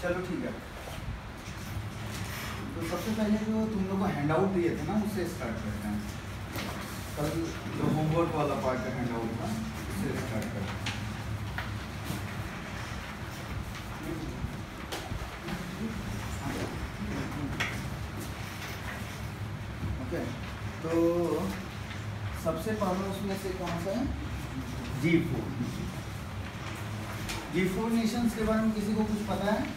चलो ठीक है। तो सबसे पहले जो तुम लोग को हैंड आउट दिए थे ना, उससे स्टार्ट करते हैं। कल जो होमवर्क वाला पार्ट का हैंड आउट था, उससे स्टार्ट करते हैं। ओके, तो सबसे पहले उसमें से कौन सा है? G4। G4 नेशंस के बारे में किसी को कुछ पता है?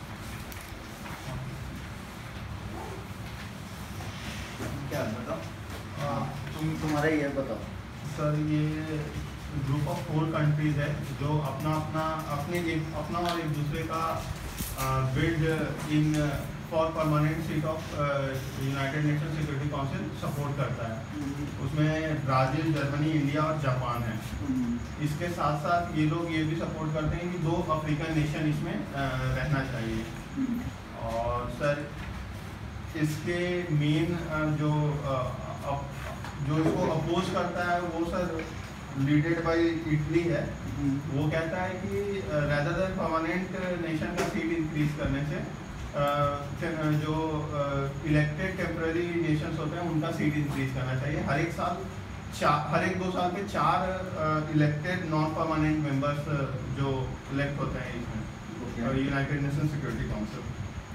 क्या बताओ? तुम्हारा ही है, बताओ सर। ये ग्रुप ऑफ 4 कंट्रीज है जो अपना और एक दूसरे का build in for permanent seat of United Nation Security Council support करता है। उसमें ब्राज़ील, जर्मनी, इंडिया और जापान है। इसके साथ साथ ये लोग ये भी सपोर्ट करते हैं कि 2 अफ्रीकन नेशन इसमें रहना चाहिए। और सर इसके मेन जो इसको अपोज करता है वो सर लीडेड बाय इटली है। वो कहता है कि रेदर देन परमानेंट नेशन का सीट इंक्रीज करने से जो इलेक्टेड टेम्पररी नेशंस होते हैं उनका सीट इंक्रीज करना चाहिए। हर एक 2 साल पे 4 इलेक्टेड नॉन परमानेंट मेंबर्स जो इलेक्ट होते हैं इसमें यूनाइटेड नेशन सिक्योरिटी काउंसिल।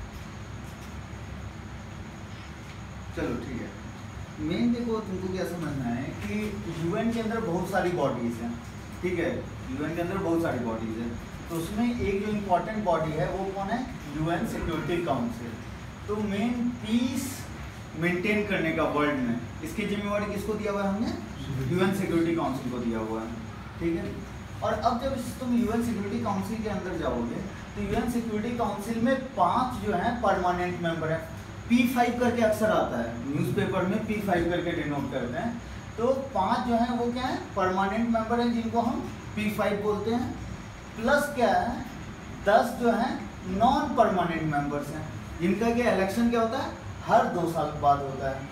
चलो ठीक है। मेन देखो, तुमको क्या समझना है कि यूएन के अंदर बहुत सारी बॉडीज हैं, ठीक है। यूएन के अंदर बहुत सारी बॉडीज हैं, तो उसमें एक जो इम्पोर्टेंट बॉडी है वो कौन है? UN Security Council. तो मेन पीस मेंटेन करने का वर्ल्ड में, इसकी जिम्मेवारी किसको दिया हुआ है? हमने यूएन सिक्योरिटी काउंसिल को दिया हुआ है, ठीक है। और अब जब तुम यूएन सिक्योरिटी काउंसिल के अंदर जाओगे तो यूएन सिक्योरिटी काउंसिल में 5 जो है परमानेंट मेंबर है। P5 करके अक्सर आता है न्यूज़पेपर में, P5 करके डिनोट करते हैं। तो 5 जो है वो क्या है? परमानेंट मेंबर हैं, जिनको हम P5 बोलते हैं। प्लस क्या है? 10 जो है नॉन परमानेंट मेंबर्स हैं, जिनका क्या इलेक्शन क्या होता है? हर 2 साल बाद होता है।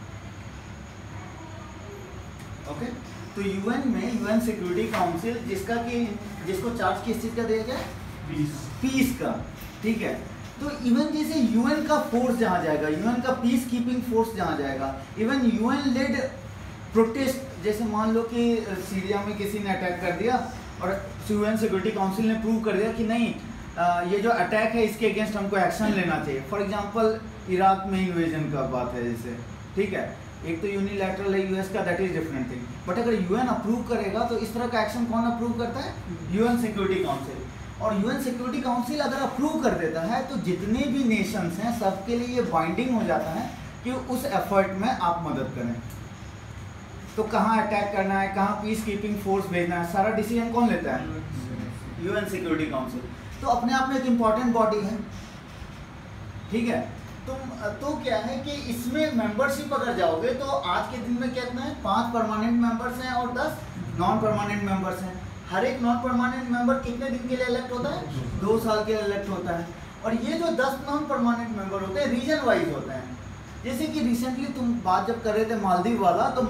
ओके, तो यूएन में यूएन सिक्योरिटी काउंसिल जिसको चार्ज किस चीज़ का दिया गया? पीस का, ठीक है। तो इवन जैसे यूएन का फोर्स जहाँ जाएगा, यूएन का पीस कीपिंग फोर्स जहाँ जाएगा, इवन यूएन लेड प्रोटेस्ट, जैसे मान लो कि सीरिया में किसी ने अटैक कर दिया और यूएन सिक्योरिटी काउंसिल ने प्रूव कर दिया कि नहीं, ये जो अटैक है इसके अगेंस्ट हमको एक्शन लेना चाहिए। फॉर एग्जांपल इराक में इन्वेजन का बात है जैसे, ठीक है। एक तो यूनिलैटरल है यूएस का, that is different thing. But अगर यूएन अप्रूव करेगा तो इस तरह का एक्शन कौन अप्रूव करता है? UN Security Council. और यूएन सिक्योरिटी काउंसिल अगर अप्रूव कर देता है तो जितने भी नेशंस हैं सबके लिए ये बाइंडिंग हो जाता है कि उस एफर्ट में आप मदद करें। तो कहाँ अटैक करना है, कहाँ पीस कीपिंग फोर्स भेजना है, सारा डिसीजन कौन लेता है? UN Security Council. तो अपने आप में एक इम्पॉर्टेंट बॉडी है, ठीक है। तो क्या है कि इसमें मेंबरशिप अगर जाओगे तो आज के दिन में कितना है? 5 परमानेंट मेंबर्स हैं और 10 नॉन परमानेंट मेंबर्स हैं। हर एक नॉन परमानेंट मेंबर कितने दिन के लिए इलेक्ट होता है? 2 साल के लिए इलेक्ट होता है। और ये जो 10 नॉन परमानेंट मेंबर होते हैं रीजन वाइज होते हैं। जैसे कि रिसेंटली तुम बात जब कर रहे थे मालदीव वाला, तो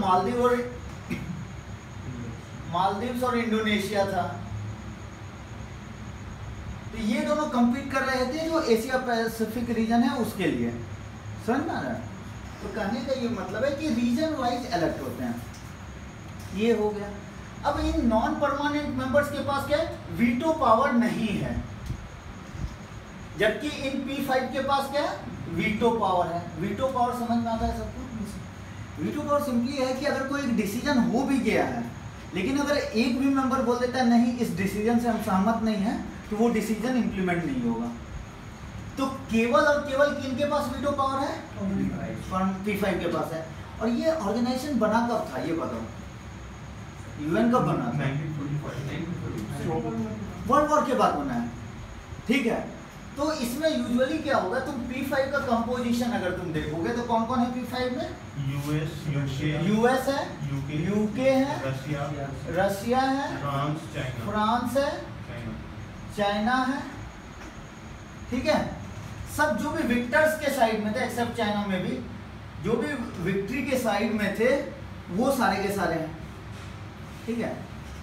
मालदीव्स और इंडोनेशिया था। तो ये दोनों compete कर रहे थे जो एशिया पैसिफिक रीजन है उसके लिए, समझ में आ रहा है? तो कहने का ये मतलब है कि रीजन वाइज इलेक्ट होते हैं। ये हो गया। अब इन नॉन परमानेंट मेंबर्स के पास क्या है? वीटो पावर नहीं है, जबकि इन P5 के पास क्या है? वीटो पावर है। वीटो पावर समझ में आता है सबको? वीटो पावर सिंपली है कि अगर कोई एक डिसीजन हो भी गया है, लेकिन अगर एक भी मेंबर बोल देता है नहीं इस डिसीजन से हम सहमत नहीं है, तो वो डिसीजन इंप्लीमेंट नहीं होगा। तो केवल और केवल किनके पास वीटो पावर है? P5 के पास है। और ये ऑर्गेनाइजेशन बना कब था ये बताओ? यूएन कब बना था? 1945। वर्ल्ड वॉर के बाद बना है, ठीक है। तो इसमें यूजुअली क्या होगा? तुम P5 का कंपोजिशन अगर तुम देखोगे तो कौन कौन है P5 में? यूएस है, यूके है, रशिया है, फ्रांस है, चाइना है, ठीक है। सब जो भी विक्टर्स के साइड में थे, एक्सेप्ट चाइना में भी जो भी विक्ट्री के साइड में थे वो सारे के सारे हैं, ठीक है।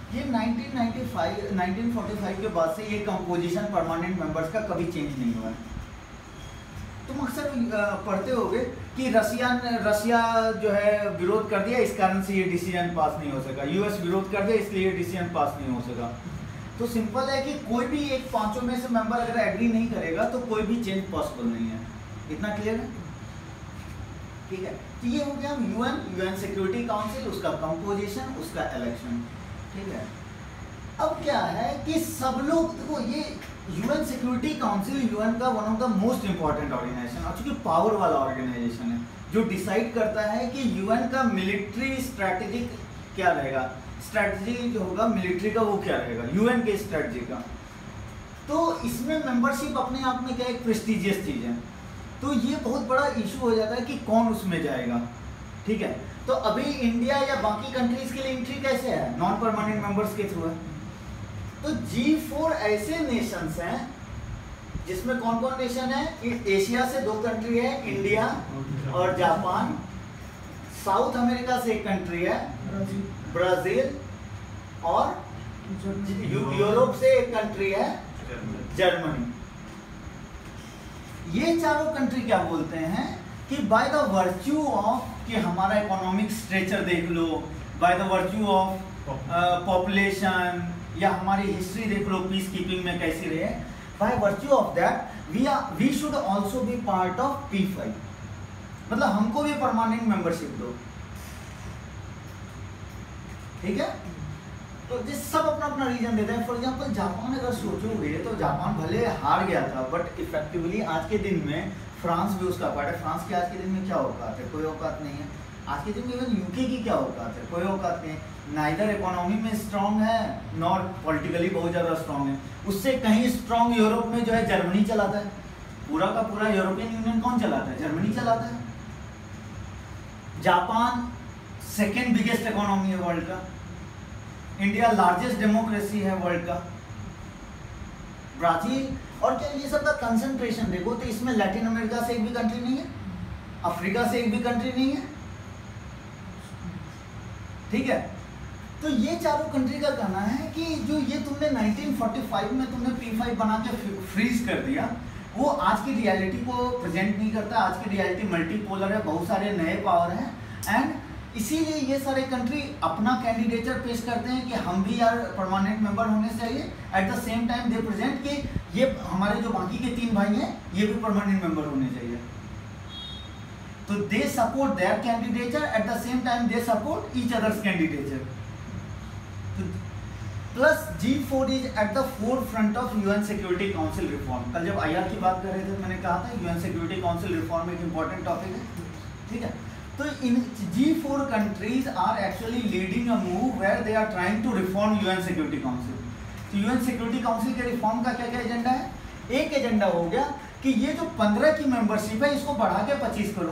ये 1945 के बाद से ये कंपोजिशन परमानेंट मेंबर्स का कभी चेंज नहीं हुआ है। तुम अक्सर पढ़ते होगे कि रसिया जो है विरोध कर दिया, इस कारण से ये डिसीजन पास नहीं हो सका, यूएस विरोध कर दिया इसलिए ये डिसीजन पास नहीं हो सका। तो सिंपल है कि कोई भी एक पांचों में से मेंबर अगर एग्री नहीं करेगा तो कोई भी चेंज पॉसिबल नहीं है। इतना क्लियर है? ठीक है, तो ये हो गया यूएन सिक्योरिटी काउंसिल, उसका कंपोजिशन, उसका इलेक्शन। ठीक है, अब क्या है कि सब लोग देखो, ये यूएन सिक्योरिटी काउंसिल यूएन का one of the most important organisation और चूंकि पावर वाला ऑर्गेनाइजेशन है जो डिसाइड करता है कि यूएन का मिलिट्री स्ट्रैटेजिक क्या रहेगा, स्ट्रैटेजी जो होगा मिलिट्री का वो क्या रहेगा, यूएन के स्ट्रैटेजी का। तो इसमें मेंबरशिप अपने आप में क्या एक प्रेस्टिजियस चीज है, तो ये बहुत बड़ा इशू हो जाता है कि कौन उसमें जाएगा। ठीक है, तो अभी इंडिया या बाकी कंट्रीज के लिए एंट्री कैसे है, नॉन परमानेंट मेंबर्स के थ्रू है। तो G4 ऐसे नेशंस हैं जिसमें कौन कौन नेशन है, एशिया से 2 कंट्री है, इंडिया और जापान, साउथ अमेरिका से एक कंट्री है ब्राजील, और यूरोप से एक कंट्री है जर्मनी। ये चारों कंट्री क्या बोलते हैं कि बाय द वर्च्यू ऑफ कि हमारा इकोनॉमिक स्ट्रक्चर देख लो, by the virtue of population या हमारी हिस्ट्री देख लो पीस कीपिंग में कैसी रहे, by virtue of that we should also be part of P5, मतलब हमको भी परमानेंट मेंबरशिप दो। ठीक है, तो जिस सब अपना अपना रीजन देते हैं। फॉर एग्जांपल जापान अगर सोचोगे तो जापान भले हार गया था बट इफेक्टिवली आज के दिन में फ्रांस भी उसका पार्ट है। फ्रांस की आज के दिन में क्या औकात है, कोई औकात नहीं है। आज के दिन में इवन यूके की क्या औकात है, कोई औकात नहीं है। नाइदर इकोनॉमी में स्ट्रांग है नॉर पॉलिटिकली बहुत ज़्यादा स्ट्रांग है। उससे कहीं स्ट्रांग यूरोप में जो है जर्मनी चलाता है, पूरा का पूरा यूरोपियन यूनियन कौन चलाता है, जर्मनी चलाता है। जापान सेकेंड बिगेस्ट इकोनॉमी है वर्ल्ड का, इंडिया लार्जेस्ट डेमोक्रेसी है वर्ल्ड का, ब्राजील, और क्या ये सब का कंसंट्रेशन देखो तो इसमें लैटिन अमेरिका से एक भी कंट्री नहीं है, अफ्रीका से एक भी कंट्री नहीं है। ठीक है, तो ये चारों कंट्री का कहना है कि जो ये तुमने 1945 में तुमने P5 बना के फ्रीज कर दिया, वो आज की रियलिटी को प्रेजेंट नहीं करता। आज की रियलिटी मल्टीपोलर है, बहुत सारे नए पावर हैं, एंड इसीलिए ये सारे कंट्री अपना कैंडिडेचर पेश करते हैं कि हम भी यार परमानेंट मेंबर होने चाहिए। At the same time they present कि ये हमारे जो बाकी के 3 भाई हैं ये भी परमानेंट मेंबर होने चाहिए। तो they support their candidature, at the same time they support each other's candidature. Plus G4 is at the forefront of UN Security Council reform. कल जब IR की बात कर रहे थे मैंने कहा था यूएन सिक्योरिटी काउंसिल रिफॉर्म एक इंपॉर्टेंट टॉपिक है। ठीक है, तो इन G4 countries are actually leading a move where they are trying to reform UN Security Council। तो UN Security Council के रिफॉर्म का क्या क्या एजेंडा है? एक एजेंडा हो गया कि ये जो 15 की मेंबरशिप है इसको बढ़ा के 25 करो।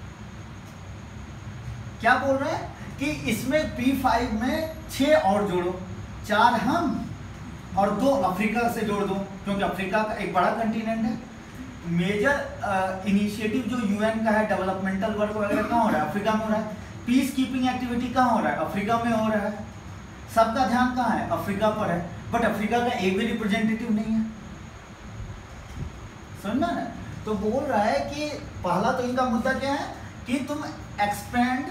क्या बोल रहे हैं कि इसमें P5 में 6 और जोड़ो, 4 हम और 2 अफ्रीका से जोड़ दो, क्योंकि अफ्रीका का एक बड़ा कंटिनेंट है। मेजर इनिशिएटिव जो यूएन का है डेवलपमेंटल वर्क वगैरह कहाँ हो रहा है, अफ्रीका में हो रहा है। पीस कीपिंग एक्टिविटी कहाँ हो रहा है, अफ्रीका में हो रहा है। सबका ध्यान कहाँ है, अफ्रीका पर है, बट अफ्रीका का एक भी रिप्रेजेंटेटिव नहीं है। समझना है? तो बोल रहा है कि पहला तो इनका मुद्दा क्या है कि तुम एक्सपेंड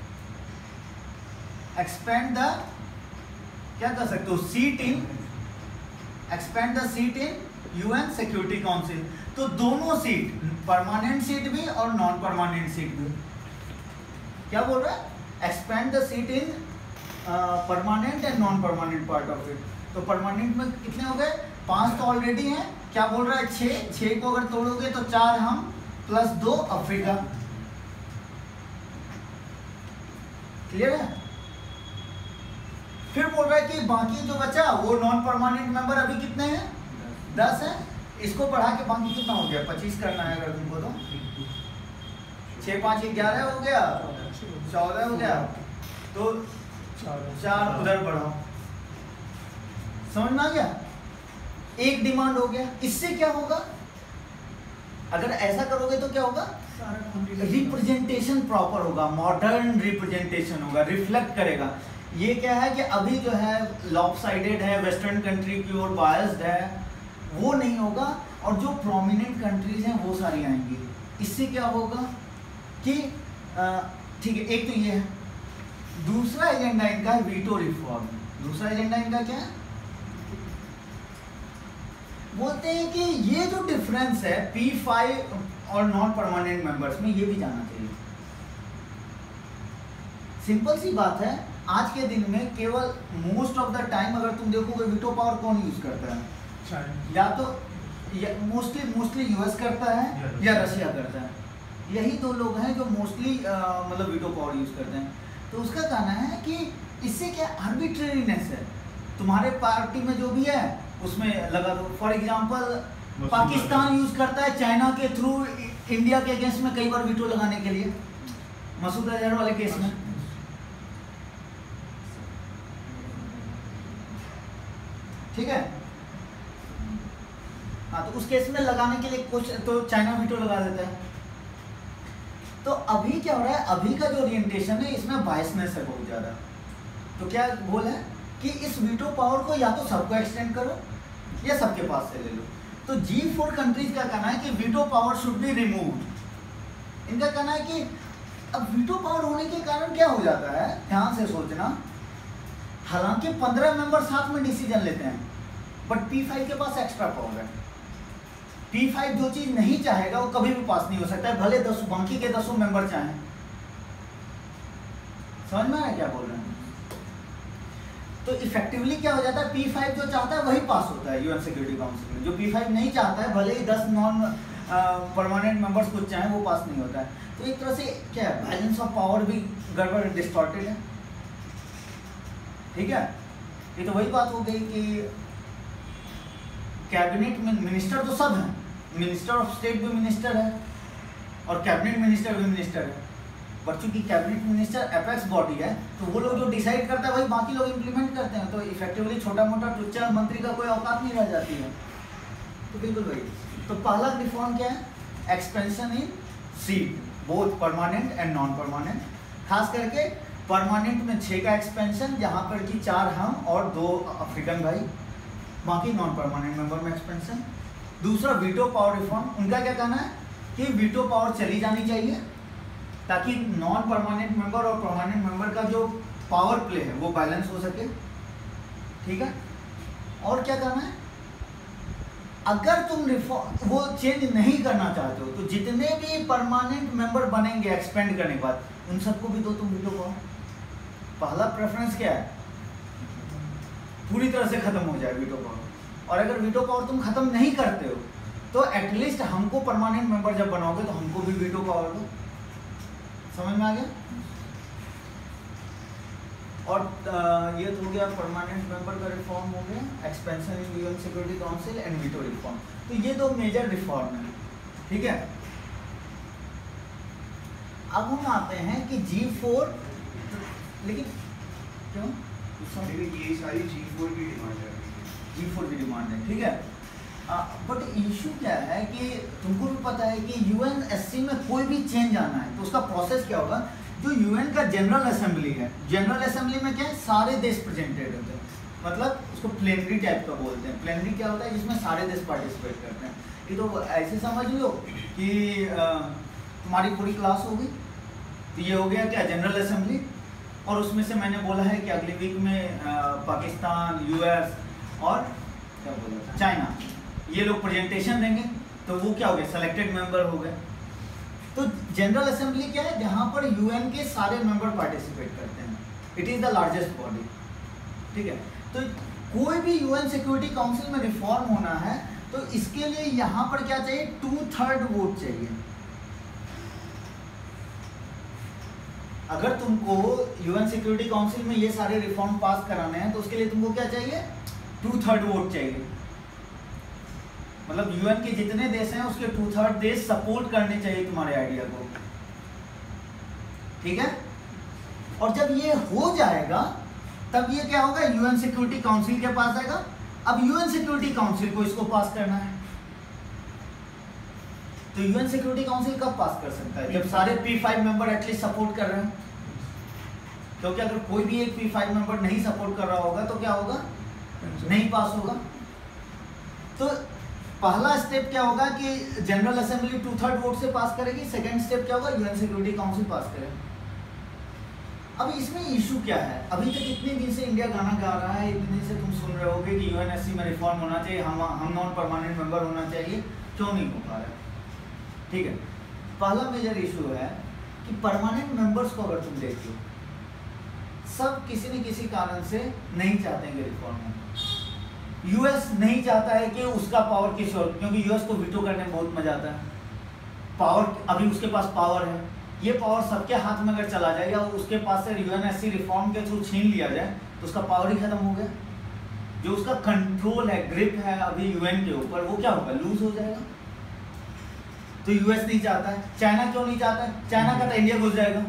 द क्या कर सकते हो, expand the seat in UN Security Council. तो दोनों सीट, परमानेंट सीट भी और नॉन परमानेंट सीट भी। क्या बोल रहा है, expand the seat in permanent and non permanent part of it. तो परमानेंट में कितने हो गए, 5 तो ऑलरेडी हैं। क्या बोल रहा है, 6 को अगर तोड़ोगे तो 4 हम प्लस 2 अफ्रीका। क्लियर है? फिर बोल रहा है कि बाकी जो बचा वो नॉन परमानेंट मेंबर अभी कितने हैं, 10 है। इसको बढ़ा के बाकी कितना हो गया, 25 करना है अगर तुमको तो 6 5 11 हो गया, 14 हो गया, तो 4 उधर बढ़ाओ। समझ में आ गया? एक डिमांड हो गया। इससे क्या होगा, अगर ऐसा करोगे तो क्या होगा, रिप्रेजेंटेशन प्रॉपर होगा, मॉडर्न रिप्रेजेंटेशन होगा, रिफ्लेक्ट करेगा। ये क्या है कि अभी जो है लॉपसाइडेड है, वेस्टर्न कंट्री की ओर बायस्ड है, वो नहीं होगा, और जो प्रोमिनेंट कंट्रीज हैं वो सारी आएंगी। इससे क्या होगा कि ठीक है, एक तो ये है। दूसरा एजेंडा इनका है वीटो रिफॉर्म। दूसरा एजेंडा इनका क्या है? बोलते हैं कि ये जो डिफरेंस है P5 और नॉन परमानेंट मेंबर्स में, ये भी जाना चाहिए। सिंपल सी बात है, आज के दिन में केवल मोस्ट ऑफ द टाइम अगर तुम देखोगे वीटो पावर कौन यूज करता है? या तो मोस्टली यूएस करता है या रशिया करता है। यही दो लोग हैं जो मोस्टली मतलब वीटो पावर यूज करते हैं। तो उसका कहना है कि इससे क्या आर्बिट्रेरीनेस है, तुम्हारे पार्टी में जो भी है उसमें लगा दो। फॉर एग्जांपल पाकिस्तान यूज करता है चाइना के थ्रू इंडिया के अगेंस्ट में कई बार वीटो लगाने के लिए, मसूद अजहर वाले केस में। ठीक है, हाँ, तो उस केस में लगाने के लिए कुछ तो चाइना वीटो लगा देता है। तो अभी क्या हो रहा है, अभी का जो ओरिएंटेशन है इसमें बायसनेस है बहुत ज़्यादा। तो क्या बोल है कि इस वीटो पावर को या तो सबको एक्सटेंड करो या सबके पास से ले लो। तो G4 कंट्रीज का कहना है कि veto power should be removed. इनका कहना है कि अब वीटो पावर होने के कारण क्या हो जाता है, ध्यान से सोचना, हालांकि 15 मेंबर साथ में डिसीजन लेते हैं, बट P5 के पास एक्स्ट्रा पावर है। P5 जो चीज नहीं चाहेगा वो कभी भी पास नहीं हो सकता है, भले 10 बाकी के 10 मेंबर चाहें। समझ में आया क्या बोल रहे हैं? तो इफेक्टिवली क्या हो जाता है, P5 जो चाहता है वही पास होता है यूएन सिक्योरिटी काउंसिल में। जो P5 नहीं चाहता है, भले ही 10 नॉन परमानेंट मेंबर्स कुछ चाहें, वो पास नहीं होता है। तो एक तरह से क्या है, बैलेंस ऑफ पावर भी गड़बड़, डिस्टॉर्टेड है। ठीक है, ये तो वही बात हो गई कि कैबिनेट में मिनिस्टर तो सब हैं, मिनिस्टर ऑफ स्टेट भी मिनिस्टर है और कैबिनेट मिनिस्टर भी मिनिस्टर है। पर चूंकि कैबिनेट मिनिस्टर एपेक्स बॉडी है, तो वो लोग जो डिसाइड करता है वही बाकी लोग इम्प्लीमेंट करते हैं। तो इफेक्टिवली छोटा मोटा टुच्चा मंत्री का कोई औकात नहीं रह जाती है। तो बिल्कुल वही। तो पहला रिफॉर्म क्या है, expansion in seat, both permanent and non permanent. खास करके परमानेंट में 6 का एक्सपेंशन, जहाँ पर कि 4 हम और 2 अफ्रीकन भाई, बाकी नॉन परमानेंट मेंबर में एक्सपेंशन। दूसरा वीटो पावर रिफॉर्म। उनका क्या कहना है कि वीटो पावर चली जानी चाहिए ताकि नॉन परमानेंट मेंबर और परमानेंट मेंबर का जो पावर प्ले है वो बैलेंस हो सके। ठीक है, और क्या कहना है, अगर तुम रिफॉर्म वो चेंज नहीं करना चाहते हो तो जितने भी परमानेंट मेंबर बनेंगे एक्सपेंड करने के बाद, उन सबको भी दो तुम वीटो पावर। पहला प्रेफरेंस क्या है, पूरी तरह से खत्म हो जाए वीटो पावर। और अगर वीटो पावर तुम खत्म नहीं करते हो तो एटलीस्ट हमको परमानेंट मेंबर जब बनाओगे तो हमको भी वीटो पावर दो। समझ में आ गया? और ये तो हो गया परमानेंट मेंबर का रिफॉर्म हो गया, expansion in UN Security Council and veto reform. तो ये 2 मेजर रिफॉर्म है। ठीक है, अब हम आते हैं कि G4, लेकिन क्यों ये सारी G4 की डिमांड है। G4 की डिमांड है, ठीक है। बट इशू क्या है कि तुमको भी पता है कि यूएनएससी में कोई भी चेंज आना है तो उसका प्रोसेस क्या होगा। जो यूएन का जनरल असेंबली है, जनरल असेंबली में क्या है, सारे देश प्रेजेंटेड होते हैं, मतलब उसको प्लेनरी टाइप का बोलते हैं। प्लेनरी क्या होता है, जिसमें सारे देश पार्टिसिपेट करते हैं। ये तो ऐसे समझ लो कि तुम्हारी पूरी क्लास होगी, तो ये हो गया क्या, जनरल असेंबली। और उसमें से मैंने बोला है कि अगले वीक में पाकिस्तान, यूएस और क्या बोला, चाइना, ये लोग प्रेजेंटेशन देंगे। तो वो क्या हो गया, सेलेक्टेड मेंबर हो गए। तो जनरल असेंबली क्या है, जहाँ पर यूएन के सारे मेंबर पार्टिसिपेट करते हैं। It is the largest body. ठीक है, तो कोई भी यूएन सिक्योरिटी काउंसिल में रिफॉर्म होना है तो इसके लिए यहाँ पर क्या चाहिए, 2/3 वोट चाहिए। अगर तुमको यूएन सिक्योरिटी काउंसिल में ये सारे रिफॉर्म पास कराने हैं तो उसके लिए तुमको क्या चाहिए, 2/3 वोट चाहिए। मतलब यूएन के जितने देश हैं उसके 2/3 देश सपोर्ट करने चाहिए तुम्हारे आइडिया को। ठीक है, और जब ये हो जाएगा तब ये क्या होगा, यूएन सिक्योरिटी काउंसिल के पास आएगा। अब यूएन सिक्योरिटी काउंसिल को इसको पास करना है। तो यूएन सिक्योरिटी काउंसिल कब पास कर सकता है, जब सारे P5 मेंबर एटलीस्ट सपोर्ट कर रहे हैं। क्योंकि अगर कोई भी एक P5 मेंबर नहीं सपोर्ट कर रहा होगा तो क्या होगा, नहीं पास होगा। तो पहला स्टेप क्या होगा कि जनरल असेंबली 2/3 वोट से पास करेगी, सेकंड स्टेप क्या होगा, यूएन सिक्योरिटी काउंसिल पास करेगा। अब इसमें इशू क्या है, अभी तक इतने दिन से इंडिया गाना गा रहा है, इतने दिन से तुम सुन रहे होगे कि यूएनएससी में रिफॉर्म होना चाहिए, हम नॉन परमानेंट मेंबर होना चाहिए, क्यों नहीं हो पा रहा है? ठीक है, पहला मेजर इशू है कि परमानेंट मेंबर्स को अगर तुम देखते हो, सब किसी न किसी कारण से नहीं चाहते हैं कि रिफॉर्म हो। यूएस नहीं चाहता है कि उसका पावर किसी और, क्योंकि यूएस को वीटो करने में बहुत मजा आता है, पावर अभी उसके पास पावर है, ये पावर सबके हाथ में अगर चला जाए या उसके पास से यूएनएससी रिफॉर्म के थ्रू छीन लिया जाए तो उसका पावर ही खत्म हो गया। जो उसका कंट्रोल है, ग्रिप है अभी यूएन के ऊपर, वो क्या होगा, लूज हो जाएगा। तो यूएस नहीं चाहता है। चाइना क्यों नहीं चाहता है? चाइना का तो इंडिया घुस जाएगा।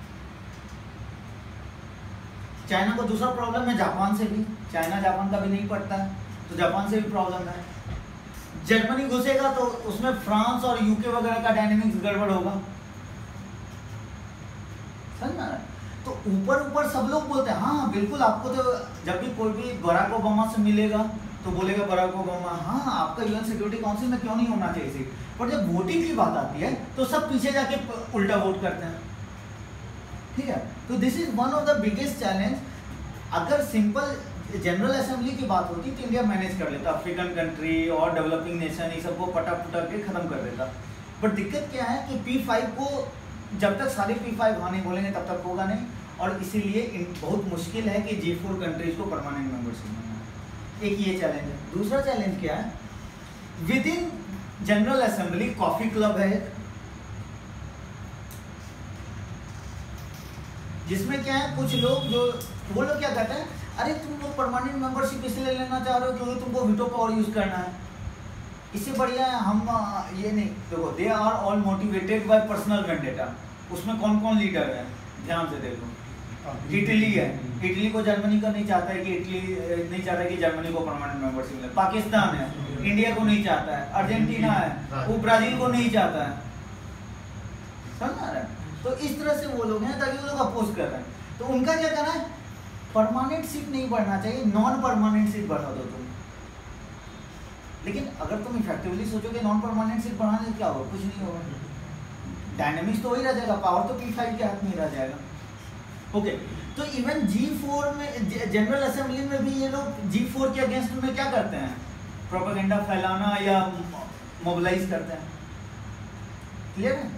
चाइना को दूसरा प्रॉब्लम है जापान से भी, चाइना जापान का भी नहीं पड़ता है, तो जापान से भी प्रॉब्लम है। जर्मनी घुसेगा तो उसमें फ्रांस और यूके वगैरह का डायनेमिक्स गड़बड़ होगा, समझना है? तो ऊपर ऊपर सब लोग बोलते हैं हाँ बिल्कुल, आपको तो जब भी कोई भी बराक ओबामा से मिलेगा तो बोलेगा बराक ओबामा हाँ आपका यूएन सिक्योरिटी काउंसिल में क्यों नहीं होना चाहिए सीट, पर जब वोटिंग की बात आती है तो सब पीछे जाके उल्टा वोट करते हैं। ठीक है, तो this is one of the biggest challenge. अगर सिंपल जनरल असेंबली की बात होती तो इंडिया मैनेज कर लेता, अफ्रीकन कंट्री और डेवलपिंग नेशन ये सबको पटक पुटक के खत्म कर देता। बट दिक्कत क्या है कि P5 को जब तक सारे P5 हाँ नहीं बोलेंगे तब तक होगा नहीं, और इसीलिए बहुत मुश्किल है कि G4 कंट्रीज को परमानेंट मेंबरशिप मिलना। एक ये चैलेंज है। दूसरा चैलेंज क्या है, within general assembly coffee club है जिसमें क्या है, कुछ लोग जो वो लोग क्या कहते हैं, अरे तुम लोग परमानेंट मेंबरशिप इसलिए लेना चाह रहे हो क्योंकि तुमको वीटो पावर यूज करना है, इससे बढ़िया है हम ये नहीं। देखो they are all motivated by personal vendetta. उसमें कौन कौन लीडर है ध्यान से देखो। इटली है, इटली को जर्मनी का नहीं चाहता है कि इटली नहीं चाहता है कि जर्मनी को परमानेंट मेंबरशिप मिले। पाकिस्तान है, इंडिया को नहीं चाहता है। अर्जेंटीना है, वो ब्राजील को नहीं चाहता है। समझ रहे हैं? तो इस तरह से वो लोग हैं ताकि वो लोग अपोज कर रहे हैं। तो उनका क्या कहना है, परमानेंट सीट नहीं बढ़ना चाहिए, नॉन परमानेंट सीट बढ़ा दो तुम। लेकिन अगर तुम इफेक्टिवली सोचोगे नॉन परमानेंट सीट बढ़ाने से क्या होगा, कुछ नहीं होगा, डायनेमिक्स तो वही रह जाएगा, पावर तो P5 के हाथ में रह जाएगा। ओके, तो इवन G4 में जनरल असेंबली में भी ये लोग G4 के अगेंस्ट में क्या करते हैं, प्रोपेगेंडा फैलाना या मोबिलाइज करते हैं। क्लियर है?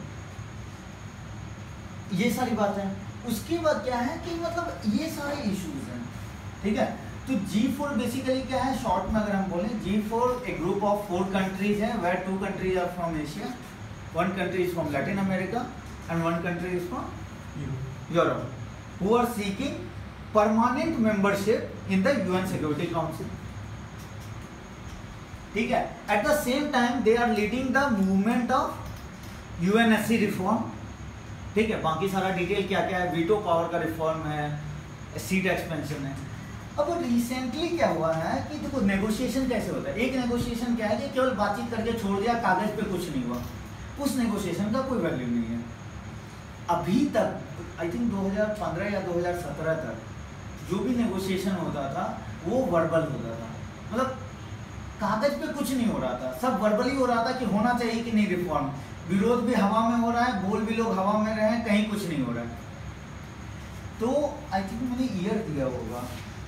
ये सारी बात है। उसके बाद क्या है कि मतलब ये सारे इश्यूज हैं। ठीक है, तो G4 बेसिकली क्या है, शॉर्ट में अगर हम बोलें, G4 एक ग्रुप ऑफ 4 कंट्रीज है, where 2 countries are from Asia, 1 country is from Latin America and 1 country is from Europe, who are seeking permanent membership in the UN Security Council. ठीक है, at the same time they are leading the movement of UNSC reform. ठीक है, बाकी सारा detail क्या क्या है, veto power का रिफॉर्म है, सीट एक्सपेंशन है। अब रिसेंटली क्या हुआ है कि देखो नेगोशिएशन कैसे होता है। एक नेगोशिएशन क्या है कि केवल बातचीत करके छोड़ दिया, कागज पे कुछ नहीं हुआ, उस नेगोशिएशन का कोई वैल्यू नहीं है। अभी तक आई थिंक 2015 या 2017 तक जो भी नेगोशिएशन होता था वो वर्बल होता था, मतलब कागज पे कुछ नहीं हो रहा था, सब वर्बल ही हो रहा था कि होना चाहिए कि नहीं रिफॉर्म। विरोध भी हवा में हो रहा है, बोल भी लोग हवा में रहे हैं, कहीं कुछ नहीं हो रहा है। तो आई थिंक मैंने ईयर दिया होगा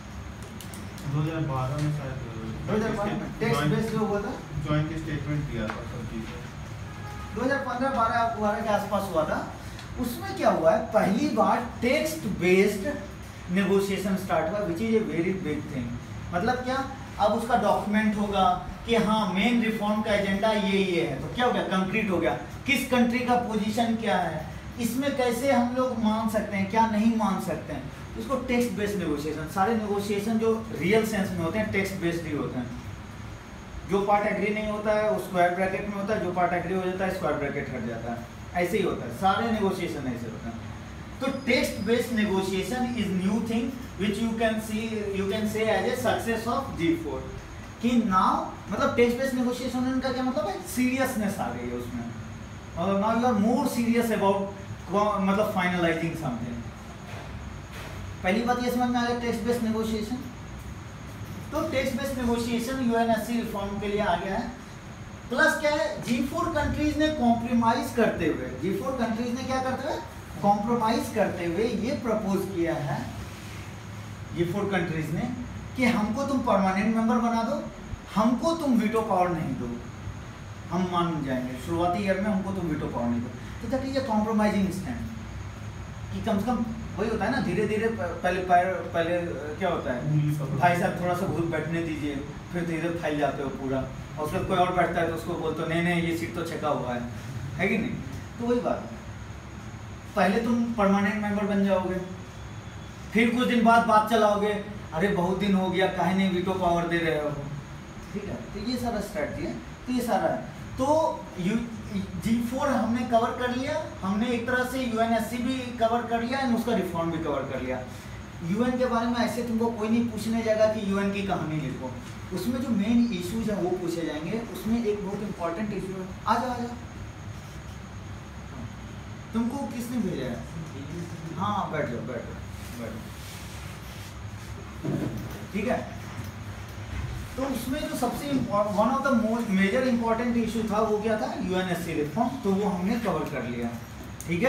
2012 में शायद, 2012 में टेक्स्ट बेस जो हुआ था, जॉइंट स्टेटमेंट दिया था सब चीजें 2015-12 के आसपास हुआ था। उसमें क्या हुआ है, पहली बार टेक्स्ट बेस्ड नेगोशिएशन स्टार्ट हुआ, which is a very big thing. मतलब क्या, अब उसका डॉक्यूमेंट होगा कि हाँ मेन रिफॉर्म का एजेंडा ये है, तो क्या हो गया, कंक्रीट हो गया, किस कंट्री का पोजीशन क्या है, इसमें कैसे हम लोग मान सकते हैं, क्या नहीं मान सकते हैं, इसको टेक्स्ट बेस्ड नेगोशिएशन। सारे नेगोशिएशन जो रियल सेंस में होते हैं टेक्स्ट बेस्ड ही होते हैं। जो पार्ट एग्री नहीं होता है वो स्क्वायर ब्रैकेट में होता है, जो पार्ट एग्री हो जाता है स्क्वायर ब्रैकेट हट जाता है, ऐसे ही होता है, सारे नेगोशिएशन ऐसे होते हैं। तो text based negotiation is new thing which you can say as a success of G4 कि नाउ, मतलब टेक्स्ट बेस्ड नेगोशिएशन का क्या मतलब है, सीरियसनेस आ गई है उसमें, मतलब now you are more serious about मतलब फाइनलाइजिंग समथिंग। पहली बात ये समझ में आ गया टेक्स्ट बेस्ड नेगोशिएशन। तो text based negotiation UNSC reform के लिए आ गया है। प्लस क्या है, G4 कंट्रीज ने कॉम्प्रोमाइज करते हुए, G4 कंट्रीज ने क्या करते हुए, कॉम्प्रोमाइज करते हुए ये प्रपोज किया है G4 कंट्रीज ने कि हमको तुम परमानेंट मेंबर बना दो, हमको तुम वीटो पावर नहीं दो, हम मान जाएंगे शुरुआती ईयर में हमको तुम वीटो पावर नहीं दो। तो that is a compromising stand कि कम से कम वही होता है ना, धीरे धीरे पहले क्या होता है, भाई साहब थोड़ा सा घूर बैठने दीजिए, फिर धीरे फैल जाते हो पूरा, और उसके कोई और बैठता है तो उसको बोलते हो नहीं नहीं ये सीट तो छका हुआ है कि नहीं। तो वही बात, पहले तुम परमानेंट मेंबर बन जाओगे, फिर कुछ दिन बाद बात चलाओगे, अरे बहुत दिन हो गया काहे नहीं वीटो पावर दे रहे हो, ठीक है। तो ये सारा स्ट्रैटेजी है, तो ये सारा है। तो G4 हमने कवर कर लिया, हमने एक तरह से यूएनएससी भी कवर कर लिया एंड उसका रिफॉर्म भी कवर कर लिया। यूएन के बारे में ऐसे तुमको कोई नहीं पूछने जाएगा कि यूएन की कहानी लिखो, उसमें जो मेन इश्यूज है वो पूछे जाएंगे। उसमें एक बहुत इंपॉर्टेंट इशू है, आ जाओ तुमको किसने भेजा है, हाँ बैठ जाओ बैठ जाओ, ठीक है। तो उसमें जो सबसे one of the most major important issue था वो क्या था, यूएनएससी रिफॉर्म, तो वो हमने कवर कर लिया, ठीक है।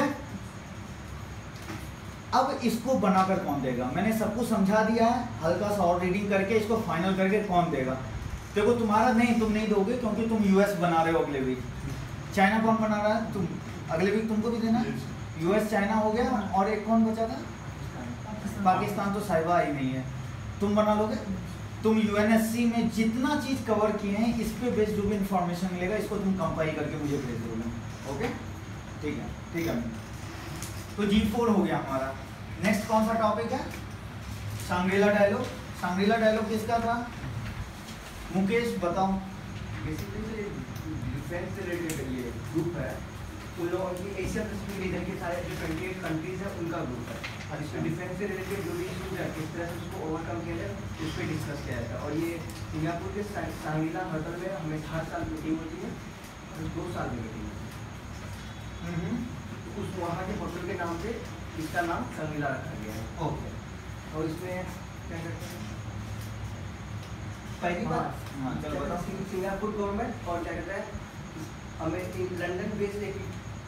अब इसको बनाकर कौन देगा, मैंने सबको समझा दिया है, हल्का सा और रीडिंग करके इसको फाइनल करके कौन देगा। देखो तुम्हारा नहीं, तुम नहीं दोगे क्योंकि तुम यूएस बना रहे हो अगले वीक, चाइना कौन बना रहा है, तुम अगले वीक तुमको भी देना, यूएस चाइना हो गया, और एक कौन बचा था, पाकिस्तान, तो साहिबा ही नहीं है, तुम बना लोगे। तुम यूएनएससी में जितना चीज कवर किए हैं इस पे बेस्ड जो भी इंफॉर्मेशन मिलेगा इसको तुम कंपाइल करके मुझे भेज दोगे, ओके ठीक है, ठीक है। तो G4 हो गया हमारा। नेक्स्ट कौन सा टॉपिक है, सांग्रीला डायलॉग। सांग्रीला डायलॉग किसका था, मुकेश बताओ। बेसिकली डिफेंस से रिलेटेड ये ग्रुप है, उन लोगों की एशिया पैसिफिक रीजन के सारे जो 28 कंट्रीज है उनका ग्रुप है, और इसमें डिफेंस से रिलेटेड जो भी इशूज है किस तरह से उसको ओवरकम किया जाए उस पर डिस्कस किया जाता है। और ये सिंगापुर के सांग्रीला होटल में हमें हर साल मीटिंग होती है, और 2 साल में मीटिंग होती है। उस वहाँ के होटल के नाम पे इसका नाम सांग्रीला रखा गया है, ओके। और इसमें क्या कहते हैं, पहली बात चलो बताओ। सिंगापुर गवर्नमेंट और क्या कहता है हमें लंदन बेस्ड एक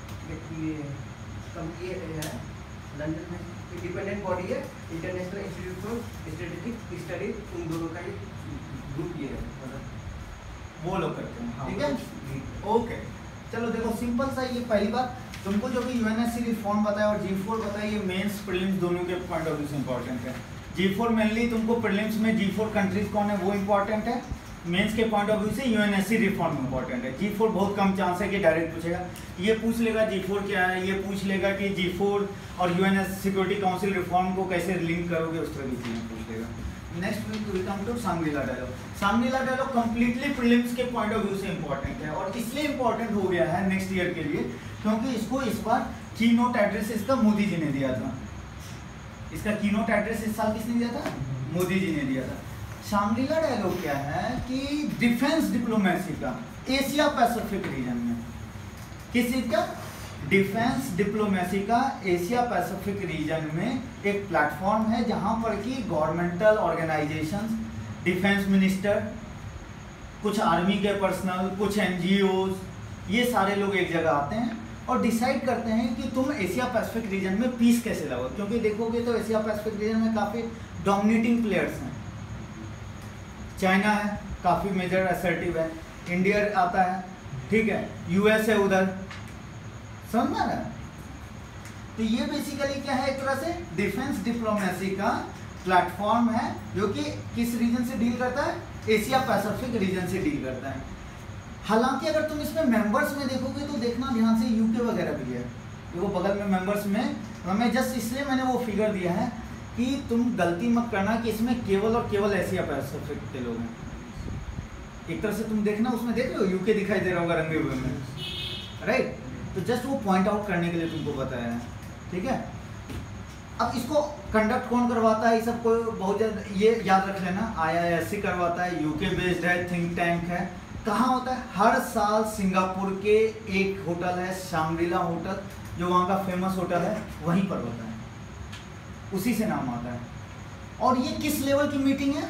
कंपनी है, लंदन में इंडिपेंडेंट बॉडी है, international institute for strategic study, उन दोनों का ग्रुप ये है, मतलब वो लोग करते हैं, हाँ, ठीक है, ओके। चलो देखो सिंपल सा, ये पहली बात तुमको जो भी यूएनएससी रिफॉर्म बताया और G4 बताया, ये मेंस प्रीलिम्स दोनों के पॉइंट ऑफ व्यू से इंपॉर्टेंट है। G4 मेनली तुमको प्रीलिम्स में G4 कंट्रीज कौन है वो इंपॉर्टेंट है, मेंस के पॉइंट ऑफ व्यू से यूएनएससी रिफॉर्म इंपॉर्टेंट है। G4 बहुत कम चांस है कि डायरेक्ट पूछेगा, ये पूछ लेगा G4 क्या है, ये पूछ लेगा कि G4 और यूएनएस सिक्योरिटी काउंसिल रिफॉर्म को कैसे लिंक करोगे, उस तरह की चीजें पूछ लेगा। Next we come to Shangri-La dialogue. Shangri-La dialogue completely prelims के पॉइंट ऑफ व्यू से इंपॉर्टेंट है, और इसलिए इंपॉर्टेंट हो गया है नेक्स्ट ईयर के लिए क्योंकि इसको इस बार की नोट एड्रेस इसका मोदी जी ने दिया था। इसका की नोट एड्रेस इस साल किसने दिया था, मोदी जी ने दिया था। सांग्रीला डायलॉग क्या है कि डिफेंस डिप्लोमेसी का एशिया पैसिफिक रीजन में, किस चीज का, डिफेंस डिप्लोमेसी का एशिया पैसिफिक रीजन में एक प्लेटफॉर्म है जहां पर कि गवर्नमेंटल ऑर्गेनाइजेशंस, डिफेंस मिनिस्टर, कुछ आर्मी के पर्सनल, कुछ NGOs, ये सारे लोग एक जगह आते हैं और डिसाइड करते हैं कि तुम एशिया पैसिफिक रीजन में पीस कैसे लाओ। क्योंकि देखोगे तो एशिया पैसिफिक रीजन में काफ़ी डोमिनेटिंग प्लेयर्स हैं, चाइना है काफ़ी मेजर असर्टिव है, इंडिया आता है, ठीक है, US है उधर, समझ में आ रहा है। तो ये बेसिकली क्या है, एक तरह से डिफेंस डिप्लोमेसी का प्लेटफॉर्म है जो कि किस रीजन से डील करता है, एशिया पैसिफिक रीजन से डील करता है। हालांकि अगर तुम इसमें मेंबर्स में देखोगे तो देखना ध्यान से UK वगैरह भी है, देखो बगल में मेंबर्स में, मैं जस्ट इसलिए मैंने वो फिगर दिया है कि तुम गलती मत करना कि इसमें केवल और केवल एशिया पैसिफिक के लोग हैं। एक तरह से तुम देखना उसमें देख रहे हो UK दिखाई दे रहा होगा रंगे हुए में, राइट। तो जस्ट वो पॉइंट आउट करने के लिए तुमको बताया है, ठीक है। अब इसको कंडक्ट कौन करवाता है, ये सब कोई बहुत ज़्यादा ये याद रख लेना, IISc करवाता है, UK बेस्ड है, थिंक टैंक है। कहाँ होता है, हर साल सिंगापुर के एक होटल है सांग्रीला होटल, जो वहाँ का फेमस होटल है, वहीं पर होता है, उसी से नाम आता है। और ये किस लेवल की मीटिंग है?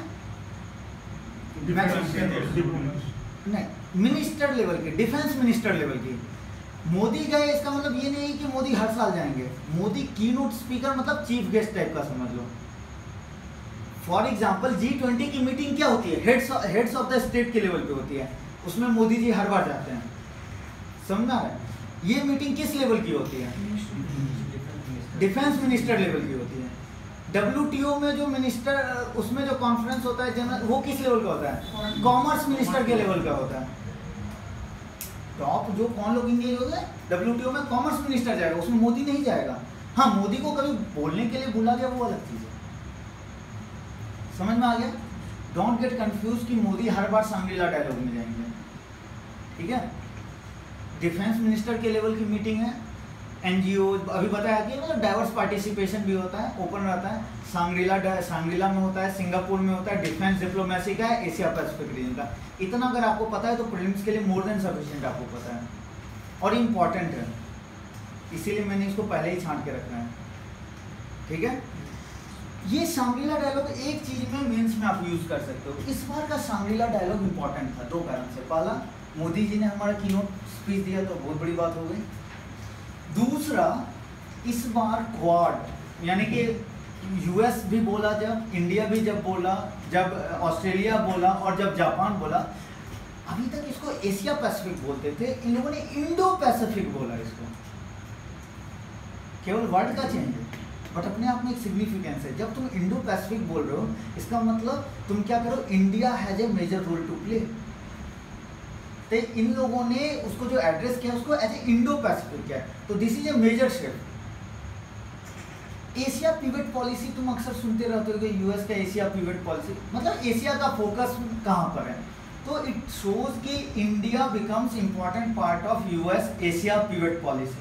नहीं, मिनिस्टर लेवल की, डिफेंस मिनिस्टर लेवल की। मोदी गए इसका मतलब ये नहीं कि मोदी हर साल जाएंगे। मोदी कीनोट स्पीकर मतलब चीफ गेस्ट टाइप का समझ लो। फॉर एग्जांपल G20 की मीटिंग क्या होती है? हेड्स ऑफ द स्टेट के लेवल पे होती है, उसमें मोदी जी हर बार जाते हैं। समझ आ रहा है? ये मीटिंग किस लेवल की होती है? डिफेंस मिनिस्टर लेवल की होती है। WTO में जो मिनिस्टर, उसमें जो कॉन्फ्रेंस होता है जनरल, वो किस लेवल का होता है? कॉमर्स मिनिस्टर के लेवल का होता है। टॉप जो कौन लोग इंगेज होते हैं WTO में, कॉमर्स मिनिस्टर जाएगा, उसमें मोदी नहीं जाएगा। हाँ, मोदी को कभी बोलने के लिए बुला गया वो अलग चीज है। समझ में आ गया? डोंट गेट कंफ्यूज कि मोदी हर बार सांग्रीला डायलॉग में जाएंगे, ठीक है? डिफेंस मिनिस्टर के लेवल की मीटिंग है। NGO अभी बताया कि मतलब डाइवर्स पार्टिसिपेशन भी होता है, ओपन रहता है। सांग्रीला में होता है, सिंगापुर में होता है। डिफेंस डिप्लोमेसी का है, एशिया पैसिफिक रीजन का। इतना अगर आपको पता है तो प्रीलिम्स के लिए मोर देन सफिशिएंट आपको पता है, और इम्पॉर्टेंट है, इसीलिए मैंने इसको पहले ही छांट के रखना है, ठीक है? ये सांग्रीला डायलॉग एक चीज में मेंस में आप यूज कर सकते हो। इस बार का सांग्रीला डायलॉग इंपॉर्टेंट था 2 कारण से। पहला, मोदी जी ने हमारा कीनोट स्पीच दिया तो बहुत बड़ी बात हो गई। दूसरा, इस बार क्वाड यानी कि US भी बोला, जब इंडिया भी जब बोला, जब ऑस्ट्रेलिया बोला और जब जापान बोला। अभी तक इसको एशिया पैसिफिक बोलते थे, इन लोगों ने इंडो पैसिफिक बोला इसको। केवल वर्ड का चेंज है, बट अपने आप में एक सिग्निफिकेंस है। जब तुम इंडो पैसिफिक बोल रहे हो, इसका मतलब तुम क्या करो, India has a major role to play. तो इन लोगों ने उसको जो एड्रेस किया उसको एज ए इंडो पैसिफिक किया, तो this is a major shift. Asia pivot policy तुम अक्सर सुनते रहते हो कि US का एशिया पिवट पॉलिसी, मतलब एशिया का फोकस कहाँ पर है? तो इट शोज कि India becomes important part of US Asia pivot policy.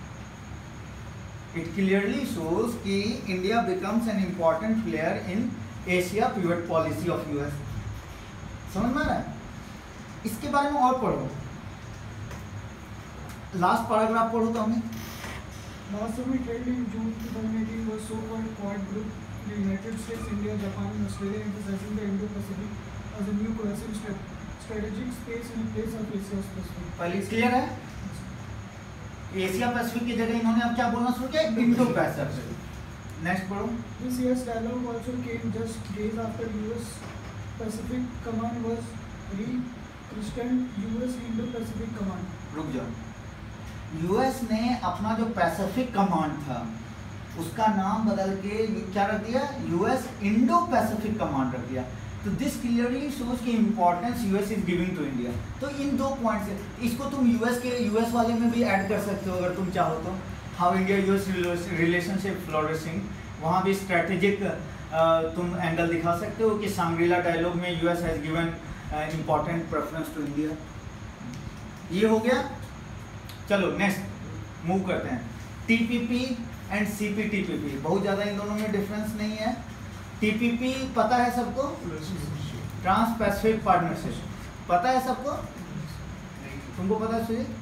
It clearly shows कि India becomes an important player in Asia pivot policy of US। समझ में आ रहा है? इसके बारे में और पढ़ो, लास्ट पैराग्राफ पढ़ो तो हमें। Last summit held in June 2018 was so-called Quad Group, the United States, India, Japan, and Australia, emphasizing the Indo-Pacific as a new cohesive strategic space in place of Asia Pacific. पहले clear है? Asia Pacific की जगह इन्होंने अब क्या बोलना शुरू किया? Indo Pacific. नेक्स्ट पढ़ो। This year's dialogue also came just days after US Pacific Command was re-christened US Indo-Pacific Command. रुक जाओ। US ने अपना जो पैसिफिक कमांड था उसका नाम बदल के क्या रख दिया? US इंडो पैसिफिक कमांड रख दिया। तो दिस क्लियरली शोज की importance US is giving to India. तो इन 2 पॉइंट्स है, इसको तुम US वाले में भी ऐड कर सकते हो अगर तुम चाहो तो। How India US relationship flourishing, वहाँ भी स्ट्रेटेजिक तुम एंगल दिखा सकते हो कि सांग्रीला डायलॉग में US has given important preference to India. ये हो गया। चलो नेक्स्ट मूव करते हैं। TPP एंड CPTPP, बहुत ज़्यादा इन दोनों में डिफरेंस नहीं है। TPP पता है सबको? ट्रांस पैसिफिक पार्टनरशिप पता है सबको? तुमको पता है सुजीत?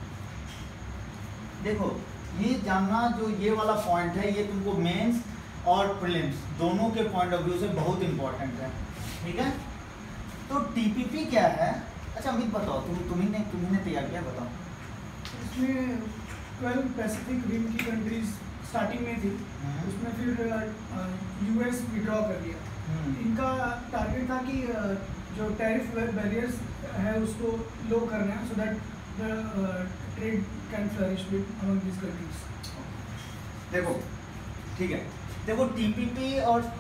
देखो, ये जानना जो ये वाला पॉइंट है, ये तुमको मेंस और प्रीलिम्स दोनों के पॉइंट ऑफ व्यू से बहुत इंपॉर्टेंट है, ठीक है? तो TPP क्या है? अच्छा अमित बताओ, तुम्हें तैयार किया, बताओ। इसमें 12 पैसिफिक रिम की कंट्रीज स्टार्टिंग में थी, उसमें फिर US विड्रॉ कर दिया। इनका टारगेट था कि जो टैरिफ बैरियर्स है उसको लो करना है, so that the trade can flourish with among this countries. देखो ठीक है, देखो TPP और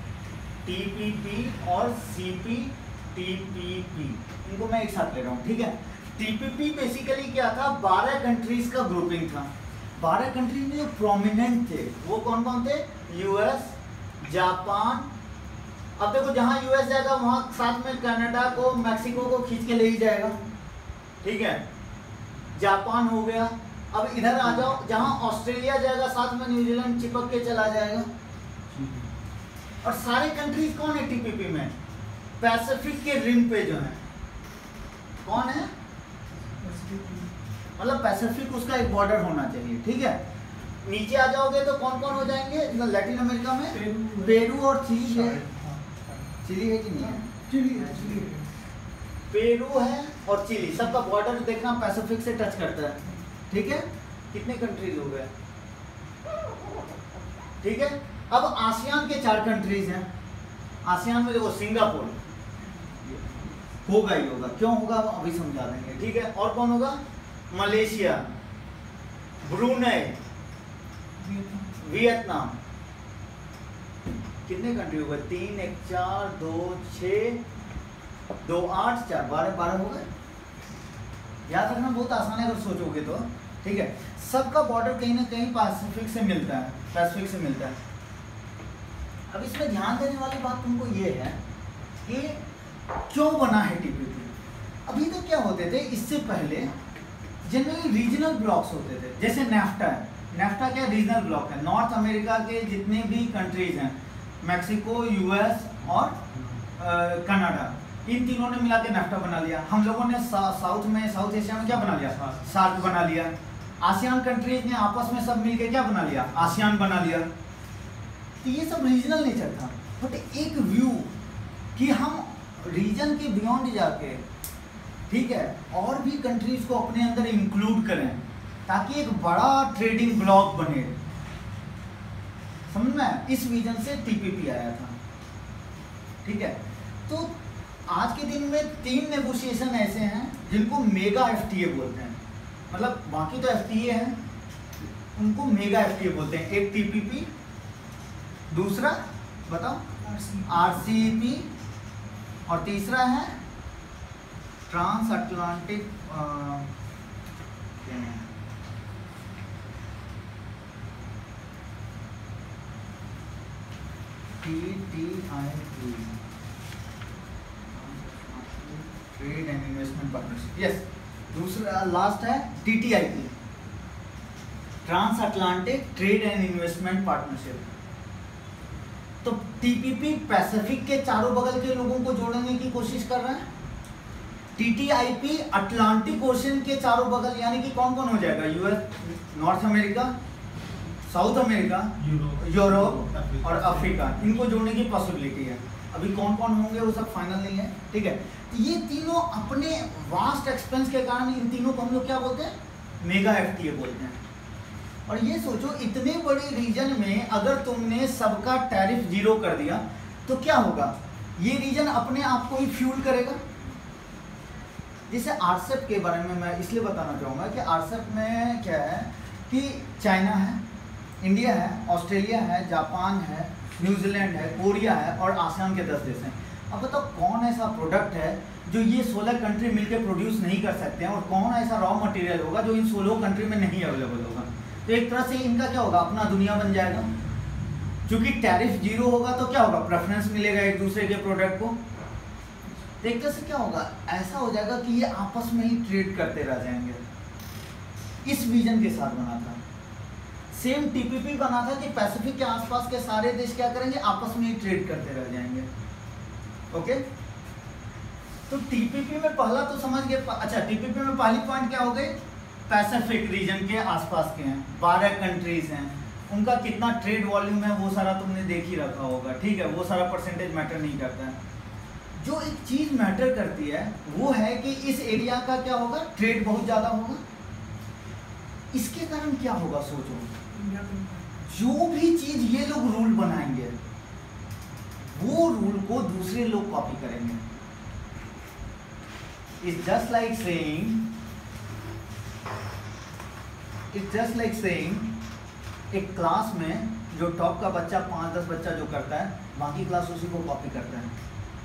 CPTPP इनको मैं एक साथ ले रहा हूँ, ठीक है? TPP बेसिकली क्या था? 12 कंट्रीज का ग्रुपिंग था। 12 कंट्रीज में जो प्रोमिनेंट थे वो कौन कौन थे? US, Japan. अब देखो जहाँ US जाएगा वहाँ साथ में कनाडा को, मैक्सिको को खींच के ले ही जाएगा, ठीक है? जापान हो गया। अब इधर आ जाओ, जहाँ ऑस्ट्रेलिया जाएगा साथ में न्यूजीलैंड चिपक के चला जाएगा। और सारे कंट्रीज कौन है TPP में? पैसिफिक के रिम पे जो है कौन है? मतलब पैसिफिक उसका एक बॉर्डर होना चाहिए, ठीक है? नीचे आ जाओगे तो कौन कौन हो जाएंगे लैटिन अमेरिका में? पेरू और चिली है। चिली है कि नहीं है? चिली है। पेरू है और चिली, सबका बॉर्डर देखना पैसिफिक से टच करता है, ठीक है। कितने कंट्रीज हो गए, ठीक है। अब आसियान के 4 कंट्रीज हैं। आसियान में देखो सिंगापुर होगा ही होगा, क्यों होगा अभी समझा देंगे, ठीक है। और कौन होगा? Malaysia, Brunei, Vietnam. कितने कंट्री हो गए? 3 1 4 2 6 2 8 4 12 हो गए। याद रखना बहुत आसान है अगर सोचोगे तो, ठीक है। सबका बॉर्डर कहीं ना कहीं पैसिफिक से मिलता है, पैसिफिक से मिलता है। अब इसमें ध्यान देने वाली बात तुमको ये है कि क्यों बना है टीपीपी। अभी तो क्या होते थे, इससे पहले जनरली रीजनल ब्लॉक्स होते थे, जैसे नेफ्टा है। नेफ्टा क्या रीजनल ब्लॉक है, नॉर्थ अमेरिका के जितने भी कंट्रीज हैं, मैक्सिको, यूएस और कनाडा, इन तीनों ने मिला के नेफ्टा बना लिया। हम लोगों ने साउथ एशिया में क्या बना लिया? सार्क बना लिया। आसियान कंट्रीज ने आपस में सब मिलके क्या बना लिया? आसियान बना लिया। तो ये सब रीजनल नेचर था, बट एक व्यू कि हम रीजन के बियॉन्ड जाके, ठीक है, और भी कंट्रीज को अपने अंदर इंक्लूड करें ताकि एक बड़ा ट्रेडिंग ब्लॉक बने। समझ में? इस विजन से टीपीपी आया था, ठीक है। तो आज के दिन में 3 नेगोशिएशन ऐसे हैं जिनको मेगा एफटीए बोलते हैं। मतलब बाकी तो एफटीए हैं, उनको मेगा एफटीए बोलते हैं। एक टीपीपी, दूसरा बताओ आरसीईपी, और तीसरा है trans Atlantic TTIP, trade and investment partnership. Yes, दूसरा लास्ट है TTIP, trans Atlantic trade and investment partnership. तो टीपीपी पैसिफिक के चारों बगल के लोगों को जोड़ने की कोशिश कर रहा है। टीटीआईपी अटलांटिक ओशन के चारों बगल, यानी कि कौन कौन हो जाएगा? US, North America, South America, Europe और अफ्रीका, इनको जोड़ने की पॉसिबिलिटी है। अभी कौन कौन होंगे वो सब फाइनल नहीं है, ठीक है। तो ये तीनों अपने वास्ट एक्सपेंस के कारण इन तीनों को हम लोग क्या बोलते हैं? मेगा एफटीए बोलते हैं। और ये सोचो, इतने बड़े रीजन में अगर तुमने सबका टैरिफ 0 कर दिया तो क्या होगा? ये रीजन अपने आप को ही फ्यूल करेगा। जैसे आरसेप के बारे में मैं इसलिए बताना चाहूँगा कि आरसेप में क्या है कि चाइना है, इंडिया है, ऑस्ट्रेलिया है, जापान है, न्यूजीलैंड है, कोरिया है और आसियान के 10 देश हैं। अब बताओ कौन ऐसा प्रोडक्ट है जो ये 16 कंट्री मिलकर प्रोड्यूस नहीं कर सकते हैं, और कौन ऐसा रॉ मटेरियल होगा जो इन 16 कंट्री में नहीं अवेलेबल होगा। तो एक तरह से इनका क्या होगा? अपना दुनिया बन जाएगा। क्योंकि टैरिफ 0 होगा तो क्या होगा? प्रेफरेंस मिलेगा एक दूसरे के प्रोडक्ट को। तो एक तरह से क्या होगा? ऐसा हो जाएगा कि ये आपस में ही ट्रेड करते रह जाएंगे। इस विजन के साथ बना था। सेम टीपीपी बना था कि पैसिफिक के आसपास के सारे देश क्या करेंगे? आपस में ही ट्रेड करते रह जाएंगे। ओके, तो टीपीपी में पहला तो समझ गए। अच्छा, टीपीपी में पहली पॉइंट क्या हो गई? पैसिफिक रीजन के आसपास के हैं, 12 कंट्रीज हैं, उनका कितना ट्रेड वॉल्यूम है वो सारा तुमने देख ही रखा होगा, ठीक है। वो सारा परसेंटेज मैटर नहीं करता है। जो एक चीज मैटर करती है वो है कि इस एरिया का क्या होगा? ट्रेड बहुत ज्यादा होगा। इसके कारण क्या होगा? सोचो, जो भी चीज ये लोग रूल बनाएंगे वो रूल को दूसरे लोग कॉपी करेंगे। इट्स जस्ट लाइक सेइंग एक क्लास में जो टॉप का बच्चा 5-10 बच्चा जो करता है, बाकी क्लास उसी को कॉपी करता है,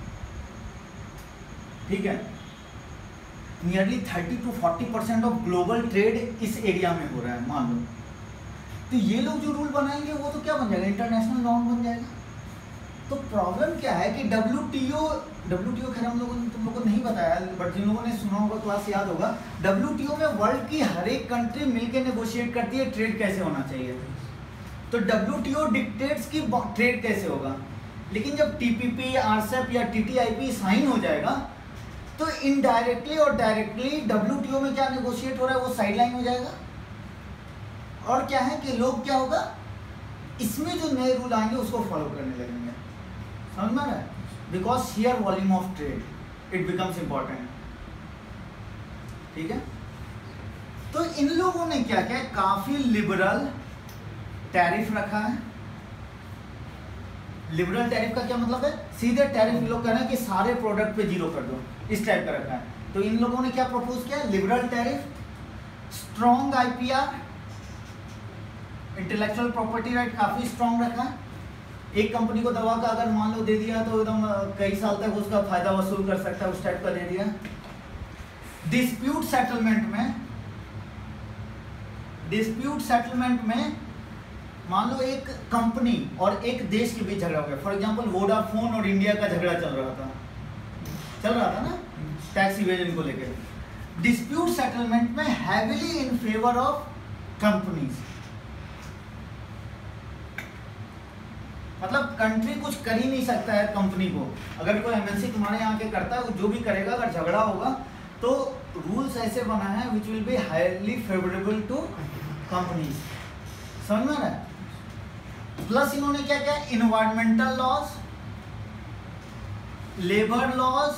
ठीक है। Nearly 30 to 40% of global trade इस एरिया में हो रहा है, मान लो। तो ये लोग जो रूल बनाएंगे वो तो क्या बन जाएगा? इंटरनेशनल नॉर्म बन जाएगा। तो प्रॉब्लम क्या है कि WTO खैर हम लोगों ने तुम लोगों को नहीं बताया, बट जिन लोगों ने सुना होगा क्लास याद होगा। WTO में वर्ल्ड की हर एक कंट्री मिलकर नेगोशिएट करती है ट्रेड कैसे होना चाहिए। तो WTO डिक्टेट्स की ट्रेड कैसे होगा। लेकिन जब TPP, आरसेप या TTIP साइन हो जाएगा तो इनडायरेक्टली और डायरेक्टली WTO में क्या नेगोशिएट हो रहा है वो साइडलाइन हो जाएगा। और क्या है कि लोग क्या होगा, इसमें जो नए रूल आएंगे उसको फॉलो करने लगेंगे। समझ में आ रहा है? Because share volume of trade it becomes important. ठीक है, तो इन लोगों ने क्या क्या काफी लिबरल टैरिफ रखा है। लिबरल टैरिफ का क्या मतलब है? सीधे टैरिफ लोग कह रहे हैं कि सारे प्रोडक्ट पे 0 कर दो, इस टाइप का रखा है। तो इन लोगों ने क्या प्रपोज किया? Liberal tariff, strong IPR, intellectual property right काफी स्ट्रॉन्ग रखा है। एक कंपनी को दवा का अगर मान लो दे दिया तो एकदम कई साल तक उसका फायदा वसूल कर सकता है, उस टाइप का दे दिया। डिस्प्यूट सेटलमेंट में मान लो एक कंपनी और एक देश के बीच झगड़ा हो गया, फॉर एग्जांपल वोडाफोन और इंडिया का झगड़ा चल रहा था ना टैक्स इवेजन को लेकर। डिस्प्यूट सेटलमेंट में heavily in favour of companies, मतलब कंट्री कुछ कर ही नहीं सकता है कंपनी को। अगर कोई एमएनसी तुम्हारे यहाँ के करता है, जो भी करेगा, अगर झगड़ा होगा तो रूल्स ऐसे बना है which will be highly favourable to companies. समझ में आ रहा है? प्लस इन्होंने क्या क्या, इन्वायरमेंटल लॉज, लेबर लॉज,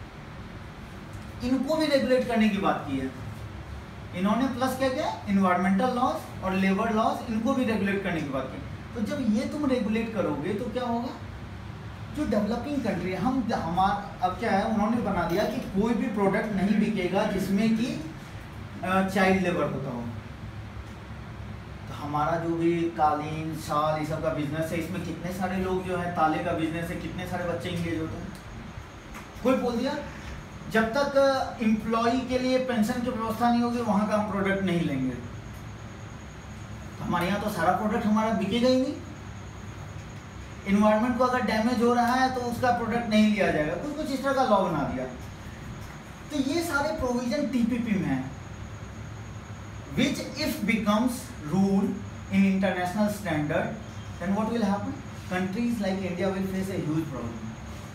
इनको भी रेगुलेट करने की बात की है इन्होंने। प्लस क्या क्या, इन्वायरमेंटल लॉज और लेबर लॉज, इनको भी रेगुलेट करने की बात की। तो जब ये तुम रेगुलेट करोगे तो क्या होगा, जो डेवलपिंग कंट्री है, अब क्या है, उन्होंने बना दिया कि कोई भी प्रोडक्ट नहीं बिकेगा जिसमें कि चाइल्ड लेबर होता हो। तो हमारा जो भी कालीन, शाल, ये सब का बिजनेस है, इसमें कितने सारे लोग जो है, ताले का बिजनेस है, कितने सारे बच्चे इंगेज होते हैं। कोई बोल दिया जब तक एम्प्लॉय के लिए पेंशन की व्यवस्था नहीं होगी वहां का हम प्रोडक्ट नहीं लेंगे। हमारे यहाँ तो सारा प्रोडक्ट हमारा बिकेगा ही नहीं। इन्वायरमेंट को अगर डैमेज हो रहा है तो उसका प्रोडक्ट नहीं लिया जाएगा। कुछ इस तरह का लॉ बना दिया। तो ये सारे प्रोविजन टीपीपी में है, which if becomes rule in international standard, then what will happen, countries like India will face a huge problem.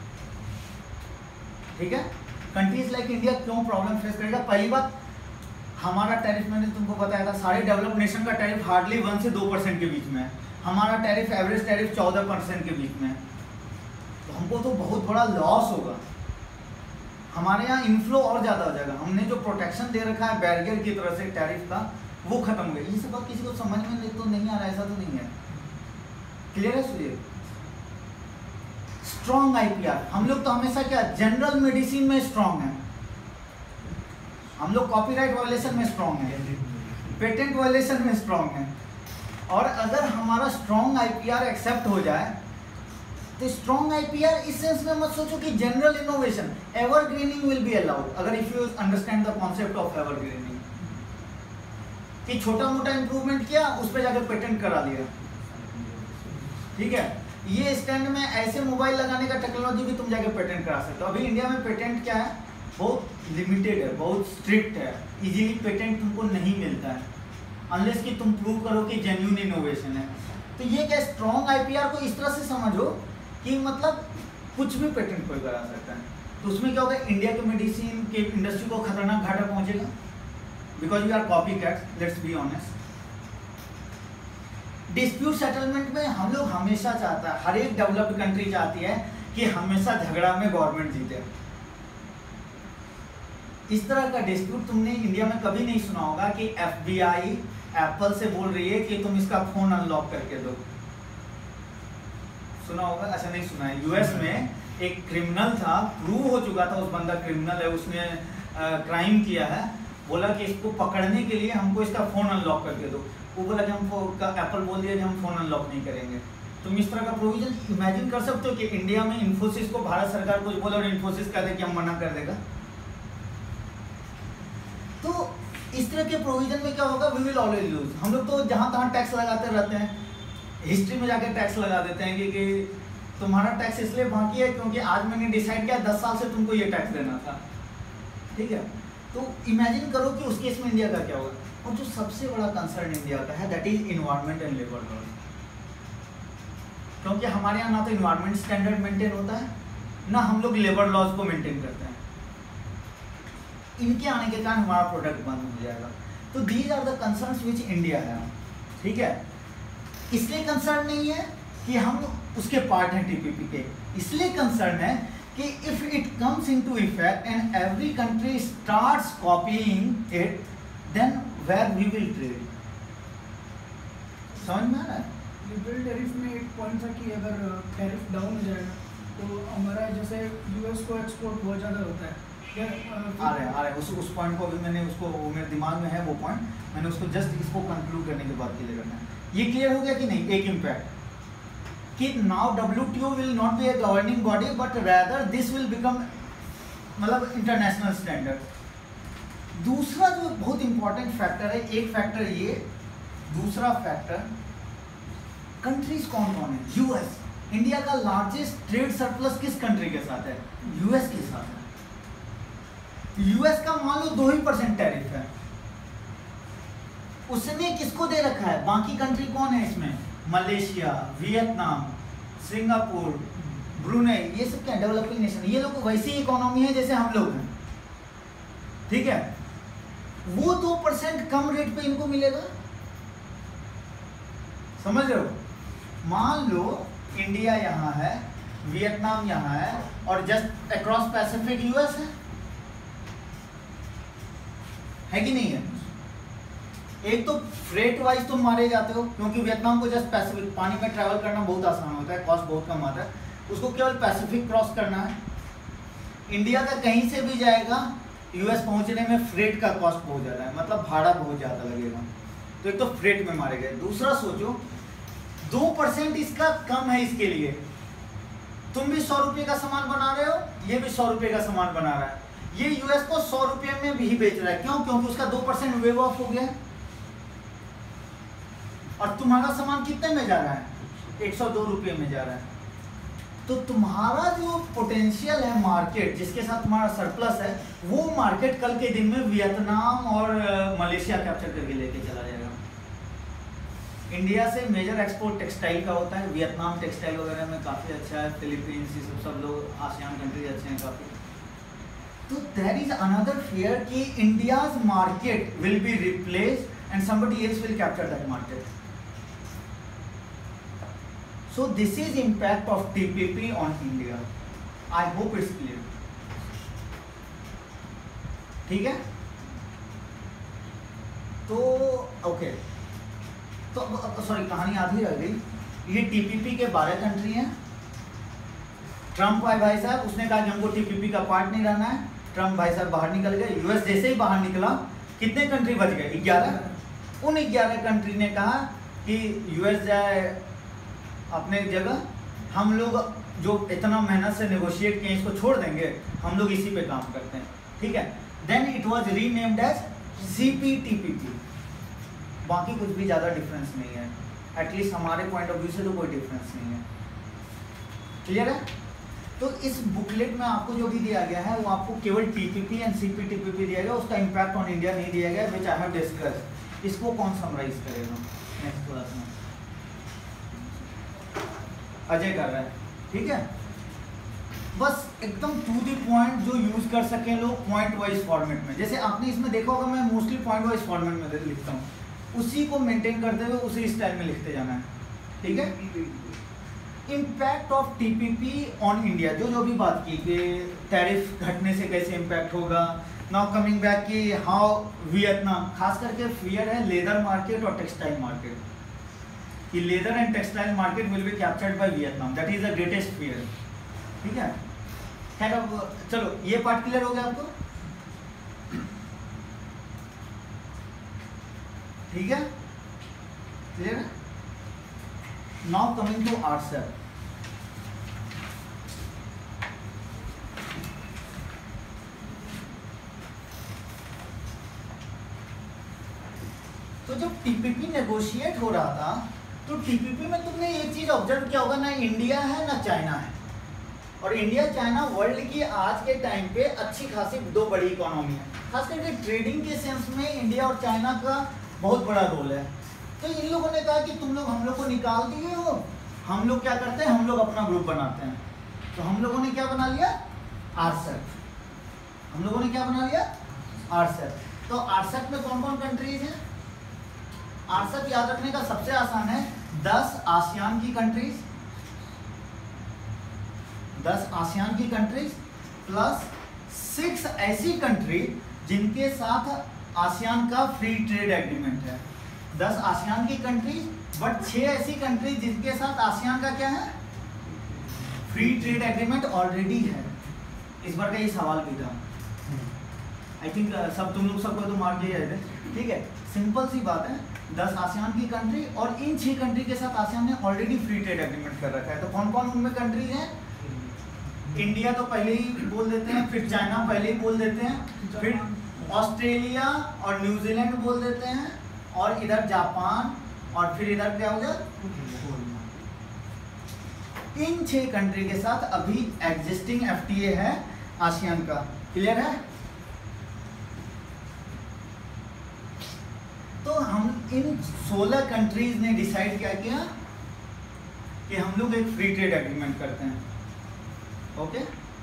ठीक है, कंट्रीज लाइक इंडिया क्यों प्रॉब्लम फेस करेगा? पहली बात, हमारा टैरिफ मैंने तुमको बताया था, सारे डेवलप्ड नेशन का टैरिफ हार्डली 1 से 2% के बीच में है। हमारा टैरिफ, एवरेज टैरिफ 14% के बीच में है। तो हमको तो बहुत बड़ा लॉस होगा। हमारे यहाँ इनफ्लो और ज़्यादा हो जाएगा। हमने जो प्रोटेक्शन दे रखा है बैरियर की तरह से टैरिफ का, वो खत्म हो गया। ये सब बात किसी को समझ में तो नहीं आ रहा, ऐसा तो नहीं है। क्लियर है? सुनिए, स्ट्रॉन्ग आईपीआर, हम लोग तो हमेशा क्या, जनरल मेडिसिन में स्ट्रॉन्ग है, हम लोग कॉपीराइट वायलेशन में स्ट्रॉन्ग है, पेटेंट वायलेशन में स्ट्रॉन्ग है। और अगर हमारा स्ट्रॉन्ग आईपीआर एक्सेप्ट हो जाए तो स्ट्रॉन्ग आईपीआर इस सेंस में मत सोचो कि general innovation, evergreening will be allowed. अगर if you understand the concept of evergreening, कि छोटा मोटा इंप्रूवमेंट किया, उस पर जाकर पेटेंट करा दिया। ठीक है, ये स्टैंड में ऐसे मोबाइल लगाने का टेक्नोलॉजी भी तुम जाकर पेटेंट करा सकते हो। अभी इंडिया में पेटेंट क्या है, बहुत लिमिटेड है, बहुत स्ट्रिक्ट है। इजीली पेटेंट तुमको नहीं मिलता है अनलेस कि तुम प्रूव करो कि जेन्युइन इनोवेशन है। तो ये क्या, स्ट्रॉन्ग आईपीआर को इस तरह से समझो कि मतलब कुछ भी पेटेंट कोई करा सकता है। तो उसमें क्या होगा, इंडिया के मेडिसिन के इंडस्ट्री को खतरनाक घाटा पहुंचेगा, because we are copy cats, let's be honest. Dispute settlement में हम लोग हमेशा चाहता है, हर एक डेवलप्ड कंट्री चाहती है कि हमेशा झगड़ा में गवर्नमेंट जीते। इस तरह का डिस्प्यूट तुमने इंडिया में कभी नहीं सुना होगा कि एफबीआई एप्पल से बोल रही है कि तुम इसका फोन अनलॉक करके दो। सुना होगा? अच्छा, नहीं सुना है। यूएस में एक क्रिमिनल था, प्रूव हो चुका था उस बंदा क्रिमिनल है, उसने क्राइम किया है। बोला कि इसको पकड़ने के लिए हमको इसका फोन अनलॉक करके दो। वो बोला कि हमको, एप्पल बोल दिया कि हम फोन अनलॉक नहीं करेंगे। तुम इस तरह का प्रोविजन इमेजिन कर सकते हो कि इंडिया में इन्फोसिस को भारत सरकार कुछ बोले और इन्फोसिस कह दे कि हम मना कर देगा। तो इस तरह के प्रोविजन में क्या होगा, वी विल ऑलवेज लूज। हम लोग तो जहाँ तहाँ टैक्स लगाते रहते हैं, हिस्ट्री में जाकर टैक्स लगा देते हैं कि तुम्हारा टैक्स इसलिए बाकी है क्योंकि आज मैंने डिसाइड किया 10 साल से तुमको ये टैक्स देना था। ठीक है, तो इमेजिन करो कि उस केस में इंडिया का क्या होगा। और जो सबसे बड़ा कंसर्न इंडिया का है, that is environment and labour law. क्योंकि हमारे यहाँ ना तो इन्वायरमेंट स्टैंडर्ड मेंटेन होता है, ना हम लोग लेबर लॉज को मेंटेन करते हैं। इनके आने के कारण हमारा प्रोडक्ट बंद हो जाएगा। तो these are the concerns which India है। ठीक है, इसलिए कंसर्न नहीं है कि हम उसके पार्ट हैं टीपीपी के, इसलिए कंसर्न है कि if it comes into effect and every country starts copying it, then where we will trade. समझ में आ रहा है? लिबरल टैरिफ में एक पॉइंट था कि अगर टैरिफ डाउन हो जाएगा तो हमारा जैसे यूएस को एक्सपोर्ट बहुत ज़्यादा होता है। आ रहा है उस पॉइंट को अभी मैंने उसको, वो मेरे दिमाग में है वो पॉइंट, मैंने उसको जस्ट इसको कंक्लूड करने के बाद क्लियर करना है। ये क्लियर हो गया कि नहीं? एक इम्पैक्ट कि now WTO will not be a governing body but rather this will become मतलब इंटरनेशनल स्टैंडर्ड। दूसरा जो बहुत इंपॉर्टेंट फैक्टर है, एक फैक्टर ये, दूसरा फैक्टर कंट्रीज कौन कौन है? यूएस। इंडिया का लार्जेस्ट ट्रेड सरप्लस किस कंट्री के साथ है? यूएस के साथ है। यूएस का मान लो 2% टैरिफ है, उसने किसको दे रखा है? बाकी कंट्री कौन है इसमें? मलेशिया, वियतनाम, सिंगापुर, ब्रुनेई, ये सब क्या डेवलपिंग नेशन, ये लोग वैसी इकोनॉमी है जैसे हम लोग हैं, ठीक है। वो 2% कम रेट पे इनको मिलेगा, समझ रहे हो? मान लो इंडिया यहाँ है, वियतनाम यहाँ है और जस्ट अक्रॉस पैसिफिक यूएस है कि नहीं है? एक तो फ्रेट वाइज तुम मारे जाते हो क्योंकि वियतनाम को जस्ट पैसिफिक पानी में ट्रैवल करना बहुत आसान होता है, कॉस्ट बहुत कम आता है, उसको केवल पैसिफिक क्रॉस करना है। इंडिया का कहीं से भी जाएगा यूएस पहुंचने में फ्रेट का कॉस्ट बहुत ज़्यादा है, मतलब भाड़ा बहुत ज़्यादा लगेगा, तो एक तो फ्रेट में मारे गए। दूसरा सोचो 2% इसका कम है, इसके लिए तुम भी 100 रुपये का सामान बना रहे हो, ये भी 100 रुपये का सामान बना रहा है, ये यूएस को 100 रुपये में भी बेच रहा है। क्यों? क्योंकि उसका 2% वेव ऑफ हो गया और तुम्हारा सामान कितने में जा रहा है? 102 रुपये में जा रहा है। तो तुम्हारा जो पोटेंशियल है मार्केट जिसके साथ तुम्हारा सरप्लस है, वो मार्केट कल के दिन में वियतनाम और मलेशिया कैप्चर करके लेके चला जाएगा। इंडिया से मेजर एक्सपोर्ट टेक्सटाइल का होता है, वियतनाम टेक्सटाइल वगैरह में काफ़ी अच्छा है, फिलीपींस, ये सब लोग आसियान कंट्रीज अच्छे हैं काफ़ी। तो देयर इज अनदर फियर कि India's market will be replaced and somebody else will capture that market. So this is impact of TPP on India. I hope it's clear. ठीक है? तो ओके, तो sorry कहानी आधी रह गई। ये TPP के 12 कंट्री हैं। ट्रम्प भाई साहब उसने कहा कि हमको TPP का पार्ट नहीं रहना है, ट्रम्प भाई साहब बाहर निकल गए। यूएस जैसे ही बाहर निकला कितने कंट्री बच गए? 11। उन 11 कंट्री ने कहा कि यूएस जाए अपने जगह, हम लोग जो इतना मेहनत से नेगोशिएट किए इसको छोड़ देंगे, हम लोग इसी पे काम करते हैं, ठीक है। Then it was renamed as CPTPP। बाकी कुछ भी ज़्यादा डिफरेंस नहीं है, एटलीस्ट हमारे पॉइंट ऑफ व्यू से तो कोई डिफरेंस नहीं है। क्लियर है? तो इस बुकलेट में आपको जो भी दिया गया है वो आपको केवल TPP एंड CPTPP दिया गया, उसका इम्पैक्ट ऑन इंडिया नहीं दिया गया, विच आई हैव डिस्कस्ड। इसको कौन समराइज करेगा? नेक्स्ट थोड़ा सा अजय कर रहा है, ठीक है। बस एकदम टू दी पॉइंट जो यूज कर सकें लोग पॉइंट वाइज फॉर्मेट में। जैसे आपने इसमें देखा होगा मैं मोस्टली पॉइंट वाइज फॉर्मेट में लिखता हूँ, उसी को मेंटेन करते हुए उसी स्टाइल में लिखते जाना है, ठीक है। Impact of TPP on India, जो भी बात की कि टैरिफ घटने से कैसे इम्पैक्ट होगा। नाउ कमिंग बैक कि हाउ वियतनाम, खास करके फियर है लेदर मार्केट और टेक्सटाइल मार्केट, कि leather and textile market will be captured by Vietnam, that is the greatest fear, ठीक है। खैर अब चलो ये पार्ट क्लियर हो गया आपको, ठीक है, क्लियर है। Now coming to RCEP। तो जब TPP नेगोशिएट हो रहा था तो TPP में तुमने एक चीज ऑब्जर्व किया होगा, ना इंडिया है ना चाइना है, और इंडिया चाइना वर्ल्ड की आज के टाइम पे अच्छी खासी दो बड़ी इकोनॉमी है। खास करके ट्रेडिंग के सेंस में इंडिया और चाइना का बहुत बड़ा रोल है। तो इन लोगों ने कहा कि तुम लोग हम लोग को निकाल दिए हो, हम लोग क्या करते हैं, हम लोग अपना ग्रुप बनाते हैं। तो हम लोगों ने क्या बना लिया? RCEP। हम लोगों ने क्या बना लिया? RCEP। तो RCEP में कौन कौन कंट्रीज हैं? आरसेप याद रखने का सबसे आसान है 10 आसियान की कंट्रीज, 10 आसियान की कंट्रीज प्लस 6 ऐसी कंट्री जिनके साथ आसियान का फ्री ट्रेड एग्रीमेंट है। 10 आसियान की कंट्रीज बट 6 ऐसी कंट्री जिनके साथ आसियान का क्या है, फ्री ट्रेड एग्रीमेंट ऑलरेडी है। इस बार का ये सवाल भी था, आई थिंक सब तुम लोग सबको तो मार दिया है, ठीक है। सिंपल सी बात है, 10 आसियान की कंट्री और इन 6 कंट्री के साथ आसियान ने ऑलरेडी फ्री ट्रेड एग्रीमेंट कर रखा है। तो कौन कौन उनमें कंट्रीज हैं? इंडिया तो पहले ही बोल देते हैं, फिर चाइना पहले ही बोल देते हैं, फिर ऑस्ट्रेलिया और न्यूजीलैंड बोल देते हैं, और इधर जापान, और फिर इधर क्या हो गया, इन 6 कंट्री के साथ अभी एग्जिस्टिंग एफटीए है आसियान का। क्लियर है? तो हम इन 16 कंट्रीज ने डिसाइड क्या किया कि हम लोग एक फ्री ट्रेड एग्रीमेंट करते हैं। ओके,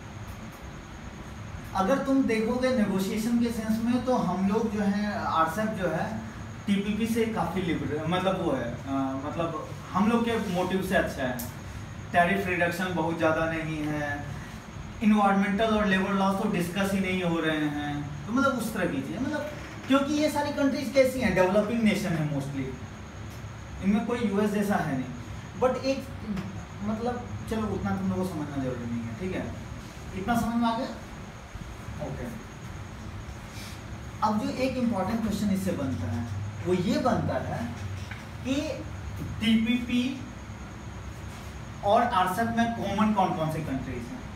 अगर तुम देखोगे नेगोशिएशन के सेंस में तो हम लोग जो है आरसेप जो है टीपीपी से काफ़ी लिबरल, मतलब वो है मतलब हम लोग के मोटिव से अच्छा है। टैरिफ रिडक्शन बहुत ज़्यादा नहीं है, इन्वायरमेंटल और लेबर लॉस तो डिस्कस ही नहीं हो रहे हैं, तो मतलब उस तरह की चीज़, मतलब क्योंकि ये सारी कंट्रीज कैसी हैं, डेवलपिंग नेशन है मोस्टली, इनमें कोई यूएस जैसा है नहीं। बट एक मतलब चलो उतना तुम लोगों को समझना जरूरी नहीं है, ठीक है, इतना समझ में आ गया? ओके। अब जो एक इम्पॉर्टेंट क्वेश्चन इससे बनता है वो ये बनता है कि टीपीपी और आरसेप में कॉमन कौन कौन से कंट्रीज हैं?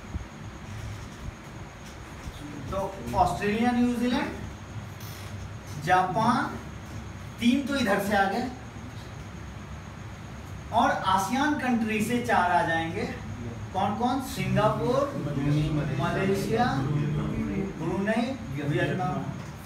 तो ऑस्ट्रेलिया, न्यूजीलैंड, जापान, 3 तो इधर से आ गए, और आसियान कंट्री से 4 आ जाएंगे। कौन कौन? Singapore, Malaysia, Brunei, Vietnam.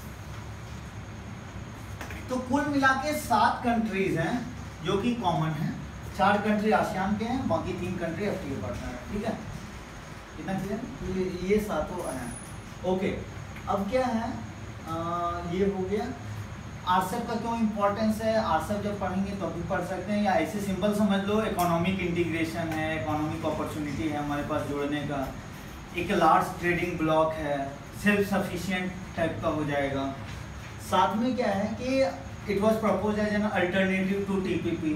तो कुल मिला के 7 कंट्रीज हैं जो कि कॉमन हैं। 4 कंट्री आसियान के हैं, बाकी 3 कंट्री एफटीए पार्टनर है, ठीक है, इतना क्लियर? ये 7 हैं। ओके, अब क्या है, ये हो गया आरसेप का क्यों इम्पोर्टेंस है। आरसेप जब पढ़ेंगे तो भी पढ़ सकते हैं, या ऐसे सिंपल समझ लो इकोनॉमिक इंटीग्रेशन है, इकोनॉमिक अपॉर्चुनिटी है हमारे पास जुड़ने का, एक लार्ज ट्रेडिंग ब्लॉक है, सेल्फ सफिशिएंट टाइप का हो जाएगा। साथ में क्या है कि it was propose as an alternative to TPP,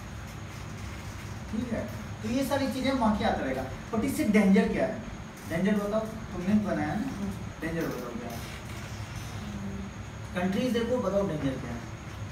ठीक है। तो ये सारी चीज़ें वहाँ क्या आता रहेगा, बट इससे डेंजर क्या है? डेंजर बताओ, तुमने बनाया ना, डेंजर बताओ क्या है? कंट्रीज देखो, बताओ डेंजर क्या है?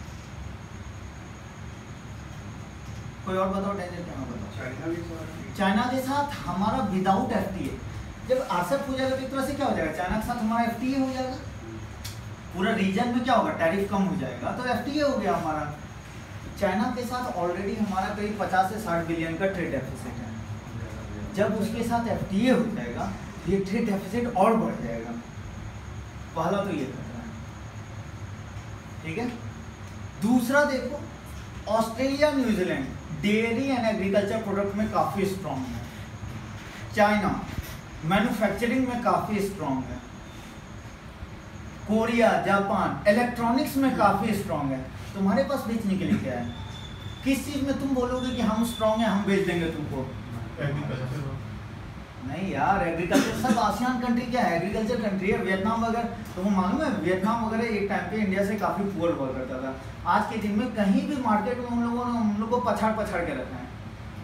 कोई और बताओ डेंजर क्या है? बताओ। चाइना के साथ हमारा विदाउट एफटीए, जब आरसेप हो जाएगा तो एक तरह से क्या हो जाएगा, चाइना के साथ हमारा एफटीए हो जाएगा, पूरा रीजन में क्या होगा, टैरिफ कम हो जाएगा, तो एफटीए हो गया हमारा। चाइना के साथ ऑलरेडी हमारा करीब 50 से 60 बिलियन का ट्रेड डेफिसिट है। जब उसके साथ एफटीए हो जाएगा ये ट्रेड डेफिसिट और बढ़ जाएगा। पहला तो ये खतरा है, ठीक है। दूसरा देखो, Australia, New Zealand dairy and agriculture product में काफ़ी स्ट्रॉन्ग है। चाइना मैन्युफैक्चरिंग में काफ़ी स्ट्रॉन्ग है। कोरिया, जापान इलेक्ट्रॉनिक्स में काफ़ी स्ट्रॉन्ग है। तुम्हारे पास बेचने के लिए क्या है? किस चीज़ में तुम बोलोगे कि हम स्ट्रॉन्ग हैं, हम बेच देंगे तुमको? एग्रीकल्चर नहीं यार, एग्रीकल्चर सब आसियान कंट्री क्या है, एग्रीकल्चर कंट्री है। वियतनाम वगैरह तुमको मालूम है, वियतनाम वगैरह एक टाइम पे इंडिया से काफ़ी पुअर हुआ करता था। आज के दिन में कहीं भी मार्केट में हम लोग को पछाड़ के रखा है।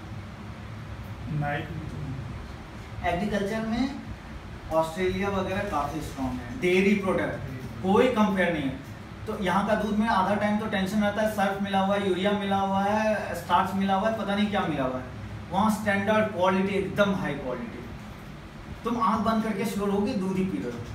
एग्रीकल्चर में ऑस्ट्रेलिया वगैरह काफ़ी स्ट्रॉन्ग है। डेयरी प्रोडक्ट कोई कंपेयर नहीं है। तो यहाँ का दूध में आधा टाइम तो टेंशन रहता है, सर्फ मिला हुआ है, यूरिया मिला हुआ है, स्टार्च मिला हुआ है, पता नहीं क्या मिला हुआ है। वहाँ स्टैंडर्ड क्वालिटी, एकदम हाई क्वालिटी। तुम आंख बंद करके श्योर होगी दूध ही पी रहे हो,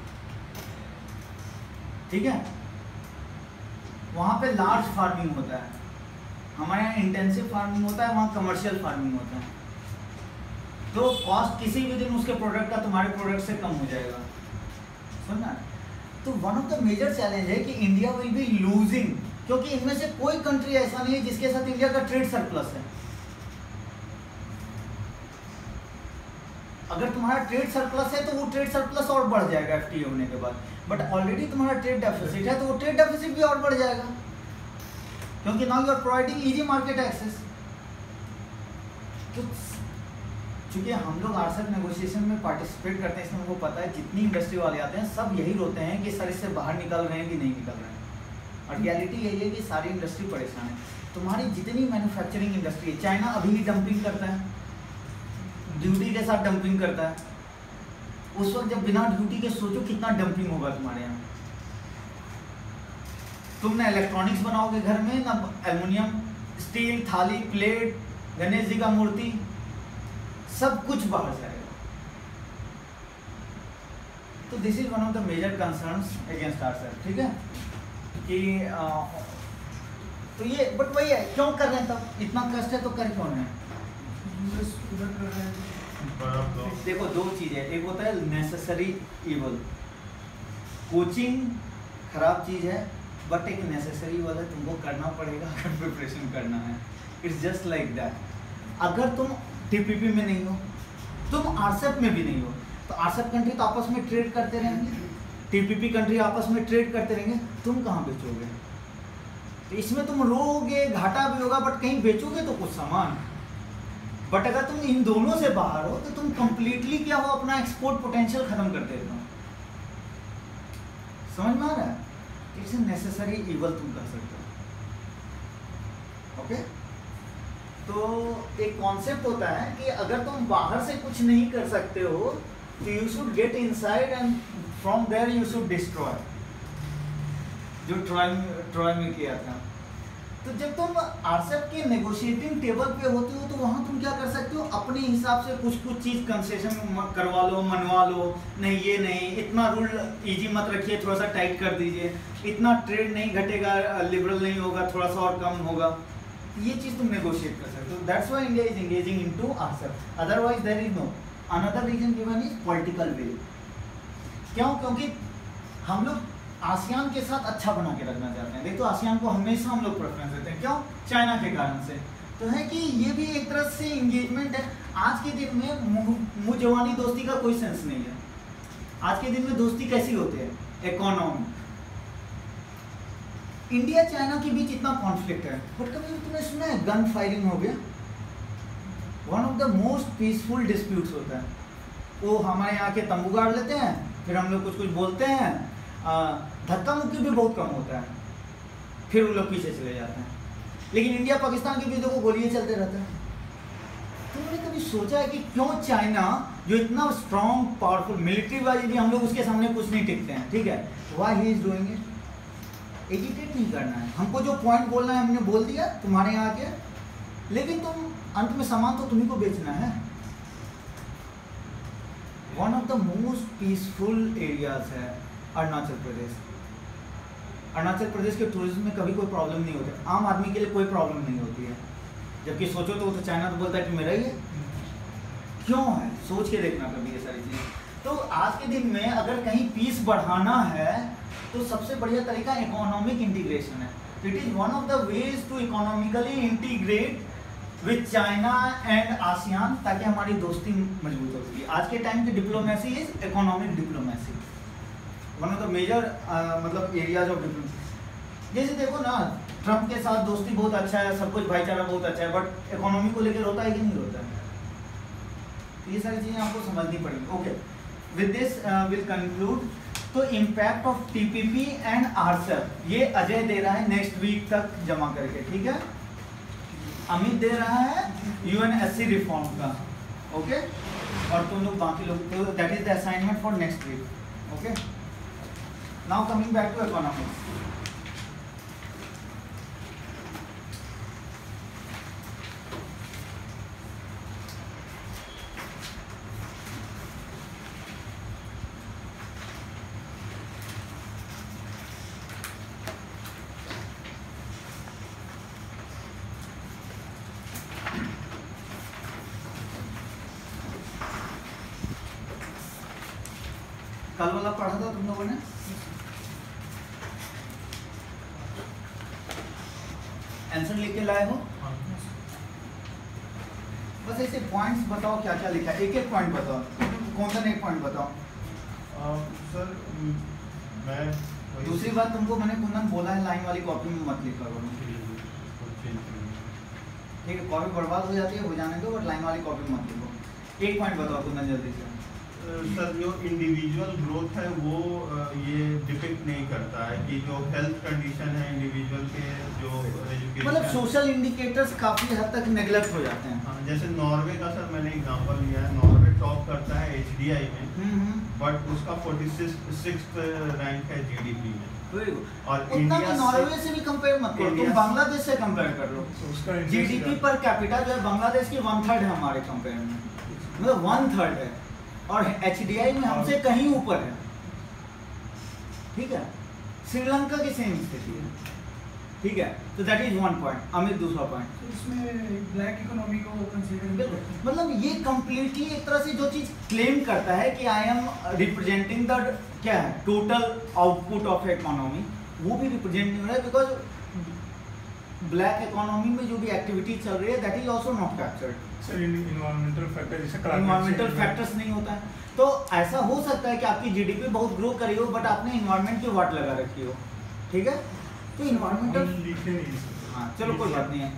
ठीक है। वहाँ पे लार्ज फार्मिंग होता है, हमारे यहाँ इंटेंसिव फार्मिंग होता है, वहाँ कमर्शियल फार्मिंग होता है। तो कॉस्ट किसी भी दिन उसके प्रोडक्ट का तुम्हारे प्रोडक्ट से कम हो जाएगा, सुनना। तो one of the major challenge है कि इंडिया विल बी लूजिंग, क्योंकि इनमें से कोई कंट्री ऐसा नहीं है जिसके साथ इंडिया का ट्रेड सरप्लस है। अगर तुम्हारा ट्रेड सरप्लस है तो वो ट्रेड सरप्लस और बढ़ जाएगा एफटीए होने के बाद, बट ऑलरेडी तुम्हारा ट्रेड डेफिसिट है तो वो ट्रेड डेफिसिट भी और बढ़ जाएगा। क्योंकि now you are providing easy market access. तो चूंकि हम लोग आरसेप नेगोशिएशन में पार्टिसिपेट करते हैं, इसमें हमको पता है जितनी इंडस्ट्री वाले आते हैं सब यही रोते हैं कि सर इससे बाहर निकल रहे हैं कि नहीं निकल रहे हैं। और रियलिटी यही है कि सारी इंडस्ट्री परेशान है। तुम्हारी जितनी मैन्युफैक्चरिंग इंडस्ट्री है, चाइना अभी ही डंपिंग करता है, ड्यूटी के साथ डंपिंग करता है। उस वक्त जब बिना ड्यूटी के सोचो कितना डंपिंग होगा तुम्हारे यहाँ। तुम ना इलेक्ट्रॉनिक्स बनाओगे घर में, ना एल्युमिनियम, स्टील, थाली, प्लेट, गणेश जी का मूर्ति, सब कुछ बाहर से आएगा। तो this is one of the major concerns against RCEP, ठीक है कि तो ये बट वही है, क्यों कर रहे हैं तब इतना कष्ट है तो कर क्यों रहे हैं? देखो दो चीज़ है, एक होता है नेसेसरी इवल। कोचिंग खराब चीज़ है बट एक नेसेसरी इवल है, तुमको करना पड़ेगा अगर प्रिपरेशन करना है। It's just like that. अगर तुम टीपीपी में नहीं हो, तुम आरसेप में भी नहीं हो, तो आरसेप कंट्री तो आपस में ट्रेड करते रहेंगे, टीपीपी कंट्री आपस में ट्रेड करते रहेंगे, तुम कहाँ बेचोगे? तो इसमें तुम रोगे, घाटा भी होगा बट कहीं बेचोगे तो कुछ सामान। बट अगर तुम इन दोनों से बाहर हो तो तुम कंप्लीटली क्या हो, अपना एक्सपोर्ट पोटेंशियल खत्म कर देते हो। समझ में आ रहा है? इट्स ए नेसेसरी इवल तुम कर सकते हो। ओके, तो एक कॉन्सेप्ट होता है कि अगर तुम बाहर से कुछ नहीं कर सकते हो तो you should get inside and from there you should destroy, जो ट्रॉय में किया था। तो जब तुम आरसेप के नेगोशिएटिंग टेबल पे होते हो तो वहाँ तुम क्या कर सकते हो, अपने हिसाब से कुछ कुछ चीज़ कंसेशन करवा लो, मनवा लो। नहीं ये नहीं, इतना रूल इजी मत रखिए, थोड़ा सा टाइट कर दीजिए, इतना ट्रेड नहीं घटेगा, लिबरल नहीं होगा, थोड़ा सा और कम होगा। ये चीज़ तुम नेगोशिएट कर सकते हो। That's why India is engaging into RCEP, otherwise there is no. Another reason given is political will. क्यों? क्योंकि हम लोग आसियान के साथ अच्छा बना के रखना चाहते हैं। देखो आसियान को हमेशा हम लोग प्रेफरेंस देते हैं, क्यों? चाइना के कारण से। तो है कि ये भी एक तरह से इंगेजमेंट है। आज के दिन में मुँह जवानी दोस्ती का कोई सेंस नहीं है। आज के दिन में दोस्ती कैसी होती है? इकोनॉमी। इंडिया चाइना के बीच इतना कॉन्फ्लिक्ट है, बट कभी तुमने सुना है गन फायरिंग हो गया? One of the most peaceful disputes होता है। वो हमारे यहाँ के तंबू गाड़ लेते हैं, फिर हम लोग कुछ कुछ बोलते हैं, धक्का मुक्की भी बहुत कम होता है, फिर वो लोग पीछे चले जाते हैं। लेकिन इंडिया पाकिस्तान के बीच देखो गोलियाँ चलते रहते हैं। तुमने कभी सोचा है कि क्यों चाइना जो इतना स्ट्रॉन्ग पावरफुल मिलिट्री वाइज भी हम लोग उसके सामने कुछ नहीं टिकते हैं, ठीक है? Why he is doing it? Agitate नहीं करना है हमको, जो पॉइंट बोलना है हमने बोल दिया तुम्हारे यहाँ के, लेकिन तुम अंत में सामान तो तुम्ही को बेचना है। One of the most peaceful areas है अरुणाचल प्रदेश। अरुणाचल प्रदेश के टूरिज्म में कभी कोई प्रॉब्लम नहीं होती, आम आदमी के लिए कोई प्रॉब्लम नहीं होती है। जबकि सोचो तो चाइना तो बोलता है कि मेरा ही है। क्यों है? सोच के देखना कभी ये सारी चीज़। तो आज के दिन में अगर कहीं पीस बढ़ाना है तो सबसे बढ़िया तरीका इकोनॉमिक इंटीग्रेशन है। It is one of the ways to economically integrate with China and ASEAN, ताकि हमारी दोस्ती मजबूत हो सके। आज के टाइम की diplomacy is economic diplomacy, one of the major मतलब एरियाज ऑफ डिप्लोमेसी। जैसे देखो ना, ट्रम्प के साथ दोस्ती बहुत अच्छा है, सब कुछ भाईचारा बहुत अच्छा है, बट इकोनॉमी को लेकर होता है कि नहीं होता है? तो ये सारी चीज़ें आपको समझनी पड़ेगी। Okay, with this will conclude. तो impact of TPP and RCEP ये अजय दे रहा है नेक्स्ट वीक तक जमा करके, ठीक है? अमित दे रहा है यूएनएससी रिफॉर्म का, ओके? और तुम लोग बाकी लोग, तो that is the assignment for next week. Okay, now coming back to economics. कल वाला पढ़ा था तुम लोगों ने? आंसर लिख के लाए हो? बस ऐसे पॉइंट्स बताओ क्या क्या लिखा है, एक एक पॉइंट बताओ। कौन सा एक पॉइंट बताओ? सर मैं दूसरी बात तुमको मैंने कुंदन बोला है, लाइन वाली कॉपी में मत लिखा करो। ठीक है, कॉपी बर्बाद हो जाती है, हो जाने दो, बट लाइन वाली कॉपी मत लिखो। एक पॉइंट बताओ कुंदन जल्दी से। सर जो इंडिविजुअल ग्रोथ है वो ये डिपिक्ट नहीं करता है कि जो हेल्थ कंडीशन है इंडिविजुअल के, जो एजुकेशन, मतलब सोशल इंडिकेटर्स काफी हद तक नेग्लेक्ट हो जाते हैं। हाँ, जैसे नॉर्वे का सर मैंने एग्जांपल लिया है, नॉर्वे टॉप करता है HDI में, बट उसका 46th रैंक है GDP में। और उतना इंडिया भी नॉर्वे से भी कंपेयर मत करो, तुम बांग्लादेश से कंपेयर कर लो। GDP पर कैपिटा जो है बांग्लादेश की 1/3 है हमारे कंपेयर में, मतलब 1/3 है, और HDI में हमसे कहीं ऊपर है। ठीक है, श्रीलंका की सेम स्थिति है। ठीक है, तो that is one point. Amit दूसरा पॉइंट, इसमें ब्लैक इकोनॉमी को कंसीडर, मतलब ये कंप्लीटली एक तरह से जो चीज क्लेम करता है कि आई एम रिप्रेजेंटिंग द क्या है टोटल आउटपुट ऑफ इकोनॉमी, वो भी रिप्रेजेंट नहीं हो रहा है, बिकॉज ब्लैक इकोनॉमी में जो भी एक्टिविटी चल रही है that is also not captured. Sir environmental factor जैसे इन्वायरमेंटल फैक्टर्स नहीं होता है, तो ऐसा हो सकता है कि आपकी GDP बहुत ग्रो करी हो बट आपने इन्वायरमेंट की वाट लगा रखी हो। ठीक है, तो इन्वायरमेंटल लिखे नहीं। हाँ चलो कोई बात नहीं है।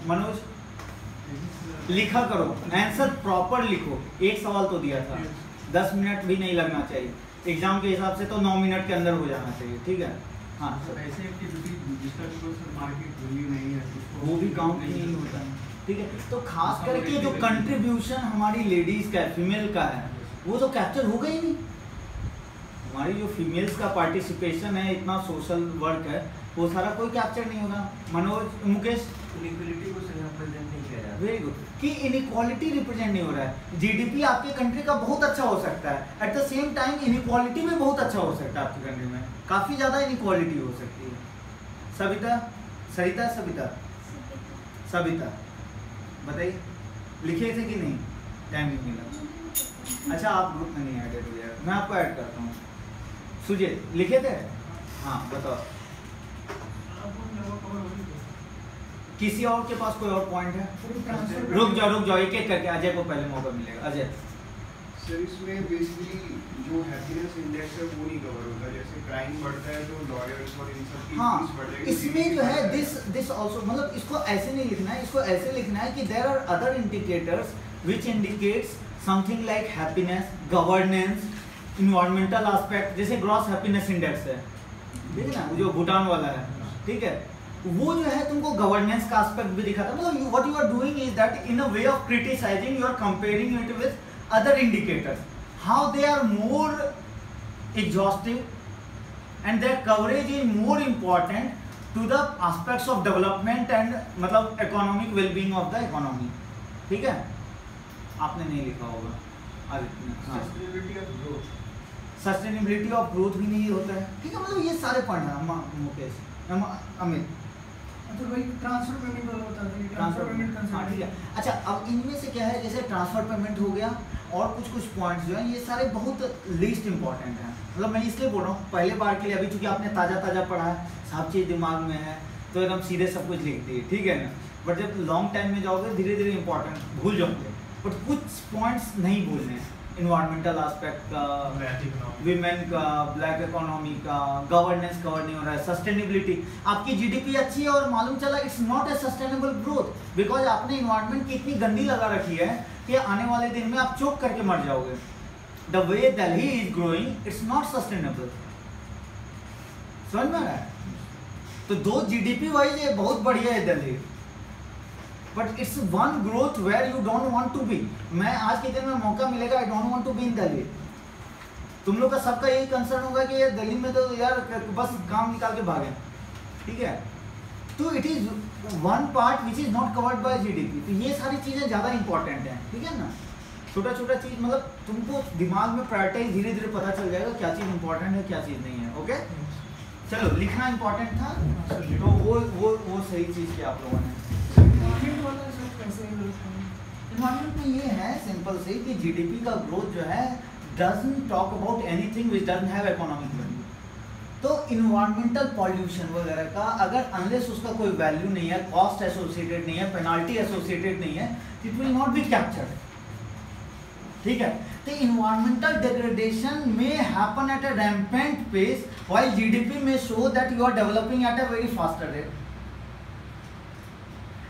मनोज लिखा करो, आंसर प्रॉपर लिखो। एक सवाल तो दिया था, 10 मिनट भी नहीं लगना चाहिए, एग्जाम के हिसाब से तो 9 मिनट के अंदर हो जाना चाहिए। ठीक है, हाँ सर ऐसे एक्टिविटी जिसका कोई मार्केट वैल्यू नहीं है वो भी काउंट नहीं होता है। ठीक है, तो खास करके जो कंट्रीब्यूशन हमारी लेडीज का है, फीमेल का है, वो तो कैप्चर होगा ही नहीं। हमारी जो फीमेल्स का पार्टिसिपेशन है, इतना सोशल वर्क है, वो सारा कोई कैप्चर नहीं होगा। मनोज, मुकेश, इनइक्वालिटी को सही रिप्रेजेंट नहीं किया जाता। वेरी गुड, कि इनइक्वालिटी रिप्रेजेंट नहीं हो रहा है। GDP आपके कंट्री का बहुत अच्छा हो सकता है, at the same time inequality में बहुत अच्छा हो सकता है। आपकी कंट्री में काफ़ी ज़्यादा इनइक्वालिटी हो सकती है। सविता, सरिता, सविता बताइए, लिखे थे कि नहीं? टाइम नहीं मिला। अच्छा, आप ग्रुप में नहीं ऐड हो यार, मैं आपको ऐड करता हूँ। सुजीत लिखे थे? हाँ बताओ, किसी और के पास कोई और पॉइंट है? रुक जाओ एक एक करके। अजय को पहले मौका मिलेगा। अजय सर, इसमें बेसिकली जो हैप्पीनेस इंडेक्स है वो नहीं कवर होता, जैसे क्राइम बढ़ता है तो लॉयर्स और इन सब की हाँ, फीस बढ़ जाएगी। इसमें जो है दिस आल्सो, मतलब इसको ऐसे नहीं लिखना है, इसको ऐसे लिखना है कि there are other indicators which indicates something like happiness, governance, environmental aspect, जैसे ग्रॉस हैप्पीनेस इंडेक्स है, ठीक है ना, वो जो भूटान वाला है। ठीक है, वो जो है तुमको गवर्नेंस का एस्पेक्ट भी दिखाता है। मतलब what you are doing is that in a way of criticising, you are comparing it with other indicators, how they are more exhaustive and their coverage is more important to the aspects of development and मतलब economic well-being of the economy। ठीक है, आपने नहीं लिखा होगा। Sustainability of growth भी नहीं होता है। ठीक है, मतलब ये सारे पॉइंट हैं। मुकेश, अमित, तो भाई ट्रांसफर पेमेंट वाला बता देंगे, ट्रांसफर पेमेंट हाँ ठीक है। अच्छा, अब इनमें से क्या है, जैसे ट्रांसफर पेमेंट हो गया और कुछ पॉइंट्स जो हैं ये सारे बहुत लीस्ट इंपॉर्टेंट हैं। मतलब मैं इसलिए बोल रहा हूँ, पहले बार के लिए, अभी चूंकि आपने ताज़ा पढ़ा है, सब चीज़ दिमाग में है, तो एकदम सीधे सब कुछ लिख दिए। ठीक है ना, बट जब लॉन्ग टाइम में जाओगे धीरे धीरे इंपॉर्टेंट भूल जाओगे। बट कुछ पॉइंट्स नहीं भूलने हैं, इन्वायरमेंटल एस्पेक्ट का, विमेन का, ब्लैक इकोनॉमी का, गवर्नेंस कवर नहीं हो रहा है, सस्टेनेबिलिटी। आपकी GDP अच्छी है और मालूम चला it's not a sustainable growth, because आपने इन्वायरमेंट की इतनी गंदी लगा रखी है कि आने वाले दिन में आप चोक करके मर जाओगे। The way Delhi is growing it's not sustainable. समझ में आ रहा है? तो दो GDP वाइज ये बहुत बढ़िया है Delhi, but it's one growth where you don't want to be. मैं आज के दिन में मौका मिलेगा, I don't want to be in Delhi. तुम लोग का सबका यही कंसर्न होगा कि ये दिल्ली में तो यार बस काम निकाल के भागे। ठीक है, तो it is one part which is not covered by GDP। तो ये सारी चीज़ें ज़्यादा इंपॉर्टेंट हैं। ठीक है ना, छोटा चीज़, मतलब तुमको दिमाग में प्रायोरिटाइज धीरे धीरे पता चल जाएगा क्या चीज़ इंपॉर्टेंट है क्या चीज़ नहीं है। ओके, चलो लिखना इंपॉर्टेंट था, तो वो सही चीज़ की आप लोगों ने। इन्वायरमेंट में ये है सिंपल से कि GDP का ग्रोथ जो है doesn't talk about anything which doesn't have economic value. तो इन्वायरमेंटल पॉल्यूशन वगैरह का अगर अनलेस उसका कोई वैल्यू नहीं है, कॉस्ट एसोसिएटेड नहीं है, पेनाल्टी एसोसिएटेड नहीं है, it will not be captured. ठीक है, तो इन्वायरमेंटल डिग्रेडेशन में happen at a rampant pace while GDP में show that you are developing at a very faster rate.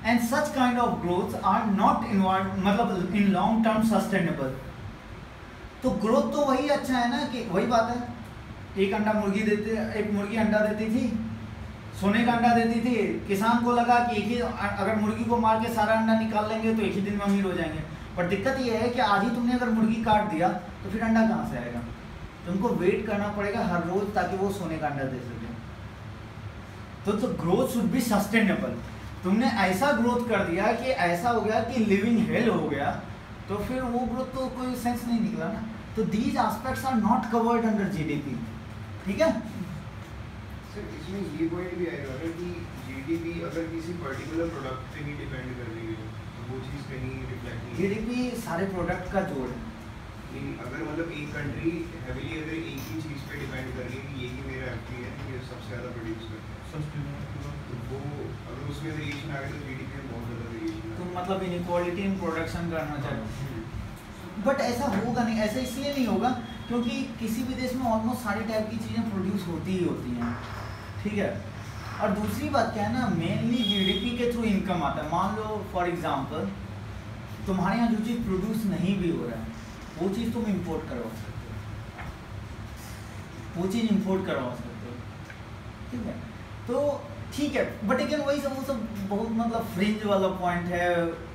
And such kind of growth are not मतलब in long term sustainable. तो growth तो वही अच्छा है ना, कि वही बात है, एक मुर्गी अंडा देती थी, सोने का अंडा देती थी, किसान को लगा कि एक ही अगर मुर्गी को मार के सारा अंडा निकाल लेंगे तो एक ही दिन में अमीर हो जाएंगे। पर दिक्कत ये है कि आज ही तुमने अगर मुर्गी काट दिया तो फिर अंडा कहाँ से आएगा? तुमको वेट करना पड़ेगा हर रोज ताकि वो सोने का अंडा दे सके। तो ग्रोथ शुड बी सस्टेनेबल। तुमने ऐसा ग्रोथ कर दिया कि ऐसा हो गया कि लिविंग हेल हो गया, तो फिर वो ग्रोथ तो कोई सेंस नहीं निकला ना। तो these aspects are not covered under GDP, ठीक है। सर इसमें ये पॉइंट भी आएगा ना कि जीडीपी अगर किसी पर्टिकुलर प्रोडक्ट पे ही डिपेंड कर रही है तो वो चीज़ कहीं रिफ्लेक्ट नहीं। जीडीपी सारे प्रोडक्ट का जोड़ है। अगर मतलब एक कंट्री हेवीली अगर एक ही चीज़ पे डिपेंड कर रही है कि यही मेरा एफडी है, ये सबसे ज़्यादा प्रोड्यूस करता है, तो वो अगर उसमें वेरिएशन आ गया तो जीडीपी में बहुत ज़्यादा वेरिएशन। तो मतलब इनइक्वालिटी इन प्रोडक्शन करना चाहिए, बट ऐसा होगा नहीं। ऐसा इसलिए नहीं होगा क्योंकि किसी भी देश में ऑलमोस्ट सारी टाइप की चीज़ें प्रोड्यूस होती ही होती हैं, ठीक है। और दूसरी बात क्या है ना, मेनली जीडीपी के थ्रू इनकम आता है। मान लो फॉर एग्जांपल तुम्हारे यहाँ जो चीज़ प्रोड्यूस नहीं भी हो रहा है वो चीज़ तुम इंपोर्ट करवा सकते हो, वो चीज़ इंपोर्ट करवा सकते हो, ठीक है। तो ठीक है, बट अगेन वही सब वो सब बहुत मतलब फ्रिंज वाला पॉइंट है।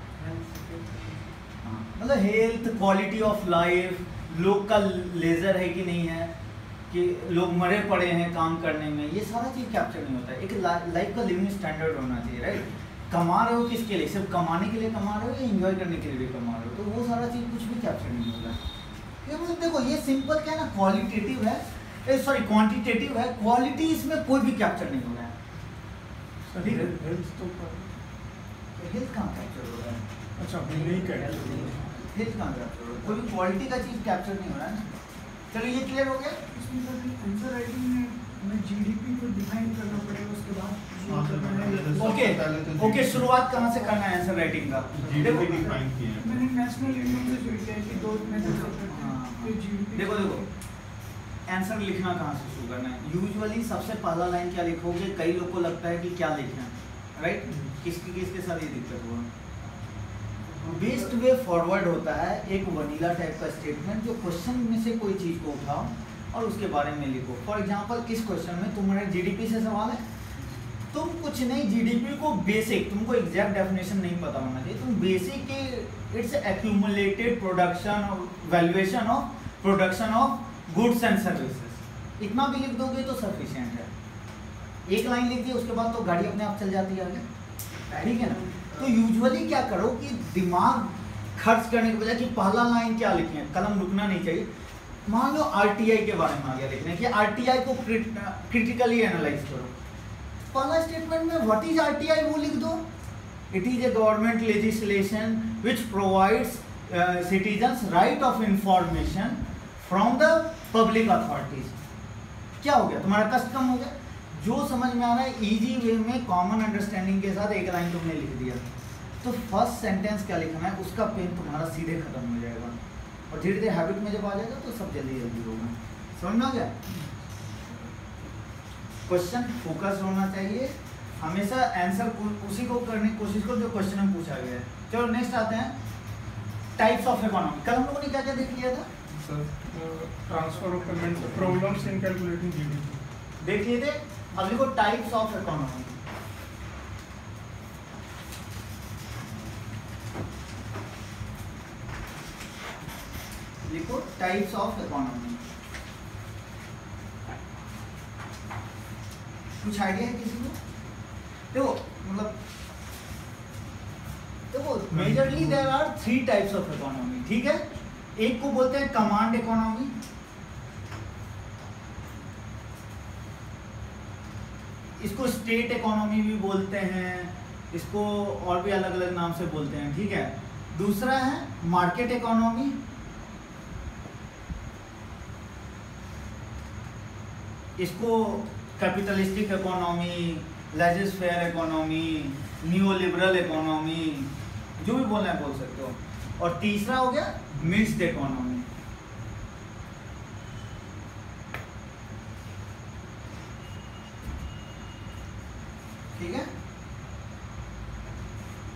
मतलब हेल्थ, क्वालिटी ऑफ लाइफ, लोग का लेजर है कि नहीं है, कि लोग मरे पड़े हैं काम करने में, ये सारा चीज़ कैप्चर नहीं होता है। एक लाइफ का लिविंग स्टैंडर्ड होना चाहिए, राइट। कमा रहे हो किसके लिए? सिर्फ कमाने के लिए कमा रहे हो या एंजॉय करने के लिए भी कमा रहे हो? तो वो सारा चीज़ कुछ भी कैप्चर नहीं होता है। मतलब देखो ये सिंपल क्या है ना, क्वालिटेटिव है, क्वांटिटेटिव है, क्वालिटी इसमें कोई भी कैप्चर नहीं हो रहा है। ठीक है, हेल्थ तो हेल्थ कहाँ कैप्चर हो रहा है? अच्छा नहीं कैप्चर हेल्थ कहाँ कैप्चर हो रहा है? कोई भी क्वालिटी का चीज़ कैप्चर नहीं हो रहा है ना। चलो ये क्लियर हो गया। इसमें सर आंसर राइटिंग में हमें जीडीपी को डिफाइन करना पड़ेगा, उसके बाद ओके, शुरुआत कहाँ से करना है आंसर राइटिंग का? जीडीपी डिफाइन किया है। मैंने नेशनल इनकम से जोड़ दिया है कि दो मेथड से जीडीपी। देखो आंसर लिखना कहाँ से शुरू करना है? यूजुअली सबसे पहला लाइन क्या लिखोगे? कई लोग को लगता है कि क्या लिखना है, राइट। किसके साथ ये दिक्कत हुआ? बेस्ट वे फॉरवर्ड होता है एक वनीला टाइप का स्टेटमेंट, जो क्वेश्चन में से कोई चीज़ को उठाओ और उसके बारे में लिखो। फॉर एग्जांपल इस क्वेश्चन में तुम्हारे जीडीपी से सवाल है, तुम कुछ नहीं, जीडीपी को बेसिक, तुमको एग्जैक्ट डेफिनेशन नहीं पता होना चाहिए, तुम बेसिक के it's accumulated production valuation of production of goods and services, इतना भी लिख दोगे तो सफिशिएंट है। एक लाइन लिख दी उसके बाद तो गाड़ी अपने आप चल जाती है आगे, ठीक है ना। तो यूजुअली क्या करो कि दिमाग खर्च करने के बजाय कि पहला लाइन क्या लिखें, कलम रुकना नहीं चाहिए। मान लो आरटीआई के बारे में आ गया लिखने कि आरटीआई को क्रिटिकली एनालाइज करो, पहला स्टेटमेंट में व्हाट इज आरटीआई वो लिख दो। It is a government legislation which provides citizens right of information from the public authorities. क्या हो गया, तुम्हारा कष्ट कम हो गया। जो समझ में आ रहा है इजी वे में कॉमन अंडरस्टैंडिंग के साथ एक लाइन तुमने लिख दिया, तो फर्स्ट सेंटेंस क्या लिखना है उसका पेन तुम्हारा सीधे खत्म हो जाएगा, और धीरे धीरे हैबिट में जब आ जाएगा तो सब जल्दी जल्दी होगा। समझ में आ गया? क्वेश्चन फोकस होना चाहिए हमेशा, आंसर उसी को करने की कोशिश करो जो क्वेश्चन में पूछा गया है। चलो नेक्स्ट आते हैं, टाइप्स ऑफ इकोनॉमी। कल हम लोगों ने क्या क्या देख लिया था? Sir transfer of payment, problems in calculating GDP देख लिए थे। अब लिखो टाइप्स ऑफ इकोनॉमी। लिखो टाइप्स ऑफ इकोनॉमी। कुछ आइडिया है किसी को? देखो मतलब देखो majorly there are 3 types of economy, ठीक है। एक को बोलते हैं कमांड इकोनॉमी, इसको स्टेट इकोनॉमी भी बोलते हैं, इसको और भी अलग अलग नाम से बोलते हैं, ठीक है। दूसरा है मार्केट इकोनॉमी, इसको capitalistic economy, laissez economy, new liberal economy, जो भी बोलना है बोल सकते हो। और तीसरा हो गया मिक्स्ड इकोनॉमी। ठीक है,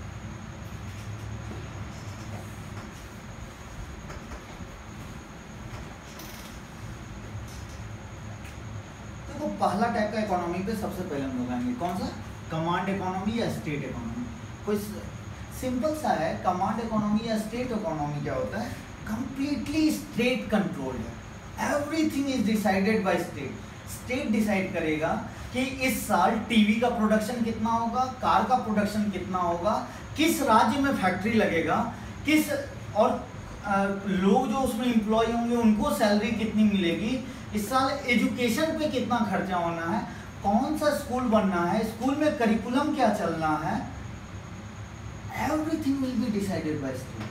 पहला टाइप का इकोनॉमी पे सबसे पहले हम लोग आएंगे, कौन सा? कमांड इकोनॉमी या स्टेट इकोनॉमी। कोई सिंपल सा है, कमांड इकोनॉमी या स्टेट इकोनॉमी क्या होता है? कंप्लीटली स्टेट कंट्रोल्ड है, everything is decided by state. State decide करेगा कि इस साल टीवी का प्रोडक्शन कितना होगा, कार का प्रोडक्शन कितना होगा, किस राज्य में फैक्ट्री लगेगा, किस और लोग जो उसमें एम्प्लॉय होंगे उनको सैलरी कितनी मिलेगी, इस साल एजुकेशन पे कितना खर्चा होना है, कौन सा स्कूल बनना है, स्कूल में करिकुलम क्या चलना है, everything will be decided by state.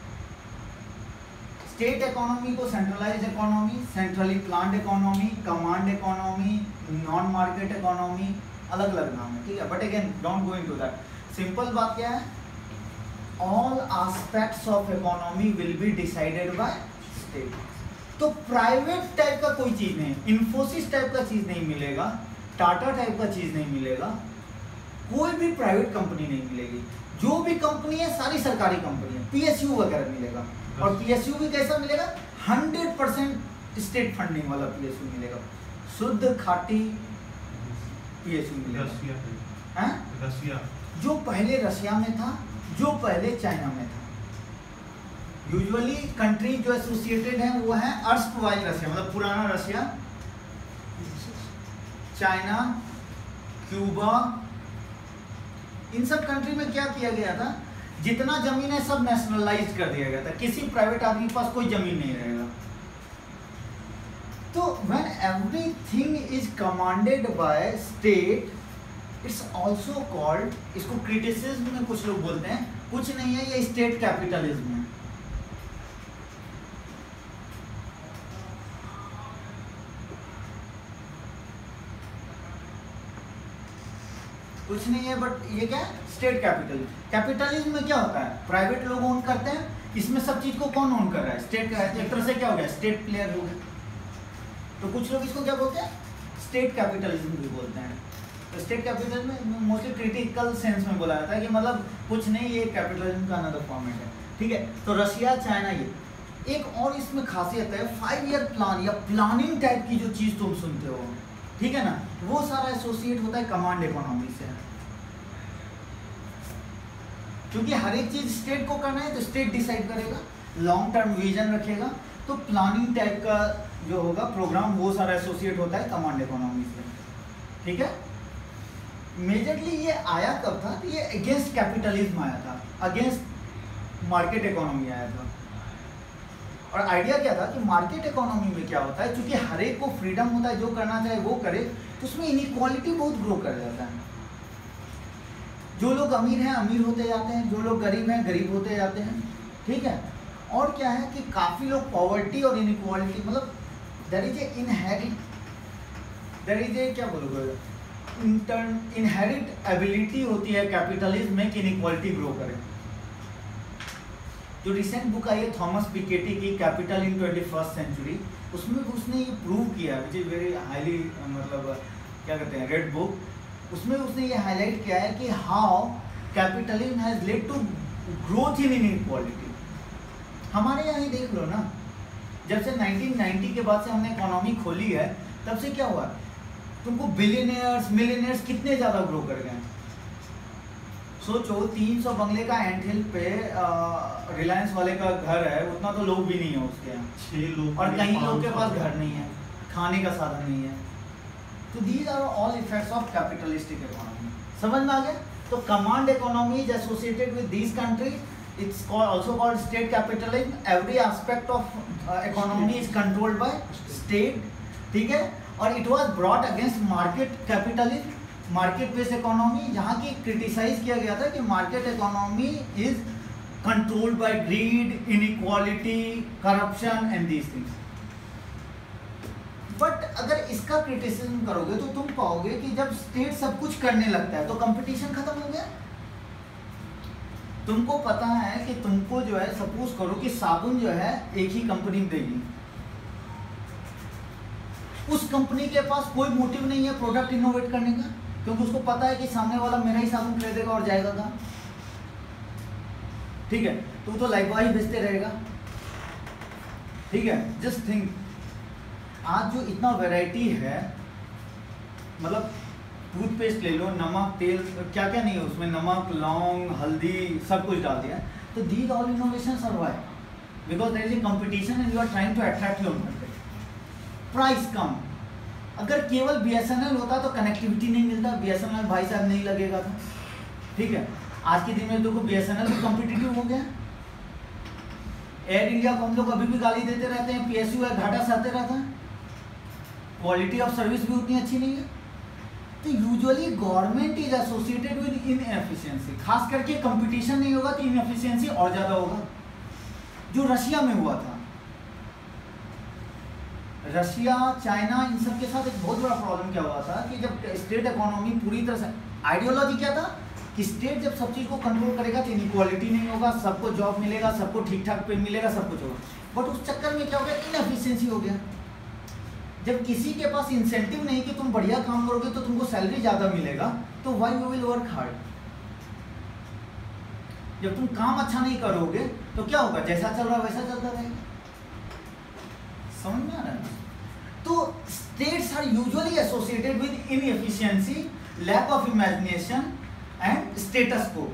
State economy को centralised economy, centrally planned economy, command economy, non market economy, अलग अलग नाम है, ठीक है। But again don't go into that. Simple बात क्या है? All aspects of economy will be decided by state. तो प्राइवेट टाइप का कोई चीज नहीं, इन्फोसिस टाइप का चीज नहीं मिलेगा, टाटा टाइप का चीज नहीं मिलेगा, कोई भी प्राइवेट कंपनी नहीं मिलेगी। जो भी कंपनी है सारी सरकारी कंपनी है, पीएसयू वगैरह मिलेगा। और पीएसयू भी कैसा मिलेगा? 100% स्टेट फंडिंग वाला पीएसयू मिलेगा, शुद्ध खाटी पीएसयू मिलेगा। रसिया जो पहले रशिया में था, जो पहले चाइना में था। यूजुअली कंट्री जो एसोसिएटेड है वो है अर्स्टवाइल रशिया, मतलब पुराना रशिया, चाइना, क्यूबा। इन सब कंट्री में क्या किया गया था? जितना जमीन है सब नेशनलाइज कर दिया गया था, किसी प्राइवेट आदमी के पास कोई जमीन नहीं रहेगा। तो when everything is commanded by state, it's also called, इसको क्रिटिसिज्म में कुछ लोग बोलते हैं, कुछ नहीं है ये स्टेट कैपिटलिज्म है। कुछ नहीं है बट ये क्या है? State capitalism. कैपिटलिज्म में क्या होता है? प्राइवेट लोग ओन करते हैं, इसमें सब चीज को कौन ओन कर रहा है? स्टेट का। एक तरह से क्या हो गया? स्टेट प्लेयर हो गया। तो कुछ लोग इसको क्या बोलते हैं? स्टेट कैपिटलिज्म भी बोलते हैं। तो स्टेट कैपिटलिज्म में मोस्टली क्रिटिकल सेंस में बोला जाता है कि मतलब कुछ नहीं, ये कैपिटलिज्म का अनदर फॉर्मेट है, ठीक है। तो रशिया, चाइना, ये एक और इसमें खासियत है, 5 ईयर प्लान या प्लानिंग टाइप की जो चीज तुम सुनते हो, ठीक है ना, वो सारा एसोसिएट होता है कमांड इकोनॉमी से। क्योंकि हर एक चीज स्टेट को करना है तो स्टेट डिसाइड करेगा, लॉन्ग टर्म विजन रखेगा, तो प्लानिंग टाइप का जो होगा प्रोग्राम वो सारा एसोसिएट होता है कमांड इकोनॉमी से, ठीक है। मेजरली ये आया कब था? ये अगेंस्ट कैपिटलिज्म आया था, अगेंस्ट मार्केट इकोनॉमी आया था। और आइडिया क्या था कि मार्केट इकोनॉमी में क्या होता है, क्योंकि हर एक को फ्रीडम होता है, जो करना चाहे वो करे, तो उसमें इनइक्वालिटी बहुत ग्रो कर जाता है। जो लोग अमीर हैं अमीर होते जाते हैं, जो लोग गरीब हैं गरीब होते जाते हैं, ठीक है। और क्या है कि काफ़ी लोग पॉवर्टी और इनइक्वालिटी, मतलब there is a inherit, there is a क्या बोलोगे, इनहेरिट एबिलिटी होती है कैपिटलिज्म में कि इनइक्वालिटी ग्रो करे। जो रिसेंट बुक आई है थॉमस पिकेटी की, कैपिटल इन 21st सेंचुरी, उसमें उसने ये प्रूव किया, विच इज वेरी हाईली, मतलब क्या कहते हैं, रेड बुक। उसमें उसने ये हाईलाइट किया है कि how capitalism has led to growth in inequality. हमारे यहाँ ही देख लो ना, जब से 1990 के बाद से हमने इकोनॉमी खोली है, तब से क्या हुआ? तुमको बिलियनियर्स मिलियनियर्स कितने ज़्यादा ग्रो कर गए। सोचो 300 बंगले का एंट हिल पे रिलायंस वाले का घर है, उतना तो लोग भी नहीं है उसके यहाँ, 6 लोग, और कहीं लोग के पास घर नहीं है, खाने का साधन नहीं है। तो these are all effects of capitalistic economy. समझ में आ गया? तो command economy is associated with these countries, it's also called state capitalism. Every aspect of economy is controlled by state, ठीक है। और it was brought against market capitalism, market based economy, जहाँ की क्रिटिसाइज किया गया था कि market economy is controlled by greed, inequality, corruption and these things. But अगर इसका क्रिटिसिज्म करोगे तो तुम पाओगे कि जब स्टेट सब कुछ करने लगता है तो कंपटीशन खत्म हो गया। तुमको पता है कि तुमको जो है, सपोज करो कि साबुन जो है एक ही कंपनी देगी, उस कंपनी के पास कोई मोटिव नहीं है प्रोडक्ट इनोवेट करने का, क्योंकि उसको पता है कि सामने वाला मेरा ही साबुन खरीदेगा और जाएगा कहाँ, ठीक है। तो वो तो लाइकवाइज बेचते रहेगा, ठीक है। जस्ट थिंक, आज जो इतना वैरायटी है मतलब टूथपेस्ट ले लो, नमक, तेल, क्या क्या नहीं है उसमें, नमक, लौंग, हल्दी, सब कुछ डाल दिया। तो these all innovations are why because there is a competition and you are trying to attract your market. Price कम। अगर केवल बीएसएनएल होता तो कनेक्टिविटी नहीं मिलता, बीएसएनएल भाई साहब नहीं लगेगा था, ठीक है। आज के दिन में देखो बीएसएनएल भी कॉम्पिटिटिव हो गया। एयर इंडिया को हम लोग अभी भी गाली देते रहते हैं, पीएसयू है, घाटा सहते रहता है, क्वालिटी ऑफ सर्विस भी उतनी अच्छी नहीं है। तो usually government is associated with inefficiency, खास करके कंपटीशन नहीं होगा तो इनएफिशिएंसी और ज़्यादा होगा, जो रशिया में हुआ था। रशिया, चाइना, इन सब के साथ एक बहुत बड़ा प्रॉब्लम क्या हुआ था कि जब स्टेट इकोनॉमी पूरी तरह से, आइडियोलॉजी क्या था कि स्टेट जब सब चीज़ को कंट्रोल करेगा तो इनइक्वालिटी नहीं होगा, सबको जॉब मिलेगा, सबको ठीक ठाक पे मिलेगा, सब कुछ होगा। बट उस चक्कर में क्या हो गया, इनएफिशिएंसी हो गया। जब किसी के पास इंसेंटिव नहीं कि तुम बढ़िया काम करोगे तो तुमको सैलरी ज़्यादा मिलेगा, तो why you will work hard. जब तुम काम अच्छा नहीं करोगे तो क्या होगा, जैसा चल रहा वैसा चलता रहेगा। समझ में आ रहा है? तो states are usually associated with inefficiency, lack of imagination and status quo.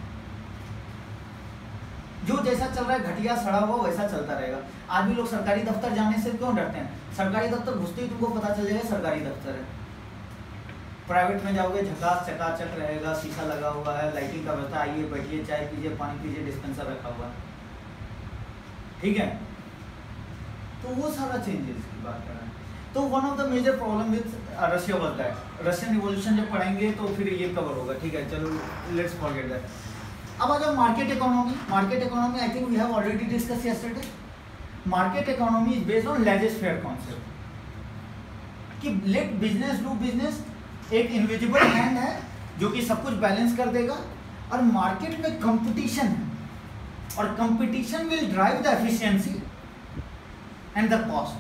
जो जैसा चल रहा है घटिया सड़ा हुआ वैसा चलता रहेगा। आज भी लोग सरकारी दफ्तर जाने से क्यों डरते हैं? सरकारी दफ्तर घुसते ही तुमको पता चल जाएगा सरकारी दफ्तर है। प्राइवेट में जाओगे झकास चकाचक रहेगा, शीशा लगा हुआ है, लाइटिंग का व्यवस्था, आइए बैठिए, चाय पीजिए, पानी पीजिए, डिस्पेंसर रखा हुआ है, ठीक है। तो वो सारा चेंजेस की बात कर रहे हैं। तो one of the major problem with Russia was that. Russian revolution जब पढ़ेंगे तो फिर ये कवर होगा, ठीक है। चलो लेट्स फॉरगेट दैट। अब आ जाओ market economy. Market economy I think we have already discuss yesterday. Market economy is based on laissez concept कि लेट बिजनेस डू बिजनेस। एक इनविजिबल हैंड है जो कि सब कुछ बैलेंस कर देगा, और मार्केट में कंपटीशन है, और competition will drive the efficiency and the cost.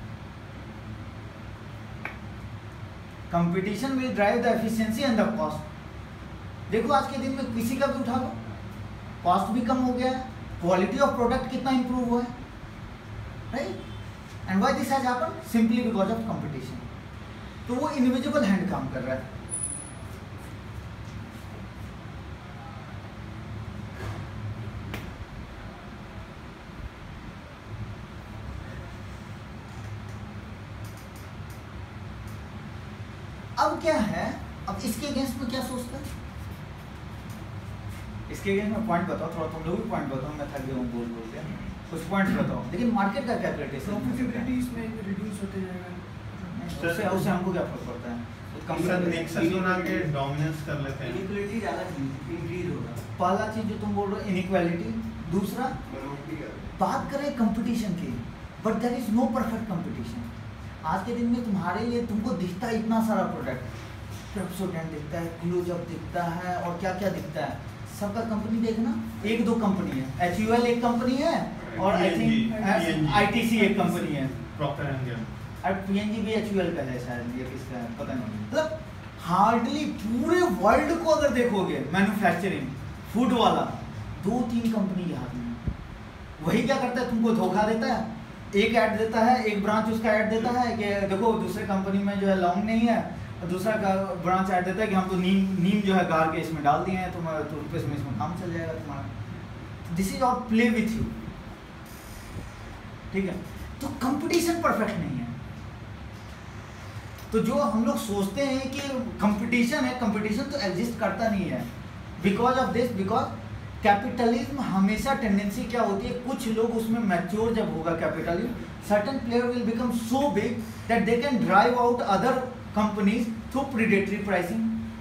Competition will drive the efficiency and the cost. देखो आज के दिन में किसी का भी उठा लो, कॉस्ट भी कम हो गया है, क्वालिटी ऑफ प्रोडक्ट कितना इंप्रूव हुआ है, right. And why this has happened? Simply because of competition. तो वो इनविजिबल हैंड काम कर रहा है। अब क्या है, अब इसके अगेंस्ट में क्या सोचता है? इसके अगेंस्ट में पॉइंट बताओ, थोड़ा तुम लोग भी पॉइंट बताओ, मैं थक गया हूँ बोल बोल के, कुछ पॉइंट बताओ। लेकिन मार्केट का क्या प्रॉफिटेबिलिटी इसमें रिड्यूस होते जाएगा, उससे हमको क्या फर्क पड़ता है? के डोमिनेंस कर लेते हैं, इनइक्वालिटी ज़्यादा इंक्रीज होगा। पहला चीज जो तुम बोल रहे हो इनइक्वालिटी। दूसरा बात करें कंपटीशन की, but there is no perfect competition. आज के दिन में तुम्हारे लिए तुमको दिखता है इतना सारा प्रोडक्ट, पेप्सोडेंट दिखता है, क्लोजअप दिखता है, और क्या क्या दिखता है। सबका कंपनी देखना, एक दो कंपनी है, HUL एक कंपनी है, और आई थिंक ITC एक कंपनी है, प्रॉक्टर एंड गैम्बल, और PNG भी HUL का है शायद, ये किसका है पता नहीं। मतलब हार्डली पूरे वर्ल्ड को अगर देखोगे मैन्युफैक्चरिंग फूड वाला, 2-3 कंपनी के हाथ में। वही क्या करता है, तुमको धोखा देता है, एक ऐड देता है, एक ब्रांच उसका ऐड देता है कि देखो दूसरे कंपनी में जो है लौंग नहीं है, और दूसरा का ब्रांच ऐड देता है कि हम तो नीम जो है गाड़ के इसमें डाल दिए हैं, तो रुपये में इसमें काम चल जाएगा तुम्हारा। This is all play with you, ठीक है। तो कंपटीशन परफेक्ट नहीं है। तो जो हम लोग सोचते हैं कि कंपटीशन है, कंपटीशन तो एग्जिस्ट करता नहीं है। Because of this, because capitalism हमेशा टेंडेंसी क्या होती है, कुछ लोग उसमें मैच्योर जब होगा capitalism, certain player will become so big that they can drive out other companies through predatory pricing.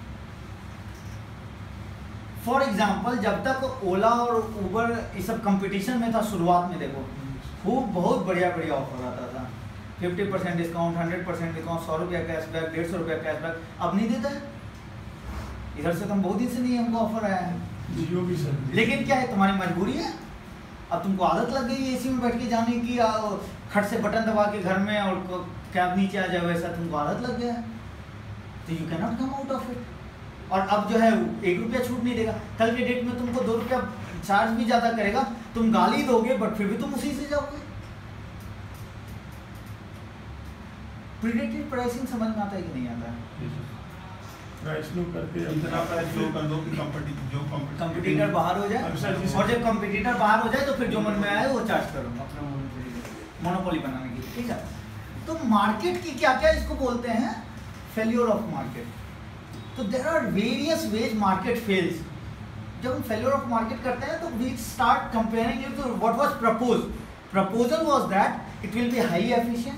For example, जब तक ओला और उबर ये सब कंपटीशन में था शुरुआत में, देखो खूब बहुत बढ़िया बढ़िया ऑफर आता था, 50% डिस्काउंट, 100% डिस्काउंट, 100 रुपया कैशबैक, 150 रुपया कैशबैक। अब नहीं देता है, इधर से तुम बहुत दिन से नहीं हमको ऑफर आया है। जियो भी सर, लेकिन क्या है, तुम्हारी मजबूरी है। अब तुमको आदत लग गई है एसी में बैठ के जाने की, खट से बटन दबा के घर में और कैब नीचे आ जाए, वैसा तुमको आदत लग गया है, तो you can not come out of it. और अब जो है 1 रुपया छूट नहीं देगा, कल के डेट में तुमको 2 रुपया चार्ज भी ज़्यादा करेगा, तुम गाली दोगे बट फिर भी तुम उसी से जाओगे। प्रीडेटरी प्राइसिंग समझ में आता है कि नहीं आता है? प्राइस लो करके इतना प्राइस लो कर दो कि कंपटीटर बाहर हो जाए, और जब कंपटीटर बाहर हो जाए तो फिर जो मन में आए वो चार्ज करो, अपना मोनोपोली बनाने के लिए, ठीक है। तो मार्केट की क्या क्या इसको बोलते हैं, फेल्योर ऑफ मार्केट। तो there are various ways market fails. जब हम फेल्योर ऑफ मार्केट करते हैं तो we start comparing it to what was proposed. Proposal was that it will be highly efficient.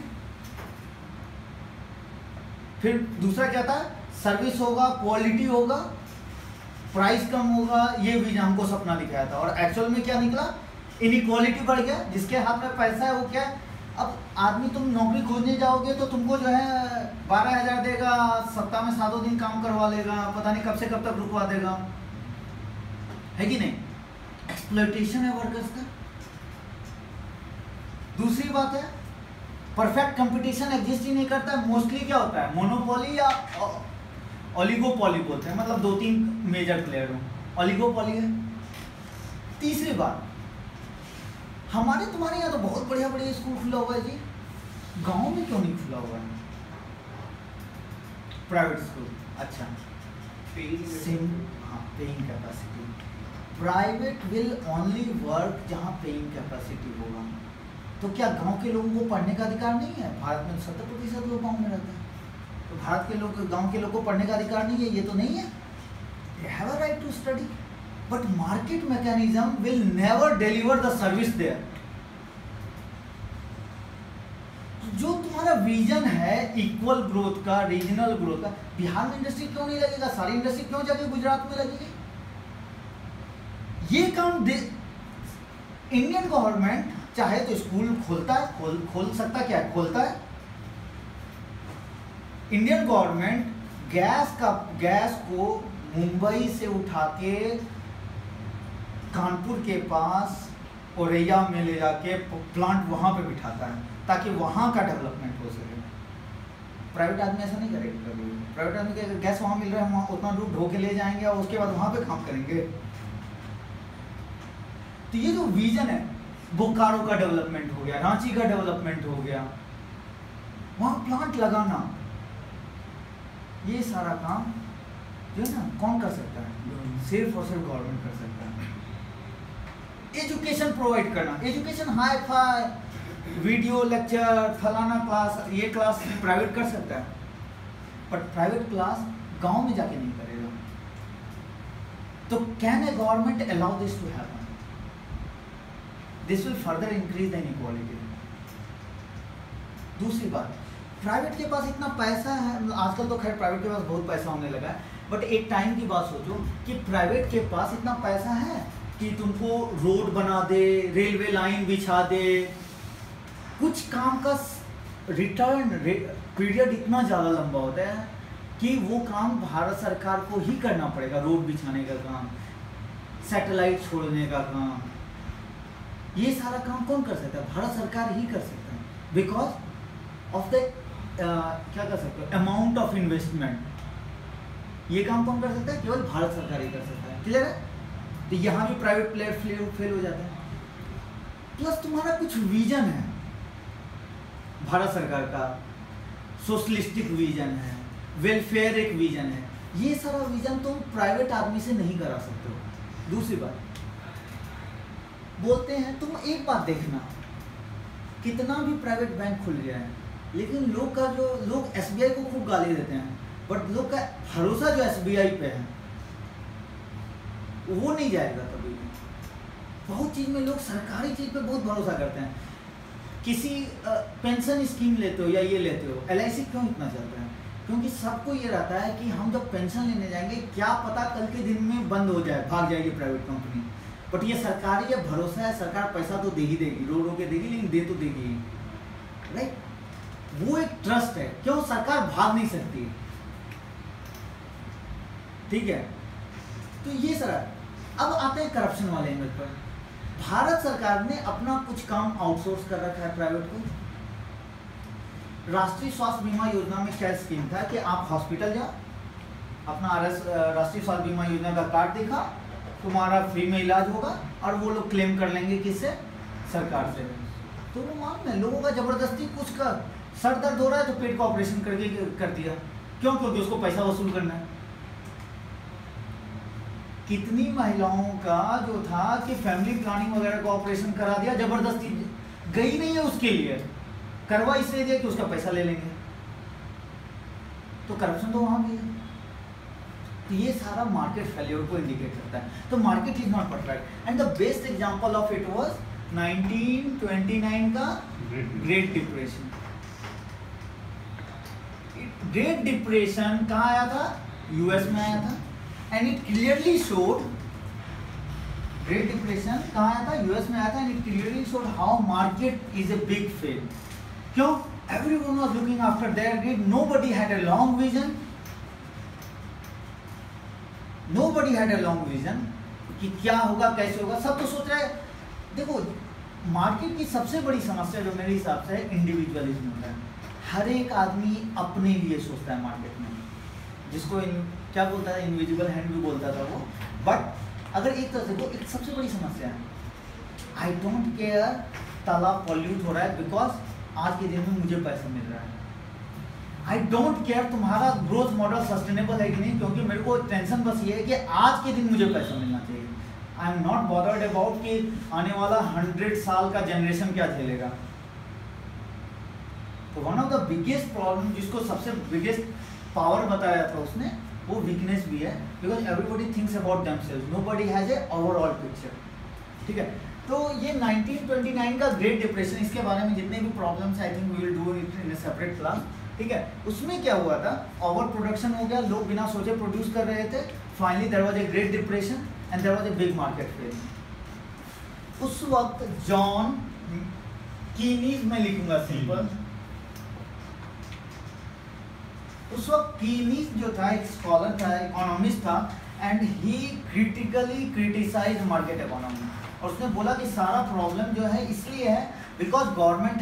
फिर दूसरा क्या था, सर्विस होगा, क्वालिटी होगा, प्राइस कम होगा, ये भी हमको सपना दिखाया था। और एक्चुअल में क्या निकला, इनइक्वालिटी बढ़ गया। जिसके हाथ में पैसा है वो क्या है, अब आदमी तुम नौकरी खोजने जाओगे तो तुमको जो है 12,000 देगा, सप्ताह में 7 दिन काम करवा लेगा, पता नहीं कब से कब तक रुकवा देगा, है कि नहीं? एक्सप्लॉयटेशन है वर्कर्स का। दूसरी बात है, परफेक्ट कंपटीशन एग्जिस्ट ही नहीं करता है। मोस्टली क्या होता है, मोनोपोली या ओलिगोपोली बोलते हैं, मतलब 2-3 मेजर प्लेयर हो, ओलिगोपोली है। तीसरी बात, हमारे तुम्हारे यहाँ तो बहुत बढ़िया बढ़िया स्कूल खुला हुआ है जी, गांव में क्यों नहीं खुला हुआ है प्राइवेट स्कूल? अच्छा, सेम, हाँ, paying capacity. Private will only work जहाँ पेइंग कैपेसिटी होगा। तो क्या गांव के लोगों को पढ़ने का अधिकार नहीं है? भारत में 70% लोग गांव में रहते हैं, तो भारत के लोग, गांव के लोग को पढ़ने का अधिकार नहीं है, ये तो नहीं है। They have a right to study, but market mechanism will never deliver the service there. जो तुम्हारा विजन है इक्वल ग्रोथ का, रीजनल ग्रोथ का, बिहार में इंडस्ट्री क्यों नहीं लगेगा? सारी इंडस्ट्री क्यों जाके गुजरात में लगेगी? ये काम इंडियन गवर्नमेंट चाहे तो स्कूल खोलता है, खोल सकता, क्या है, खोलता है। इंडियन गवर्नमेंट गैस को मुंबई से उठा के कानपुर के पास औरैया में ले जाके प्लांट वहां पे बिठाता है ताकि वहां का डेवलपमेंट हो सके। प्राइवेट आदमी ऐसा नहीं करेगा कभी। प्राइवेट आदमी के गैस वहां मिल रहा है, वहां उतना दूर ढो के ले जाएंगे और उसके बाद वहां पे काम करेंगे। तो ये जो विजन है, बोकारो का डेवलपमेंट हो गया, रांची का डेवलपमेंट हो गया, वहां प्लांट लगाना, ये सारा काम जो है ना, कौन कर सकता है? सिर्फ और सिर्फ गवर्नमेंट कर सकता है। एजुकेशन प्रोवाइड करना, education hi fi, video lecture, फलाना क्लास, ये क्लास प्राइवेट कर सकता है, बट प्राइवेट क्लास गांव में जाके नहीं करेगा। तो can a government allow this to happen? This will further increase the inequality. दूसरी बात, प्राइवेट के पास इतना पैसा है, आजकल तो खैर प्राइवेट के पास बहुत पैसा होने लगा है, बट एक टाइम की बात सोचो कि प्राइवेट के पास इतना पैसा है कि तुमको रोड बना दे, रेलवे लाइन बिछा दे, कुछ काम का रिटर्न पीरियड इतना ज़्यादा लंबा होता है कि वो काम भारत सरकार को ही करना पड़ेगा। रोड बिछाने का काम, सैटेलाइट छोड़ने का काम, ये सारा काम कौन कर सकता है? भारत सरकार ही कर सकता है, बिकॉज ऑफ द क्या कर सकते हो, अमाउंट ऑफ इन्वेस्टमेंट। ये काम कौन कर सकता है? केवल भारत सरकार ही कर सकता है। क्लियर है? तो यहाँ भी प्राइवेट प्लेयर फेल हो जाते हैं। प्लस तुम्हारा कुछ विजन है भारत सरकार का, सोशलिस्टिक विजन है, वेलफेयर एक विजन है, ये सारा विजन तुम प्राइवेट आदमी से नहीं करा सकते हो। दूसरी बात, बोलते हैं, तुम एक बात देखना, कितना भी प्राइवेट बैंक खुल गया है, लेकिन लोग एसबीआई को खूब गाली देते हैं, बट लोग का भरोसा जो एसबीआई पे है वो नहीं जाएगा कभी भी। बहुत चीज़ में लोग सरकारी चीज़ पे बहुत भरोसा करते हैं। किसी पेंशन स्कीम लेते हो या ये लेते हो, एलआईसी क्यों इतना चलता है? क्योंकि सबको ये रहता है कि हम जब पेंशन लेने जाएंगे, क्या पता कल के दिन में बंद हो जाए, भाग जाएगी प्राइवेट कंपनी। बट ये सरकारी ये भरोसा है, सरकार पैसा तो दे ही देगी, रो के देगी, लेकिन दे तो देगी, राइट? वो एक ट्रस्ट है। क्यों? सरकार भाग नहीं सकती, ठीक है? तो ये सारा। अब आते हैं करप्शन वाले एंगल पर। भारत सरकार ने अपना कुछ काम आउटसोर्स कर रखा है प्राइवेट को। राष्ट्रीय स्वास्थ्य बीमा योजना में क्या स्कीम था कि आप हॉस्पिटल जाओ, अपना राष्ट्रीय स्वास्थ्य बीमा योजना का कार्ड दिखा, तुम्हारा फ्री में इलाज होगा, और वो लोग क्लेम कर लेंगे किससे? सरकार से। तो वो मान लें, लोगों का जबरदस्ती कुछ का सर दर्द हो रहा है तो पेट का ऑपरेशन करके कर दिया, क्यों? क्योंकि उसको पैसा वसूल करना है। कितनी महिलाओं का जो था कि फैमिली प्लानिंग वगैरह का ऑपरेशन करा दिया, जबरदस्ती गई नहीं है उसके लिए, करवा इसलिए दिया कि उसका पैसा ले लेंगे, तो करप्शन तो वहां भी है। तो ये सारा मार्केट फेल्योर को इंडिकेट करता है। तो market is not perfect and the best example of it was 1929 का ग्रेट डिप्रेशन। ग्रेट डिप्रेशन कहाँ आया था? यूएस में आया था and it clearly showed, great depression कहाँ आया था? यूएस में आया था and it clearly showed how market is a big fail. क्यों? everyone was looking after their greed, nobody had a long vision, nobody had a long vision कि क्या होगा कैसे होगा, सब तो सोच रहे हैं। देखो मार्केट की सबसे बड़ी समस्या जो मेरे हिसाब से इंडिविजुअलिज्म होता है, हर एक आदमी अपने लिए सोचता है मार्केट में, जिसको क्या बोलता है, इनविजिबल हैंड भी बोलता था वो। बट अगर एक तरह से देखो, एक सबसे बड़ी समस्या है, आई डोंट केयर तालाब पॉल्यूट हो रहा है बिकॉज आज के दिन में मुझे पैसा मिल रहा है। आई डोंट केयर तुम्हारा ग्रोथ मॉडल सस्टेनेबल है कि नहीं, क्योंकि मेरे को टेंशन बस ये है कि आज के दिन मुझे पैसा मिलना चाहिए। I am not bothered about कि आने वाला 100 साल का जनरेशन क्या झेलेगा। तो one of the biggest problem, जिसको सबसे बिगेस्ट पावर बताया था उसने, वो वीकनेस भी है, because everybody thinks about themselves, nobody has a overall picture. ठीक है, तो ये 1929 का ग्रेट डिप्रेशन, इसके बारे में जितने भी problems I think we will do it in a separate class. ठीक है, उसमें क्या हुआ था, ओवर प्रोडक्शन हो गया, लोग बिना सोचे प्रोड्यूस कर रहे थे, finally there was a Great Depression and there was a big market fail. उस वक्त जॉन कीनीज में लिखूंगा सिंपल, उस वक्त कीनीज जो था एक स्कॉलर था, इकोनॉमिस्ट था, and he critically criticised market economy. और उसने बोला कि सारा प्रॉब्लम जो है इसलिए है because government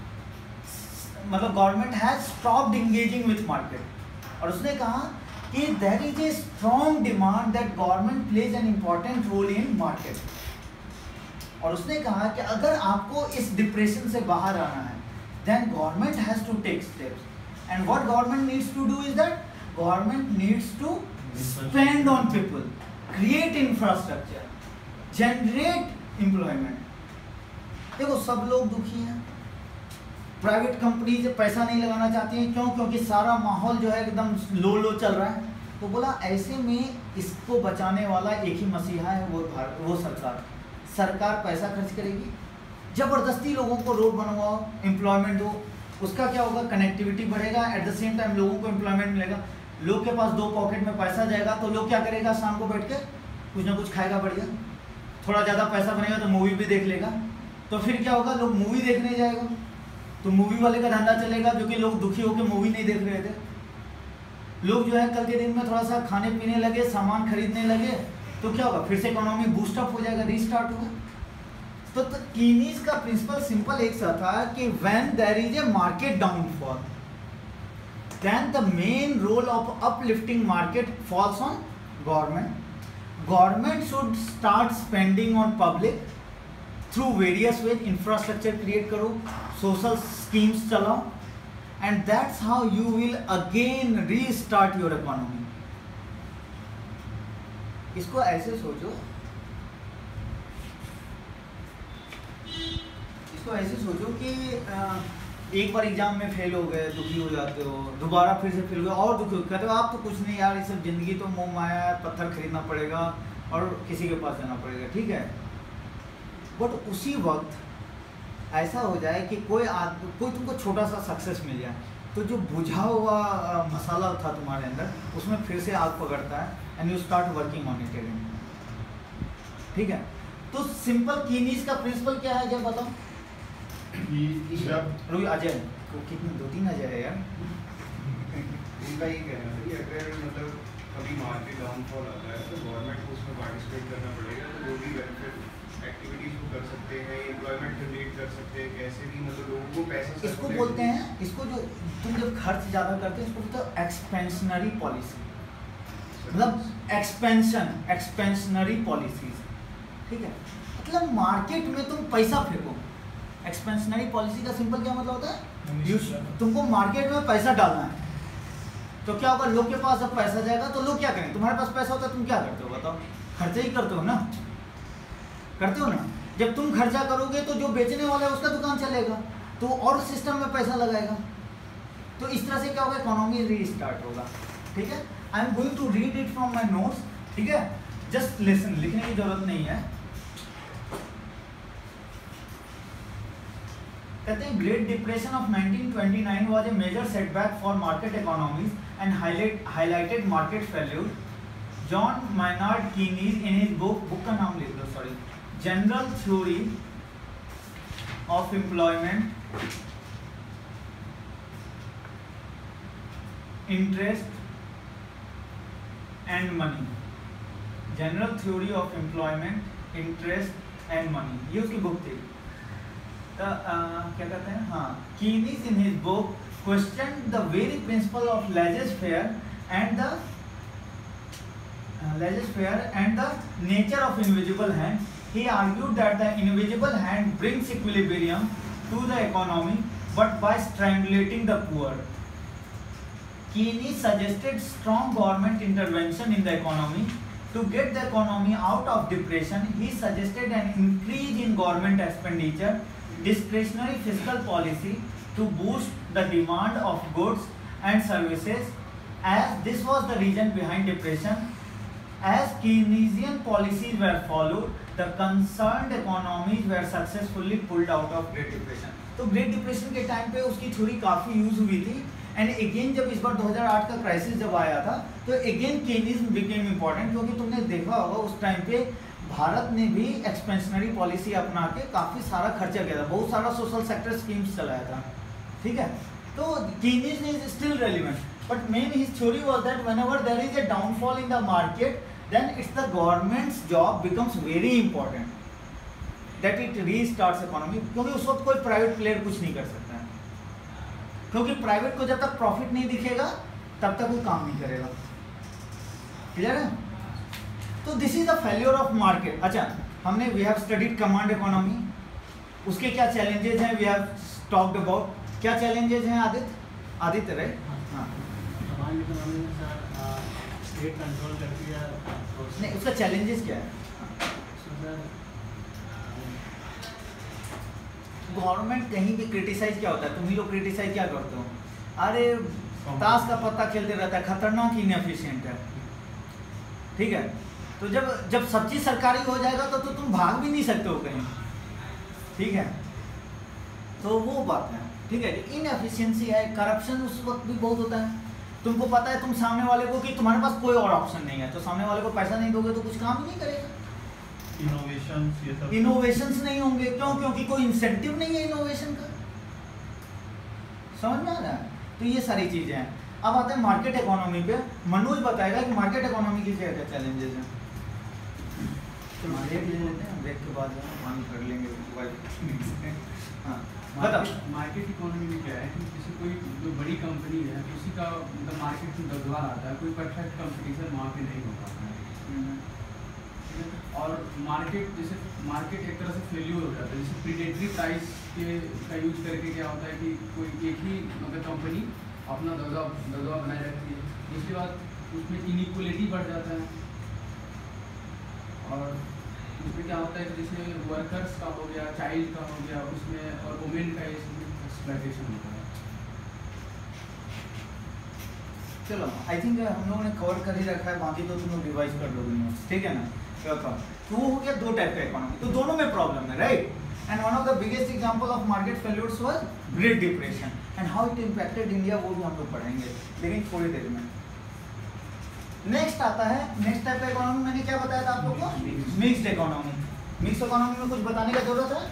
has stopped engaging with market. और उसने कहा कि there is a strong demand that government plays an important role in market. और उसने कहा कि अगर आपको इस डिप्रेशन से बाहर आना है, then government has to take steps, and what government needs to do is that government needs to spend on people, create infrastructure, generate employment. देखो सब लोग दुखी हैं, प्राइवेट कंपनीज पैसा नहीं लगाना चाहती हैं, क्यों? क्योंकि सारा माहौल जो है एकदम लो चल रहा है। तो बोला ऐसे में इसको बचाने वाला एक ही मसीहा है, वो सरकार पैसा खर्च करेगी, जबरदस्ती लोगों को रोड बनवाओ, एम्प्लॉयमेंट हो, उसका क्या होगा, कनेक्टिविटी बढ़ेगा, एट द सेम टाइम लोगों को एम्प्लॉयमेंट मिलेगा। लोग के पास 2 पॉकेट में पैसा जाएगा तो लोग क्या करेगा, शाम को बैठ के कुछ ना कुछ खाएगा बढ़िया, थोड़ा ज़्यादा पैसा बनेगा तो मूवी भी देख लेगा। तो फिर क्या होगा, लोग मूवी देखने जाएगा, तो मूवी वाले का धंधा चलेगा, जो कि लोग दुखी होकर मूवी नहीं देख रहे थे। लोग जो है कल के दिन में थोड़ा सा खाने पीने लगे, सामान खरीदने लगे, तो क्या होगा, फिर से इकोनॉमी बूस्टअप हो जाएगा, रीस्टार्ट होगा। तो कीनीज का प्रिंसिपल सिंपल एक सा था कि when there is a market downfall, then the main role of uplifting market falls on government. Government should start spending on public through various ways, infrastructure create करो, social schemes चलाओ, and that's how you will again restart your economy. इसको ऐसे सोचो, कि एक बार exam में fail हो गए, दुखी हो जाते हो, दोबारा फिर से फेल हो गए और दुखी हो, कहते हो आप तो कुछ नहीं यार, ये सब जिंदगी तो मोह माया है, पत्थर खरीदना पड़ेगा और किसी के पास जाना पड़ेगा, ठीक है। बट उसी वक्त ऐसा हो जाए कि कोई तुमको छोटा सा सक्सेस मिल जाए, तो जो बुझा हुआ मसाला था तुम्हारे अंदर, उसमें फिर से आग पकड़ता है and you start working on it again, ठीक है। तो सिंपल कीनीज का प्रिंसिपल क्या है, जब बताओ। अजय तो कितने 2-3 अजय है यार। उनका ये कहना है कि अगर मतलब कभी मार्केट डाउनफॉल आता है तो गवर्नमेंट को उसमें पार्टिसिपेट करना पड़ेगा, तो जो भी बेनिफिट एक्टिविटीज को कर सकते हैं, एम्प्लॉयमेंट जनरेट कर सकते हैं, कैसे भी मतलब लोगों को पैसा, इसको बोलते हैं, इसको जो तुम जब खर्च ज़्यादा करते हैं इसको बोलते हो एक्सपेंशनरी पॉलिसी, मतलब एक्सपेंशनरी पॉलिसीज, ठीक है। मतलब मार्केट में तुम पैसा फेंको, एक्सपेंशनरी पॉलिसी का सिंपल क्या मतलब होता है, तुमको मार्केट में पैसा डालना है, तो क्या होगा, लोग के पास जब पैसा जाएगा तो लोग क्या करेंगे, तुम्हारे पास पैसा होता है तुम क्या करते हो बताओ, खर्चा ही करते हो ना, करते हो ना। जब तुम खर्चा करोगे तो जो बेचने वाला है उसका दुकान चलेगा, तो और सिस्टम में पैसा लगाएगा, तो इस तरह से क्या होगा, इकोनॉमी रीस्टार्ट होगा। ठीक है, I am going to read it from my notes. ठीक है, जस्ट लिसन, लिखने की जरूरत नहीं है। कहते हैं Great Depression of 1929 was a major setback for market economies and highlighted market failure. John Maynard Keynes in his book का नाम लिख दो, sorry, general theory of employment, interest and money, general theory of employment, interest and money, ये उसकी book थी। क्या कहते हैं, हाँ, Keynes in his book question the very principle of laissez-faire and the nature of invisible hand. He argued that the invisible hand brings equilibrium to the economy, but by strangulating the poor. Keynes suggested strong government intervention in the economy. To get the economy out of depression, he suggested an increase in government expenditure, discretionary fiscal policy to boost the demand of goods and services, as this was the reason behind depression. As Keynesian policies were followed, the concerned economies were successfully pulled out of Great Depression. तो Great Depression के time पे उसकी theory काफ़ी use हुई थी, and again जब इस बार 2008 का क्राइसिस जब आया था तो अगेन केनीज बिकेम इम्पोर्टेंट, क्योंकि तुमने देखा होगा उस टाइम पे भारत ने भी एक्सपेंशनरी पॉलिसी अपना के काफ़ी सारा खर्चा किया था, बहुत सारा सोशल सेक्टर स्कीम्स चलाया था। ठीक है, तो Keynes is still relevant, but main his theory was that whenever there is a downfall in the market, then it's the government's job becomes very important that it restarts economy, क्योंकि उस वक्त कोई private player कुछ नहीं कर सकता है, क्योंकि प्राइवेट को जब तक प्रॉफिट नहीं दिखेगा तब तक वो काम नहीं करेगा। क्लियर है? तो this is the failure of market. अच्छा, हमने we have studied command economy, उसके क्या चैलेंजेस हैं, वी हैव टॉक्ड अबाउट, क्या चैलेंजेस हैं आदित्य राइट? हाँ, कमांड इकोनॉमी में सर स्टेट कंट्रोल करती है, नहीं उसका चैलेंजेस क्या है? गवर्नमेंट कहीं भी क्रिटिसाइज क्या होता है, तुम ही लोग क्रिटिसाइज क्या करते हो, अरे ताश का पत्ता खेलते रहता है, खतरनाक इनएफिशिएंट है। ठीक है, तो जब सब चीज सरकारी हो जाएगा तो तुम भाग भी नहीं सकते हो कहीं। ठीक है, तो वो बात है। ठीक है, इनएफिशिएंसी है, करप्शन उस वक्त भी बहुत होता है। तुमको पता है तुम सामने वाले को कि तुम्हारे पास कोई और ऑप्शन नहीं है, तो सामने वाले को पैसा नहीं दोगे तो कुछ काम ही नहीं करेगा। इनोवेशंस नहीं होंगे, क्यों? क्योंकि कोई इंसेंटिव नहीं है इनोवेशन का। समझ में आ रहा है? तो ये सारी चीजें हैं। अब आते हैं मार्केट इकोनॉमी पे। मनोज बताएगा कि मार्केट इकोनॉमी की क्या क्या चैलेंजेस हैं। तो ब्रेक ले लेते हैं, ब्रेक के बाद पानी कर लेंगे। हाँ मार्केट इकोनॉमी में क्या है कि किसी कोई जो बड़ी कंपनी है उसी का मतलब मार्केट में दबदबा आता है, कोई परफेक्ट कंपटीशन वहाँ पे नहीं हो पाता है। और मार्केट जैसे मार्केट एक तरह से फेल्यूर हो जाता है, जैसे प्रीडेटरी प्राइस का यूज करके क्या होता है कि कोई एक ही मतलब कंपनी अपना दबदबा बनाए रखती है। दूसरी बात, उसमें इनइक्वलिटी बढ़ जाता है, और उसमें क्या होता है कि जैसे वर्कर्स का हो गया, चाइल्ड का हो गया, उसमें और वुमेन का एक्सप्लॉयटेशन होता है। चलो आई थिंक हम लोगों ने कवर कर ही रखा है, बाकी तो तुम लोग रिवाइज कर लोगे नोट्स। ठीक है ना? तो वो हो गया दो टाइप का इकोनॉमी, तो दोनों में प्रॉब्लम है right. And one of the biggest example of market failures was Great Depression and how it impacted India, वो भी हम लोग पढ़ेंगे लेकिन थोड़ी देर में। नेक्स्ट आता है, नेक्स्ट टाइप का इकोनॉमी मैंने क्या बताया था आप लोग को? Mixed economy. मिक्स्ड इकोनॉमी में कुछ बताने का जरूरत है?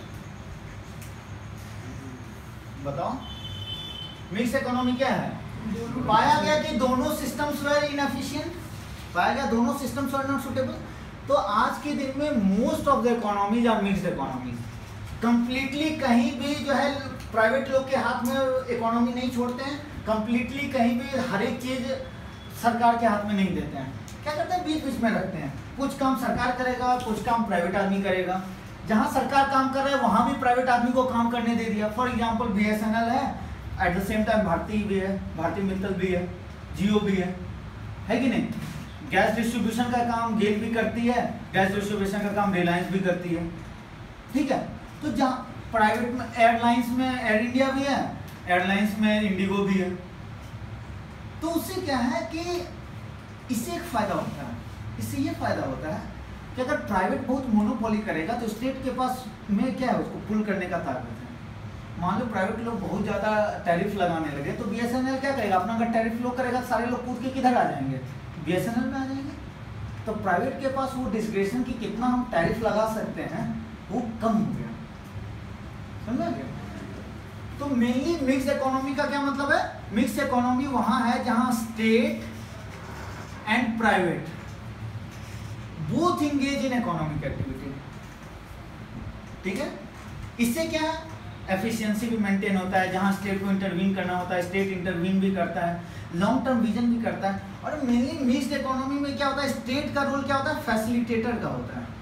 बताओ, मिक्स्ड इकोनॉमी क्या है? पाया गया कि दोनों सिस्टम्स वर इनएफिशिएंट, पाया गया दोनों सिस्टम्स वर नॉट सुटेबल। तो आज के दिन में most of the economies are mixed economies. Completely कहीं भी जो है प्राइवेट लोग के हाथ में इकोनॉमी नहीं छोड़ते हैं, कंप्लीटली कहीं भी हर एक चीज सरकार के हाथ में नहीं देते हैं। क्या करते हैं? बीच बीच में रखते हैं, कुछ काम सरकार करेगा, कुछ काम प्राइवेट आदमी करेगा। जहाँ सरकार काम कर रहा है वहाँ भी प्राइवेट आदमी को काम करने दे दिया। फॉर एग्जांपल BSNL है, at the same time Bharti भी है, भारती मित्तल भी है, जियो भी है कि नहीं। गैस डिस्ट्रीब्यूशन का काम गेल भी करती है, गैस डिस्ट्रीब्यूशन का काम रिलायंस भी करती है, ठीक है। तो जहाँ प्राइवेट में एयरलाइंस में एयर इंडिया भी है, एयरलाइंस में इंडिगो भी है। तो उससे क्या है कि इससे एक फायदा होता है, इससे ये फायदा होता है कि अगर प्राइवेट बहुत मोनोपोली करेगा तो स्टेट के पास में क्या है, उसको पुल करने का ताकत है। मान लो प्राइवेट लोग बहुत ज़्यादा टैरिफ लगाने लगे तो BSNL क्या करेगा, अपना अगर टैरिफ लो करेगा सारे लोग कूद के किधर आ जाएंगे, BSNL में आ जाएंगे। तो प्राइवेट के पास वो डिस्क्रिप्शन की कितना हम टैरिफ लगा सकते हैं वो कम हो गया, समझा गया। तो मेनली मिक्स इकोनॉमी का क्या मतलब है, मिक्स इकोनॉमी वहां है जहां state and private both engage in economic activity, ठीक है। इससे क्या है, एफिशिएंसी भी मेंटेन होता है, जहां स्टेट को इंटरवीन करना होता है स्टेट इंटरवीन भी करता है, लॉन्ग टर्म विजन भी करता है। और मेनली मिक्स्ड इकोनॉमी में क्या होता है, स्टेट का रोल क्या होता है, फैसिलिटेटर का होता है।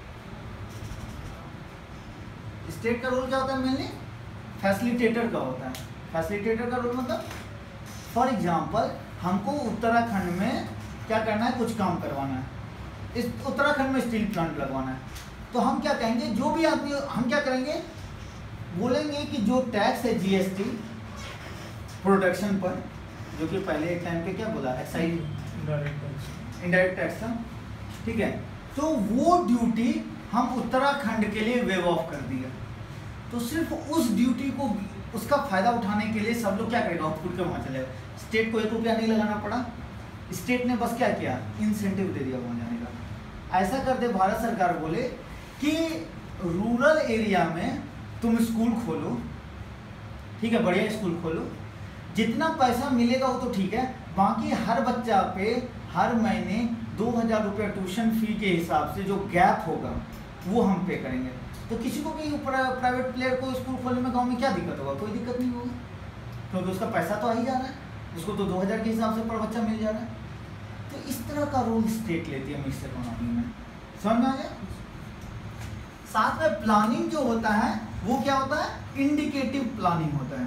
स्टेट का रोल क्या होता है, मेनली फैसिलिटेटर का होता है। फैसिलिटेटर का रोल मतलब फॉर एग्जांपल हमको उत्तराखंड में क्या करना है, कुछ काम करवाना है, इस उत्तराखंड में स्टील प्लांट लगवाना है। तो हम क्या कहेंगे, जो भी आदमी, हम क्या करेंगे, बोलेंगे कि जो टैक्स है GST प्रोडक्शन पर, जो कि पहले एक टाइम पे क्या बोला, एक्साइज इनडायरेक्ट टैक्स था, ठीक है। तो वो ड्यूटी हम उत्तराखंड के लिए वेव ऑफ कर दिया। तो सिर्फ उस ड्यूटी को, उसका फायदा उठाने के लिए सब लोग क्या करेगा, आउटपुट के वहाँ चलेगा। स्टेट को 1 रुपया नहीं लगाना पड़ा, स्टेट ने बस क्या किया, इंसेंटिव दे दिया वहाँ जाने का। ऐसा कर दे भारत सरकार बोले कि रूरल एरिया में तुम स्कूल खोलो, ठीक है, बढ़िया स्कूल खोलो, जितना पैसा मिलेगा वो तो ठीक है, बाकी हर बच्चा पे हर महीने 2000 रुपया ट्यूशन फी के हिसाब से जो गैप होगा वो हम पे करेंगे। तो किसी को भी प्राइवेट प्लेयर को स्कूल खोलने में गांव में क्या दिक्कत होगा, कोई दिक्कत नहीं होगी, क्योंकि उसका पैसा तो आ ही जा रहा है, उसको तो 2000 के हिसाब से पर बच्चा मिल जा रहा है। तो इस तरह का रोल स्टेट लेती है मिक्स इकोनॉमी में, समझ में आ गया। साथ में प्लानिंग जो होता है वो क्या होता है, इंडिकेटिव प्लानिंग होता है।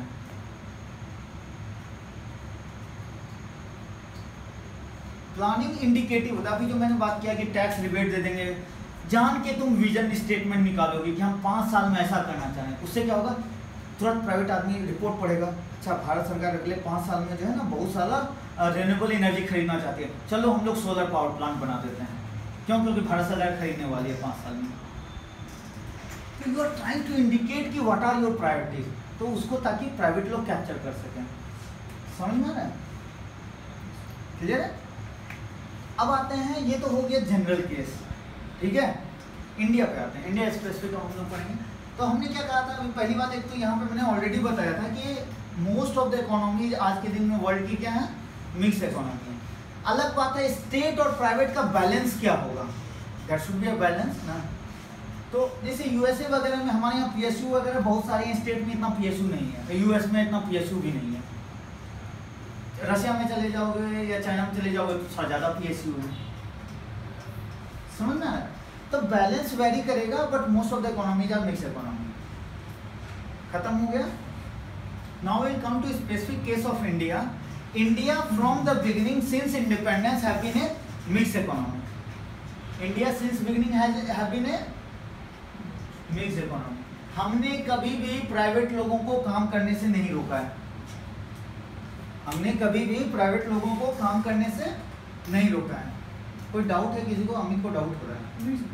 प्लानिंग इंडिकेटिव होता है। अभी जो मैंने बात किया कि टैक्स रिबेट दे देंगे, जान के तुम विजन स्टेटमेंट निकालोगे कि हम 5 साल में ऐसा करना चाहें, उससे क्या होगा, तुरंत प्राइवेट आदमी रिपोर्ट पढ़ेगा, अच्छा भारत सरकार अगले 5 साल में जो है ना बहुत सारा रिन्यूएबल एनर्जी खरीदना चाहती है, चलो हम लोग सोलर पावर प्लांट बना देते हैं। क्यों, क्योंकि भारत सरकार खरीदने वाली है 5 साल में। तो you are trying to indicate कि व्हाट आर योर प्रायोरिटीज, तो उसको ताकि प्राइवेट लोग कैप्चर कर सकें, समझ में आ रहा है, क्लियर है। अब आते हैं, ये तो हो गया जनरल केस, ठीक है। इंडिया पे आते हैं, इंडिया स्पेसिफिक हम लोग पढ़ेंगे। तो हमने क्या कहा था, पहली बात एक तो यहाँ पे मैंने ऑलरेडी बताया था कि मोस्ट ऑफ द इकोनॉमी आज के दिन में वर्ल्ड की क्या है, मिक्स इकोनॉमी है। अलग बात है स्टेट और प्राइवेट का बैलेंस क्या होगा, that should be a balance ना। तो जैसे USA वगैरह में हमारे यहाँ PSU वगैरह बहुत सारे हैं, स्टेट में इतना PSU नहीं है, US में इतना PSU भी नहीं है, रशिया में चले जाओगे या चाइना में चले जाओगे तो ज़्यादा PSU है, समझ में आ रहा है। तो बैलेंस वेरी करेगा, but most of the economies are mix economy. खत्म हो गया। Now will come to specific case of India. India from the beginning since independence have been a mix economy. India since beginning have been a mix economy. हमने कभी भी private लोगों को काम करने से नहीं रोका है, हमने कभी भी प्राइवेट लोगों को काम करने से नहीं रोका है। कोई डाउट है किसी को, अमित को डाउट हो रहा है? नहीं।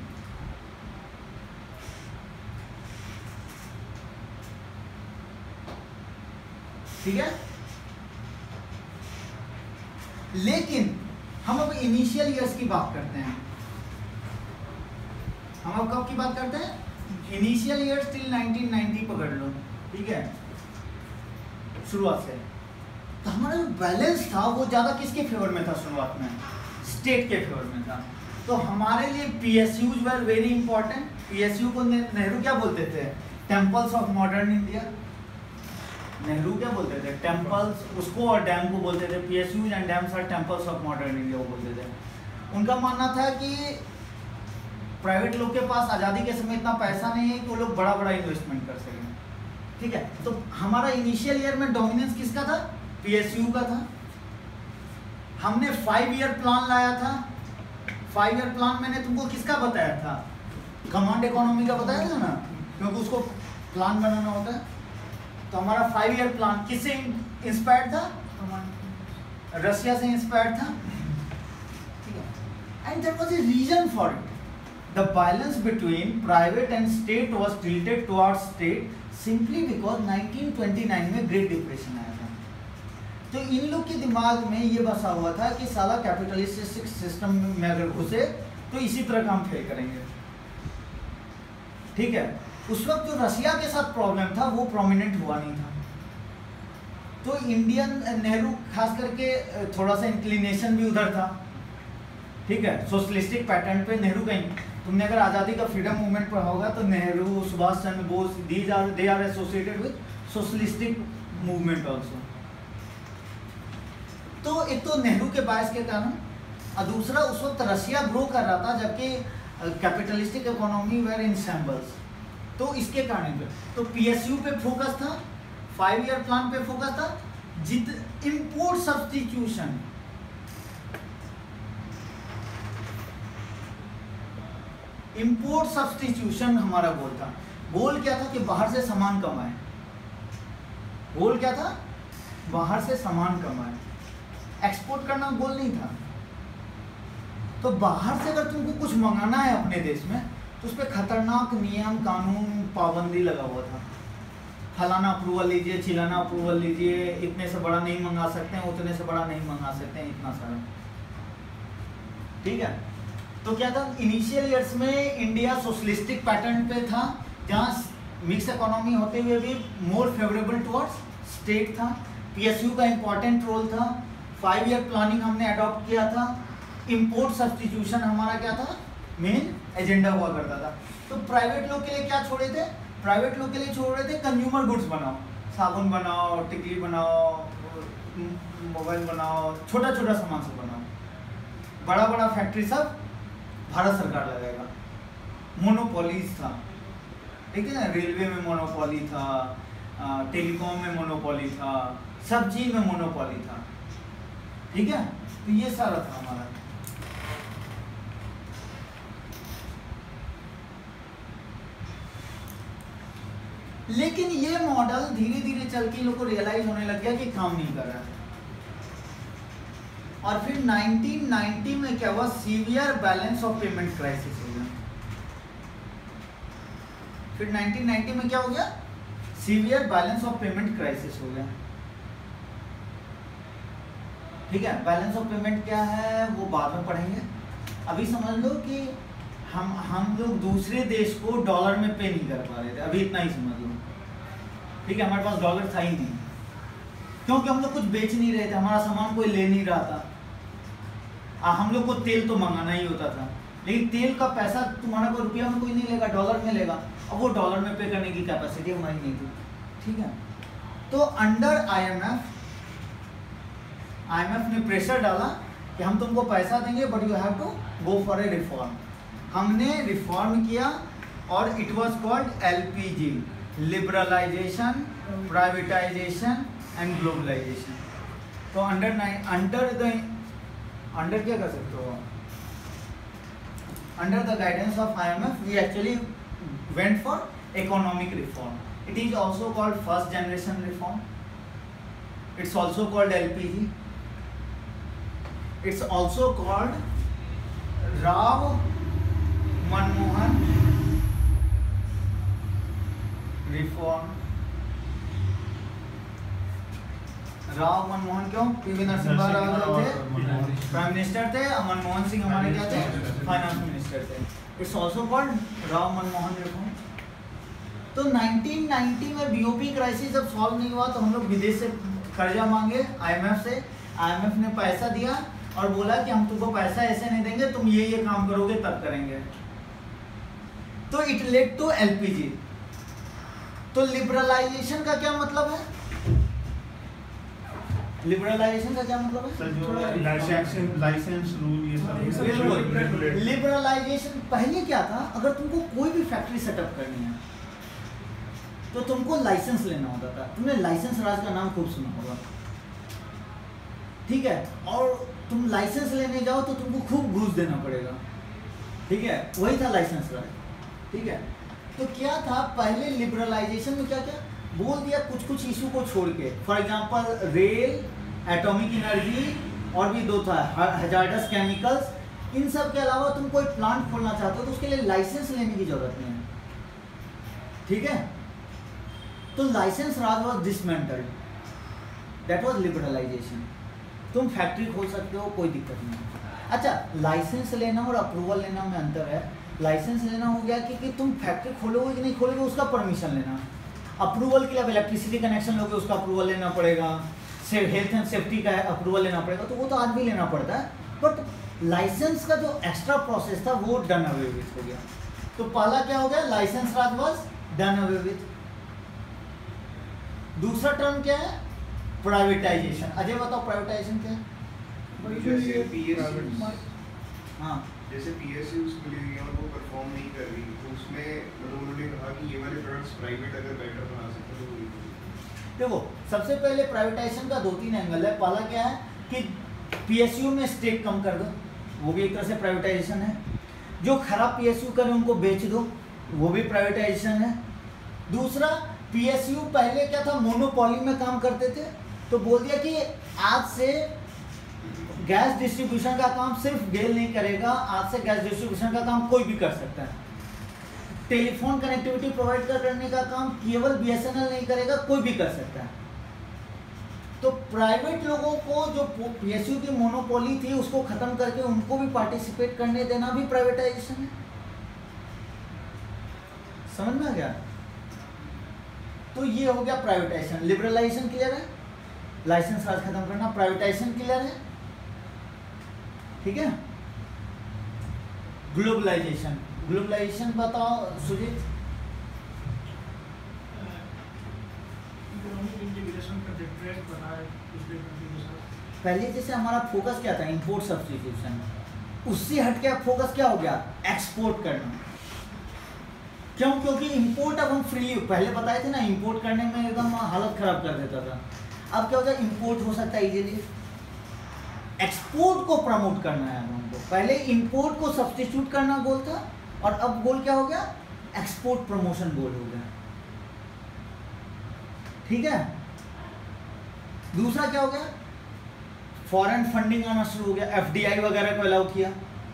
ठीक है। लेकिन हम अब इनिशियल ईयर्स की बात करते हैं। हम अब कब की बात करते हैं, इनिशियल ईयर्स टिल 1990 पकड़ लो, ठीक है, शुरुआत से। तो हमारा जो बैलेंस था वो ज़्यादा किसके फेवर में था शुरुआत में, स्टेट के फेवर में था। तो हमारे लिए PSUs were very important. PSU को नेहरू क्या बोलते थे, temples of modern India. Nehru क्या बोलते थे, टेम्पल्स, उसको और डैम को बोलते थे। PSUs and dams are temples of modern India वो बोलते थे। उनका मानना था कि प्राइवेट लोग के पास आज़ादी के समय इतना पैसा नहीं है कि वो लोग बड़ा बड़ा इन्वेस्टमेंट कर सकें। ठीक है, तो हमारा इनिशियल ईयर में डोमिनेंस किसका था? PSU का था। हमने 5 ईयर प्लान लाया था। 5 ईयर प्लान मैंने तुमको किसका बताया था? कमांड इकोनॉमी का बताया था ना, क्योंकि उसको प्लान बनाना होता है। तो हमारा 5 ईयर प्लान किससे इंस्पायर्ड था? रशिया से इंस्पायर्ड था। ठीक है, and there was a reason for it. The balance between private and state was tilted towards state simply because 1929 में ग्रेट डिप्रेशन आया था। तो इन लोग के दिमाग में ये बसा हुआ था कि साला कैपिटलिस्टिक सिस्टम में अगर घुसे तो इसी तरह का हम फेल करेंगे। ठीक है, उस वक्त जो रशिया के साथ प्रॉब्लम था वो प्रोमिनेंट हुआ नहीं था। तो इंडियन नेहरू खास करके थोड़ा सा इंक्लिनेशन भी उधर था। ठीक है, सोशलिस्टिक पैटर्न पे नेहरू कहीं, तुमने अगर आज़ादी का फ्रीडम मूवमेंट पढ़ा होगा तो Nehru, Subhash Chandra Bose, they are associated with socialistic movement also. तो एक तो नेहरू के बायस के कारण, और दूसरा उस वक्त रशिया ग्रो कर रहा था जबकि capitalistic economy were in shambles. तो इसके कारण तो PSU पे फोकस था, 5 ईयर प्लान पे फोकस था। इंपोर्ट सब्स्टिट्यूशन, इंपोर्ट सब्स्टिट्यूशन हमारा गोल था। गोल क्या था कि बाहर से सामान कमाए। गोल क्या था? बाहर से सामान कमाए, एक्सपोर्ट करना गोल नहीं था। तो बाहर से अगर तुमको कुछ मंगाना है अपने देश में तो उस पर खतरनाक नियम, कानून, पाबंदी लगा हुआ था। फलाना अप्रूवल लीजिए, चिलाना अप्रूवल लीजिए, इतने से बड़ा नहीं मंगा सकते हैं, उतने से बड़ा नहीं मंगा सकते हैं, इतना सारा। ठीक है, तो क्या था? इनिशियल ईयर्स में इंडिया सोशलिस्टिक पैटर्न पे था, जहाँ मिक्स इकोनॉमी होते हुए भी मोर फेवरेबल टुवर्ड्स स्टेट था। PSU का इंपॉर्टेंट रोल था। 5 ईयर प्लानिंग हमने अडॉप्ट किया था। इंपोर्ट सब्स्टिट्यूशन हमारा क्या था? मेन एजेंडा हुआ करता था। तो प्राइवेट लोग के लिए क्या छोड़े थे? प्राइवेट लोग के लिए छोड़ रहे थे कंज्यूमर गुड्स बनाओ, साबुन बनाओ, टिकली बनाओ, मोबाइल बनाओ, छोटा छोटा सामान सब बनाओ। बड़ा बड़ा फैक्ट्री सब भारत सरकार लगाएगा। मोनोपोलीज था। ठीक है ना, रेलवे में मोनोपोली था, टेलीकॉम में मोनोपोली था, सब चीज में मोनोपोली था। ठीक है, तो ये सारा था हमारा। लेकिन ये मॉडल धीरे धीरे चल के लोग को रियलाइज होने लग गया कि काम नहीं कर रहा है। और फिर 1990 में क्या हुआ? Severe balance of payment crisis हो गया। फिर 1990 में क्या हो गया? Severe balance of payment crisis हो गया। ठीक है, बैलेंस ऑफ पेमेंट क्या है वो बाद में पढ़ेंगे। अभी समझ लो कि हम लोग दूसरे देश को डॉलर में पे नहीं कर पा रहे थे, अभी इतना ही समझ लो। ठीक है, हमारे पास डॉलर था ही नहीं, क्योंकि हम लोग कुछ बेच नहीं रहे थे, हमारा सामान कोई ले नहीं रहा था। हम लोग को तेल तो मंगाना ही होता था, लेकिन तेल का पैसा तुम्हारा को रुपया में कोई नहीं लेगा, डॉलर में लेगा। अब वो डॉलर में पे करने की कैपेसिटी हमारी नहीं थी। ठीक है, तो अंडर IMF ने प्रेशर डाला कि हम तुमको पैसा देंगे but you have to go for a reform. हमने रिफॉर्म किया और it was called LPG, liberalisation, privatisation and globalisation. तो अंडर क्या कर सकते हो? Under the guidance of IMF we actually went for economic reform. It is also called first generation reform, it's also called LPG, it's also called Rao Manmohan reform. Rao Manmohan क्यों? PV Narasimha Rao थे prime minister थे, मनमोहन सिंह हमारे क्या थे? फाइनेंस मिनिस्टर थे। It's also called Rao Manmohan reform. तो 1990 में BOP crisis जब सॉल्व नहीं हुआ तो हम लोग विदेश से कर्जा मांगे IMF से। IMF ने पैसा दिया और बोला कि हम तुमको पैसा ऐसे नहीं देंगे, तुम ये काम करोगे तब करेंगे। तो इट लेड टू LPG। तो लिबरलाइजेशन का क्या मतलब है? लिबरलाइजेशन का क्या मतलब है? सर जो लाइसेंस रूल ये सब बिल्कुल। लिबरलाइजेशन पहले क्या था, अगर तुमको कोई भी फैक्ट्री सेटअप करनी है तो तुमको लाइसेंस लेना होता था। तुमने लाइसेंस राज का नाम खूब सुना होगा, ठीक है। और तुम लाइसेंस लेने जाओ तो तुमको खूब घूस देना पड़ेगा, ठीक है। वही था लाइसेंस राज, ठीक है। तो क्या था पहले लिबरलाइजेशन में, क्या क्या बोल दिया, कुछ कुछ इशू को छोड़ के, for example rail, atomic energy, और भी 2 था हैजार्डस केमिकल्स, इन सब के अलावा तुम कोई प्लांट खोलना चाहते हो तो उसके लिए लाइसेंस लेने की जरूरत नहीं है, ठीक है। तो licence raj was dismantled, that was liberalisation. तुम फैक्ट्री खोल सकते हो, कोई दिक्कत नहीं। अच्छा, लाइसेंस लेना और अप्रूवल लेना में अंतर है। लाइसेंस लेना हो गया कि तुम फैक्ट्री खोलोगे कि नहीं खोलोगे उसका परमिशन लेना। अप्रूवल के लिए अब इलेक्ट्रिसिटी कनेक्शन लोगे उसका अप्रूवल लेना पड़ेगा, हेल्थ एंड सेफ्टी का अप्रूवल लेना पड़ेगा, तो वो तो आज भी लेना पड़ता है। बट लाइसेंस का जो एक्स्ट्रा प्रोसेस था वो डन अवे विथ हो गया। तो पहला क्या हो गया, licence raj was done away with. दूसरा टर्म क्या है, प्राइवेटाइजेशन। अजय बताओ प्राइवेटाइजेशन क्या है? जैसे PSUs, हाँ, जैसे PSUs खुली हुई हैं और वो परफॉर्म नहीं कर रही, तो उसमें मतलब उन्होंने कहा कि ये वाले प्रोडक्ट्स प्राइवेट अगर बेटर बना सकते तो वही करो। देखो सबसे पहले प्राइवेटाइजेशन का 2-3 एंगल है। पहला क्या है कि PSU में स्टेक कम कर दो, वो भी एक तरह से प्राइवेटाइजेशन है। जो खराब PSU करे उनको बेच दो, वो भी प्राइवेटाइजेशन है। दूसरा, PSU पहले क्या था, मोनोपोली में काम करते थे, तो बोल दिया कि आज से गैस डिस्ट्रीब्यूशन का काम सिर्फ गेल नहीं करेगा, आज से गैस डिस्ट्रीब्यूशन का काम कोई भी कर सकता है। टेलीफोन कनेक्टिविटी प्रोवाइड करने का काम केवल BSNL नहीं करेगा, कोई भी कर सकता है। तो प्राइवेट लोगों को जो PSU की मोनोपोली थी उसको खत्म करके उनको भी पार्टिसिपेट करने देना भी प्राइवेटाइजेशन है। समझ में आ गया? तो ये हो गया प्राइवेटाइजेशन। लिबरलाइजेशन क्लियर है, लाइसेंस राज खत्म करना। प्राइवेटाइजेशन क्लियर है, ठीक है। ग्लोबलाइजेशन, ग्लोबलाइजेशन बताओ सुजीत। इकोनॉमिक इंटीग्रेशन का जो ट्रेड बना है दूसरे कंट्री के साथ। पहले जैसे हमारा फोकस क्या था, इंपोर्ट सब्स्टिट्यूशन, उससे हट के अब फोकस क्या हो गया, एक्सपोर्ट करना। क्यों? क्योंकि इंपोर्ट अब हम फ्रीली, पहले बताए थे ना, इंपोर्ट करने में एकदम हालत खराब कर देता था। अब क्या होता है, इंपोर्ट हो सकता है इजीली। एक्सपोर्ट को प्रमोट करना है हमको। पहले इंपोर्ट को सब्स्टिट्यूट करना गोल था, और अब गोल क्या हो गया, एक्सपोर्ट प्रमोशन गोल हो गया, ठीक है। दूसरा क्या हो गया, फॉरेन फंडिंग आना शुरू हो गया, FDI वगैरह को अलाउ किया।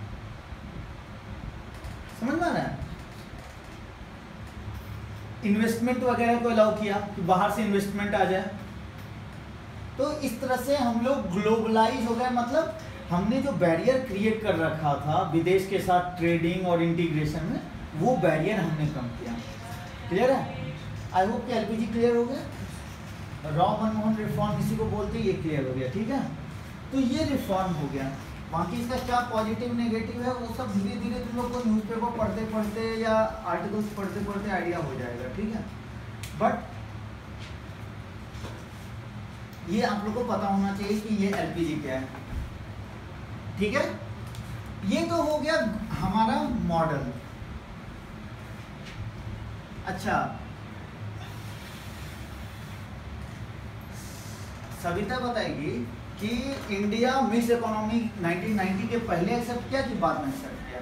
समझ में आ रहा है? इन्वेस्टमेंट वगैरह को अलाउ किया कि बाहर से इन्वेस्टमेंट आ जाए। तो इस तरह से हम लोग ग्लोबलाइज हो गए। मतलब हमने जो बैरियर क्रिएट कर रखा था विदेश के साथ ट्रेडिंग और इंटीग्रेशन में, वो बैरियर हमने कम किया। क्लियर है? आई होप कि LPG क्लियर हो गया। रॉ मनमोहन रिफॉर्म इसी को बोलते हैं, ये क्लियर हो गया, ठीक है। तो ये रिफॉर्म हो गया। बाकी इसका क्या पॉजिटिव नेगेटिव है वो सब धीरे धीरे तुम लोग को न्यूज़पेपर पढ़ते पढ़ते या आर्टिकल्स पढ़ते पढ़ते आइडिया हो जाएगा, ठीक है। बट ये आप लोग को पता होना चाहिए कि ये LPG क्या है, ठीक है। ये तो हो गया हमारा मॉडल। अच्छा, सविता बताएगी कि इंडिया मिक्स इकोनॉमी 1990 के पहले एक्सेप्ट किया कि बाद में एक्सेप्ट किया?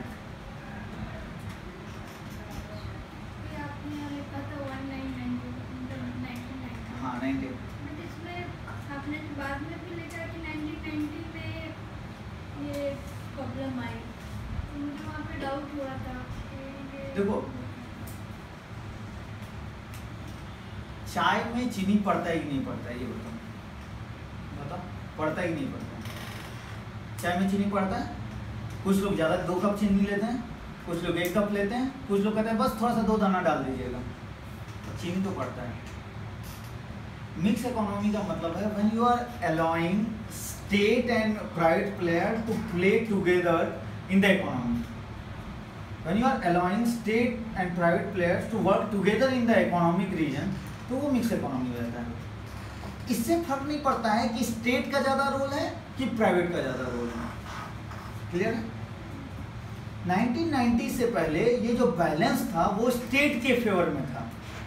हाँ 90। आपने बाद में भी लिखा कि 1990 में ये प्रॉब्लम आई, तो मुझे वहाँ पे डाउट हुआ था कि देखो, चाय में चीनी पड़ता है कि नहीं पड़ता है, ये बताओ। पड़ता ही नहीं पड़ता? चाय में चीनी पड़ता है। कुछ लोग ज़्यादा 2 कप चीनी लेते हैं, कुछ लोग 1 कप लेते हैं, कुछ लोग कहते हैं बस थोड़ा सा 2 दाना डाल दीजिएगा। चीनी तो पड़ता है। मिक्स इकोनॉमी का मतलब है when you are allowing state and private player to play together in the economy. When you are allowing state and private players to work together in the economic region, तो वो mix economy रहता है। इससे फर्क नहीं पड़ता है कि स्टेट का ज़्यादा रोल है कि प्राइवेट का ज़्यादा रोल है। क्लियर है? 1990 से पहले ये जो बैलेंस था वो स्टेट के फेवर में था।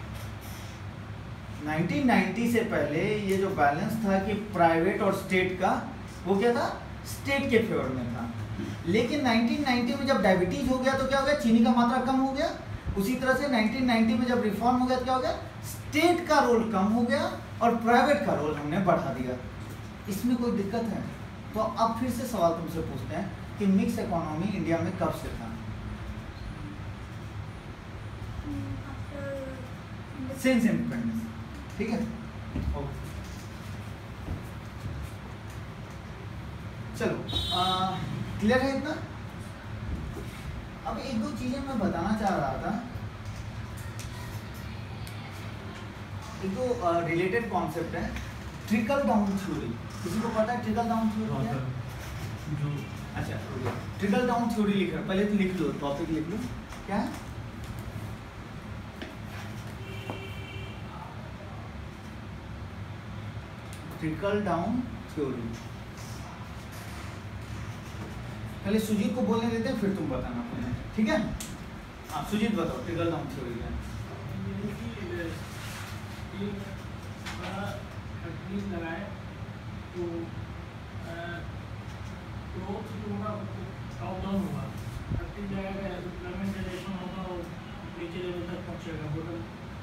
1990 से पहले ये जो बैलेंस था कि प्राइवेट और स्टेट का, वो क्या था? स्टेट के फेवर में था। लेकिन 1990 में जब डायबिटीज हो गया तो क्या हो गया? चीनी का मात्रा कम हो गया। उसी तरह से 1990 में जब रिफॉर्म हो गया तो क्या हो गया? स्टेट का रोल कम हो गया और प्राइवेट का रोल हमने बढ़ा दिया। इसमें कोई दिक्कत है? तो अब फिर से सवाल तुमसे पूछते हैं कि मिक्स इकोनॉमी इंडिया में कब से था? Since independence. ठीक है, ओके, चलो क्लियर है इतना? अब एक दो चीजें मैं बताना चाह रहा था, एक दो रिलेटेड कॉन्सेप्ट है। ट्रिकल डाउन थ्योरी, किसी को पता है ट्रिकल डाउन थ्योरी क्या है? जो अच्छा, ट्रिकल डाउन थ्योरी लिख रहा, पहले तो लिख लो, टॉपिक लिख लो, क्या है? Trickle down theory. पहले सुजीत को बोलने देते हैं, फिर तुम बताना, ठीक है? हाँ सुजीत बताओ ट्रिकल डाउन थ्योरी क्या है? लगाए तो ग्रोथ जो होगा टॉप डाउन होगा, हर जाएगा, एम्प्लॉयमेंट जनरेशन होगा और नीचे लेवल तक पहुँचेगा। बॉटम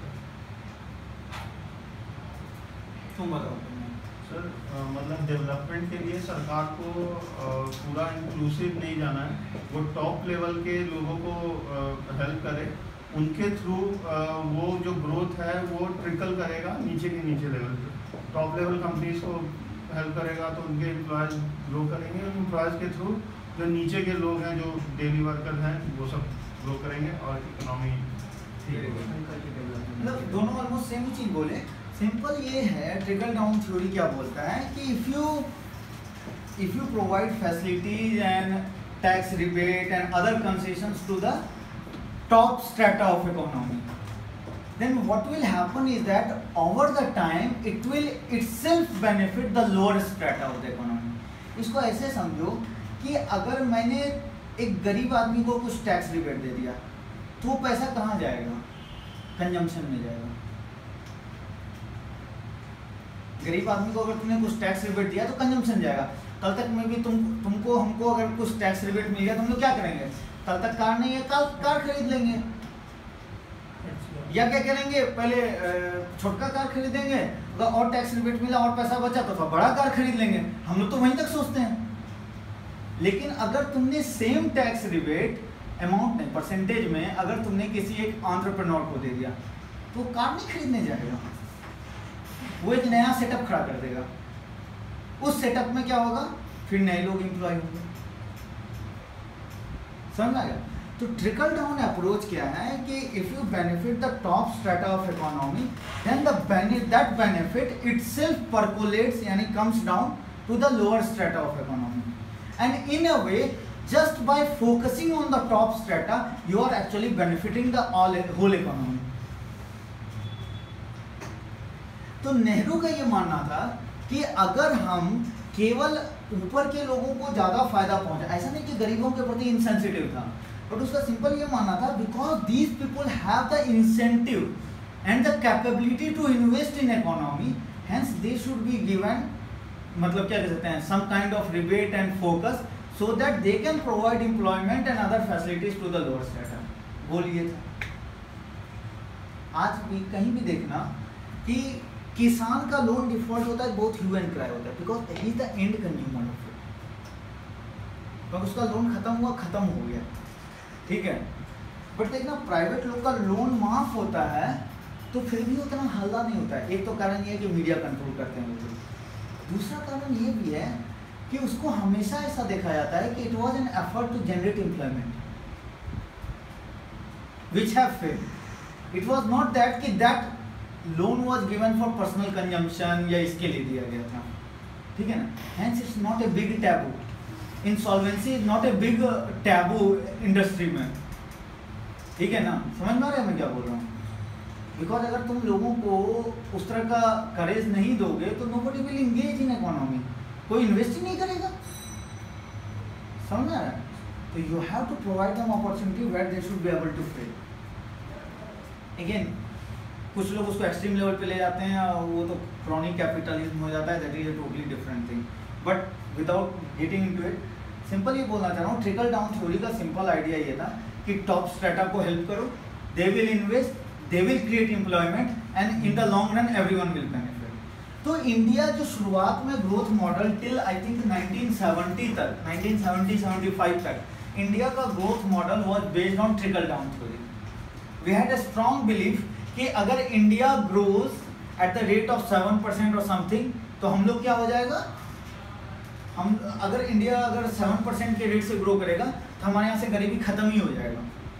तुम बताओ। सर मतलब डेवलपमेंट के लिए सरकार को पूरा इंक्लूसिव नहीं जाना है, वो टॉप लेवल के लोगों को हेल्प करे, उनके थ्रू वो जो ग्रोथ है वो ट्रिकल करेगा नीचे के नीचे लेवल पे। टॉप लेवल कंपनीज को हेल्प करेगा तो उनके एम्प्लॉयज़ ग्रो करेंगे, उन एम्प्लॉयज़ के थ्रू जो नीचे के लोग हैं, जो डेली वर्कर हैं, वो सब ग्रो करेंगे और इकोनॉमी ठीक होगी। मतलब दोनों ऑलमोस्ट सेम ही चीज़ बोले। सिंपल ये है, ट्रिकल डाउन थ्योरी क्या बोलता है कि if you provide facilities and tax rebate and other concessions to the top strata of economy, then what will happen is that over the time it will itself benefit the lower strata of the economy. इसको ऐसे समझो कि अगर मैंने एक गरीब आदमी को कुछ टैक्स रिबेट दे दिया तो वो पैसा कहाँ जाएगा? कंजम्पशन में जाएगा। गरीब आदमी को अगर तुमने कुछ टैक्स रिबेट दिया तो कंजम्पशन जाएगा। कल तक में भी तुमको हमको अगर कुछ टैक्स रिबेट मिल गया तो हम लोग क्या करेंगे? कल तक कार नहीं है, कल कार खरीद लेंगे, या क्या करेंगे? पहले छोटका कार खरीदेंगे, अगर और टैक्स रिबेट मिला और पैसा बचा तो बड़ा कार खरीद लेंगे। हम लोग तो वहीं तक सोचते हैं। लेकिन अगर तुमने सेम टैक्स रिबेट अमाउंट नहीं, परसेंटेज में अगर तुमने किसी एक एंटरप्रेन्योर को दे दिया तो कार नहीं खरीदने जाएगा, वो एक नया सेटअप खड़ा कर देगा। उस सेटअप में क्या होगा? फिर नए लोग एम्प्लॉय होंगे। समझ आ गया? तो ट्रिकल डाउन अप्रोच क्या है कि if you benefit the top strata of economy then that benefit itself percolates, यानी comes down to the lower strata of economy, and in a way just by focusing on the top strata you are actually benefiting the whole economy. तो नेहरू का ये मानना था कि अगर हम केवल ऊपर के लोगों को ज़्यादा फायदा पहुंचा, ऐसा नहीं कि गरीबों के प्रति इंसेंसिटिव था, बट उसका सिंपल ये मानना था because these people have the incentive and the capability to invest in economy, hence they should be given, मतलब क्या कह सकते हैं, some kind of rebate and focus so that they can provide employment and other facilities to the lower strata. बोलिए था। आज भी कहीं भी देखना कि किसान का लोन डिफॉल्ट होता है, बहुत ह्यू एंड क्राई होता है, because he is the end consumer of it, क्योंकि उसका लोन खत्म हो गया, ठीक है। बट देखना प्राइवेट लोग का लोन माफ होता है तो फिर भी उतना हल्ला नहीं होता है। एक तो कारण ये है कि मीडिया कंट्रोल करते हैं वो, दूसरा कारण ये भी है कि उसको हमेशा ऐसा देखा जाता है कि it was an effort to generate employment which have failed. It was not that कि that loan was given for personal consumption या इसके लिए दिया गया था, ठीक है ना। Hence it's not a big taboo, insolvency is not a big taboo industry में, ठीक है ना। समझ में आ रहा है मैं क्या बोल रहा हूँ? बिकॉज अगर तुम लोगों को उस तरह का करेज नहीं दोगे तो nobody will engage in economy, कोई इन्वेस्ट ही नहीं करेगा। समझ आ रहा है? तो you have to provide them opportunity where they should be able to fail. Again कुछ लोग उसको एक्सट्रीम लेवल पे ले जाते हैं और वो तो क्रॉनिक कैपिटलिज्म हो जाता है, that is a totally different thing. But without getting into it, simple ये बोलना चाह रहा हूँ, ट्रिकल डाउन थ्योरी का सिंपल आइडिया ये था कि टॉप स्ट्रेटा को हेल्प करो, they will invest, they will create employment and in the long run everyone will benefit. तो इंडिया जो शुरुआत में growth model till I think 1970 तक, 1970-75 तक इंडिया का growth model was based on trickle down theory. We had a strong belief कि अगर India grows at the rate of 7% और समथिंग तो हम लोग क्या हो जाएगा, हम अगर इंडिया अगर 7% के रेट से ग्रो करेगा तो हमारे यहाँ से गरीबी खत्म ही हो जाएगा।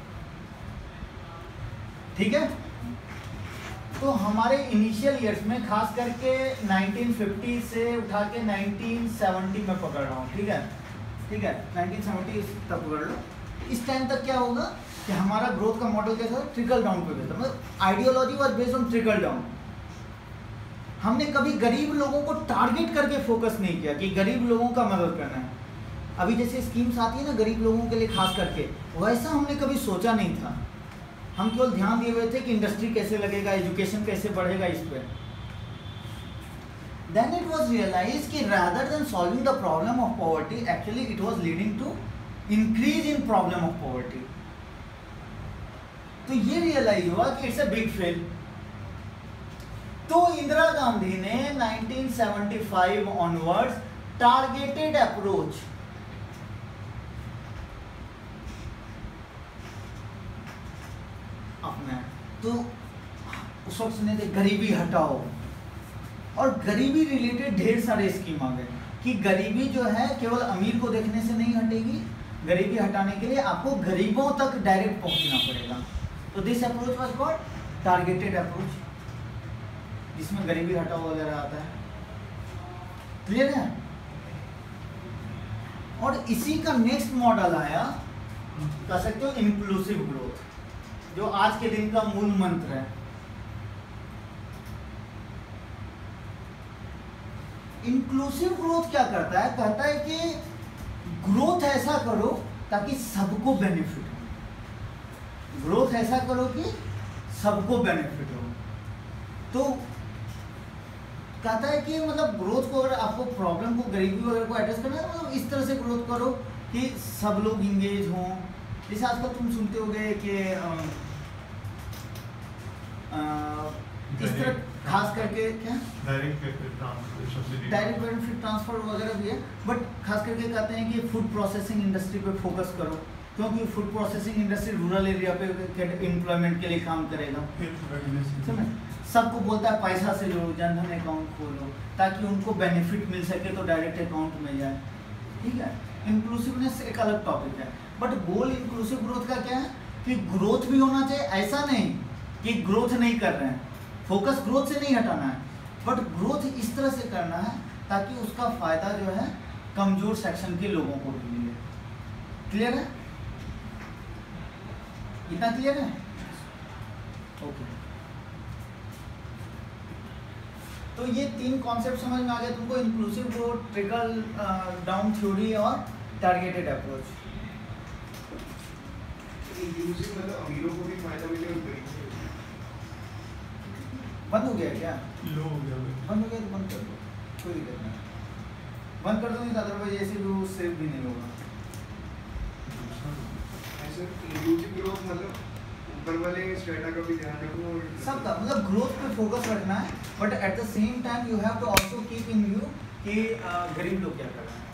ठीक है? तो हमारे इनिशियल ईयर्स में खास करके 1950 से उठा के 1970 में पकड़ रहा हूँ, ठीक है, ठीक है, 1970 तक पकड़ लो। इस टाइम तक क्या होगा कि हमारा ग्रोथ का मॉडल कैसा था, ट्रिकल डाउन पे बेस्ड, मतलब ideology was based on trickle down. हमने कभी गरीब लोगों को टारगेट करके फोकस नहीं किया कि गरीब लोगों का मदद करना है। अभी जैसे स्कीम्स आती है ना गरीब लोगों के लिए खास करके, वैसा हमने कभी सोचा नहीं था। हम केवल ध्यान दिए हुए थे कि इंडस्ट्री कैसे लगेगा, एजुकेशन कैसे बढ़ेगा इस पे। Then it was realized कि rather than solving the problem of poverty, actually it was leading to increase in problem of poverty. तो ये रियलाइज हुआ कि इट्स अ बिग फेल। तो इंदिरा गांधी ने 1975 ऑनवर्ड्स टारगेटेड अप्रोच, अपना तो उस वक्त सुने थे गरीबी हटाओ, और गरीबी रिलेटेड ढेर सारे स्कीम आ गए कि गरीबी जो है केवल अमीर को देखने से नहीं हटेगी, गरीबी हटाने के लिए आपको गरीबों तक डायरेक्ट पहुंचना पड़ेगा। तो this approach was called targeted approach, जिसमें गरीबी हटाओ वगैरह आता है। क्लियर है? और इसी का नेक्स्ट मॉडल आया, कह सकते हो इंक्लूसिव ग्रोथ, जो आज के दिन का मूल मंत्र है। इंक्लूसिव ग्रोथ क्या करता है? कहता है कि ग्रोथ ऐसा करो ताकि सबको बेनिफिट हो, ग्रोथ ऐसा करो कि सबको बेनिफिट हो। तो कहता है कि मतलब ग्रोथ को, अगर आपको प्रॉब्लम को, गरीबी वगैरह को एड्रेस करना है, मतलब इस तरह से ग्रोथ करो कि सब लोग इंगेज हों। जैसे आजकल तुम सुनते होगे कि इस तरह खास करके क्या डायरेक्ट बेनिफिट ट्रांसफर वगैरह भी है, बट खास करके कहते हैं कि फूड प्रोसेसिंग इंडस्ट्री पे फोकस करो, क्योंकि food processing industry rural area पे एम्प्लॉयमेंट के लिए काम करेगा। समझ? सबको बोलता है पैसा से जोड़ो, जनधन अकाउंट खोलो ताकि उनको बेनिफिट मिल सके, तो डायरेक्ट अकाउंट में जाए। ठीक है? इंक्लूसिवनेस एक अलग टॉपिक है, बट गोल इंक्लूसिव ग्रोथ का क्या है कि ग्रोथ भी होना चाहिए। ऐसा नहीं कि ग्रोथ नहीं कर रहे हैं, फोकस ग्रोथ से नहीं हटाना है, बट ग्रोथ इस तरह से करना है ताकि उसका फायदा जो है कमजोर सेक्शन के लोगों को भी मिले। क्लियर है? इतना क्लियर है? ओके। तो ये तीन कॉन्सेप्ट समझ में आ गए तुमको, inclusive growth, trickle down theory और टारगेटेड अप्रोच। इंक्लूसिव मतलब अमीरों को भी फायदा मिले और गरीबों को। बंद हो गया क्या? लो हो गया। बंद हो गया तो बंद कर दो, कोई दिक्कत नहीं, बंद कर दो, नहीं तो अदरवाइज ऐसे भी वो सेव भी नहीं होगा। ऐसे इंक्लूसिव ग्रोथ मतलब ऊपर वाले स्ट्रेटा का भी ध्यान रखो और सबका मतलब ग्रोथ पे फोकस रखना है, but at the same time you have to also keep in view कि गरीब लोग क्या कर रहे हैं।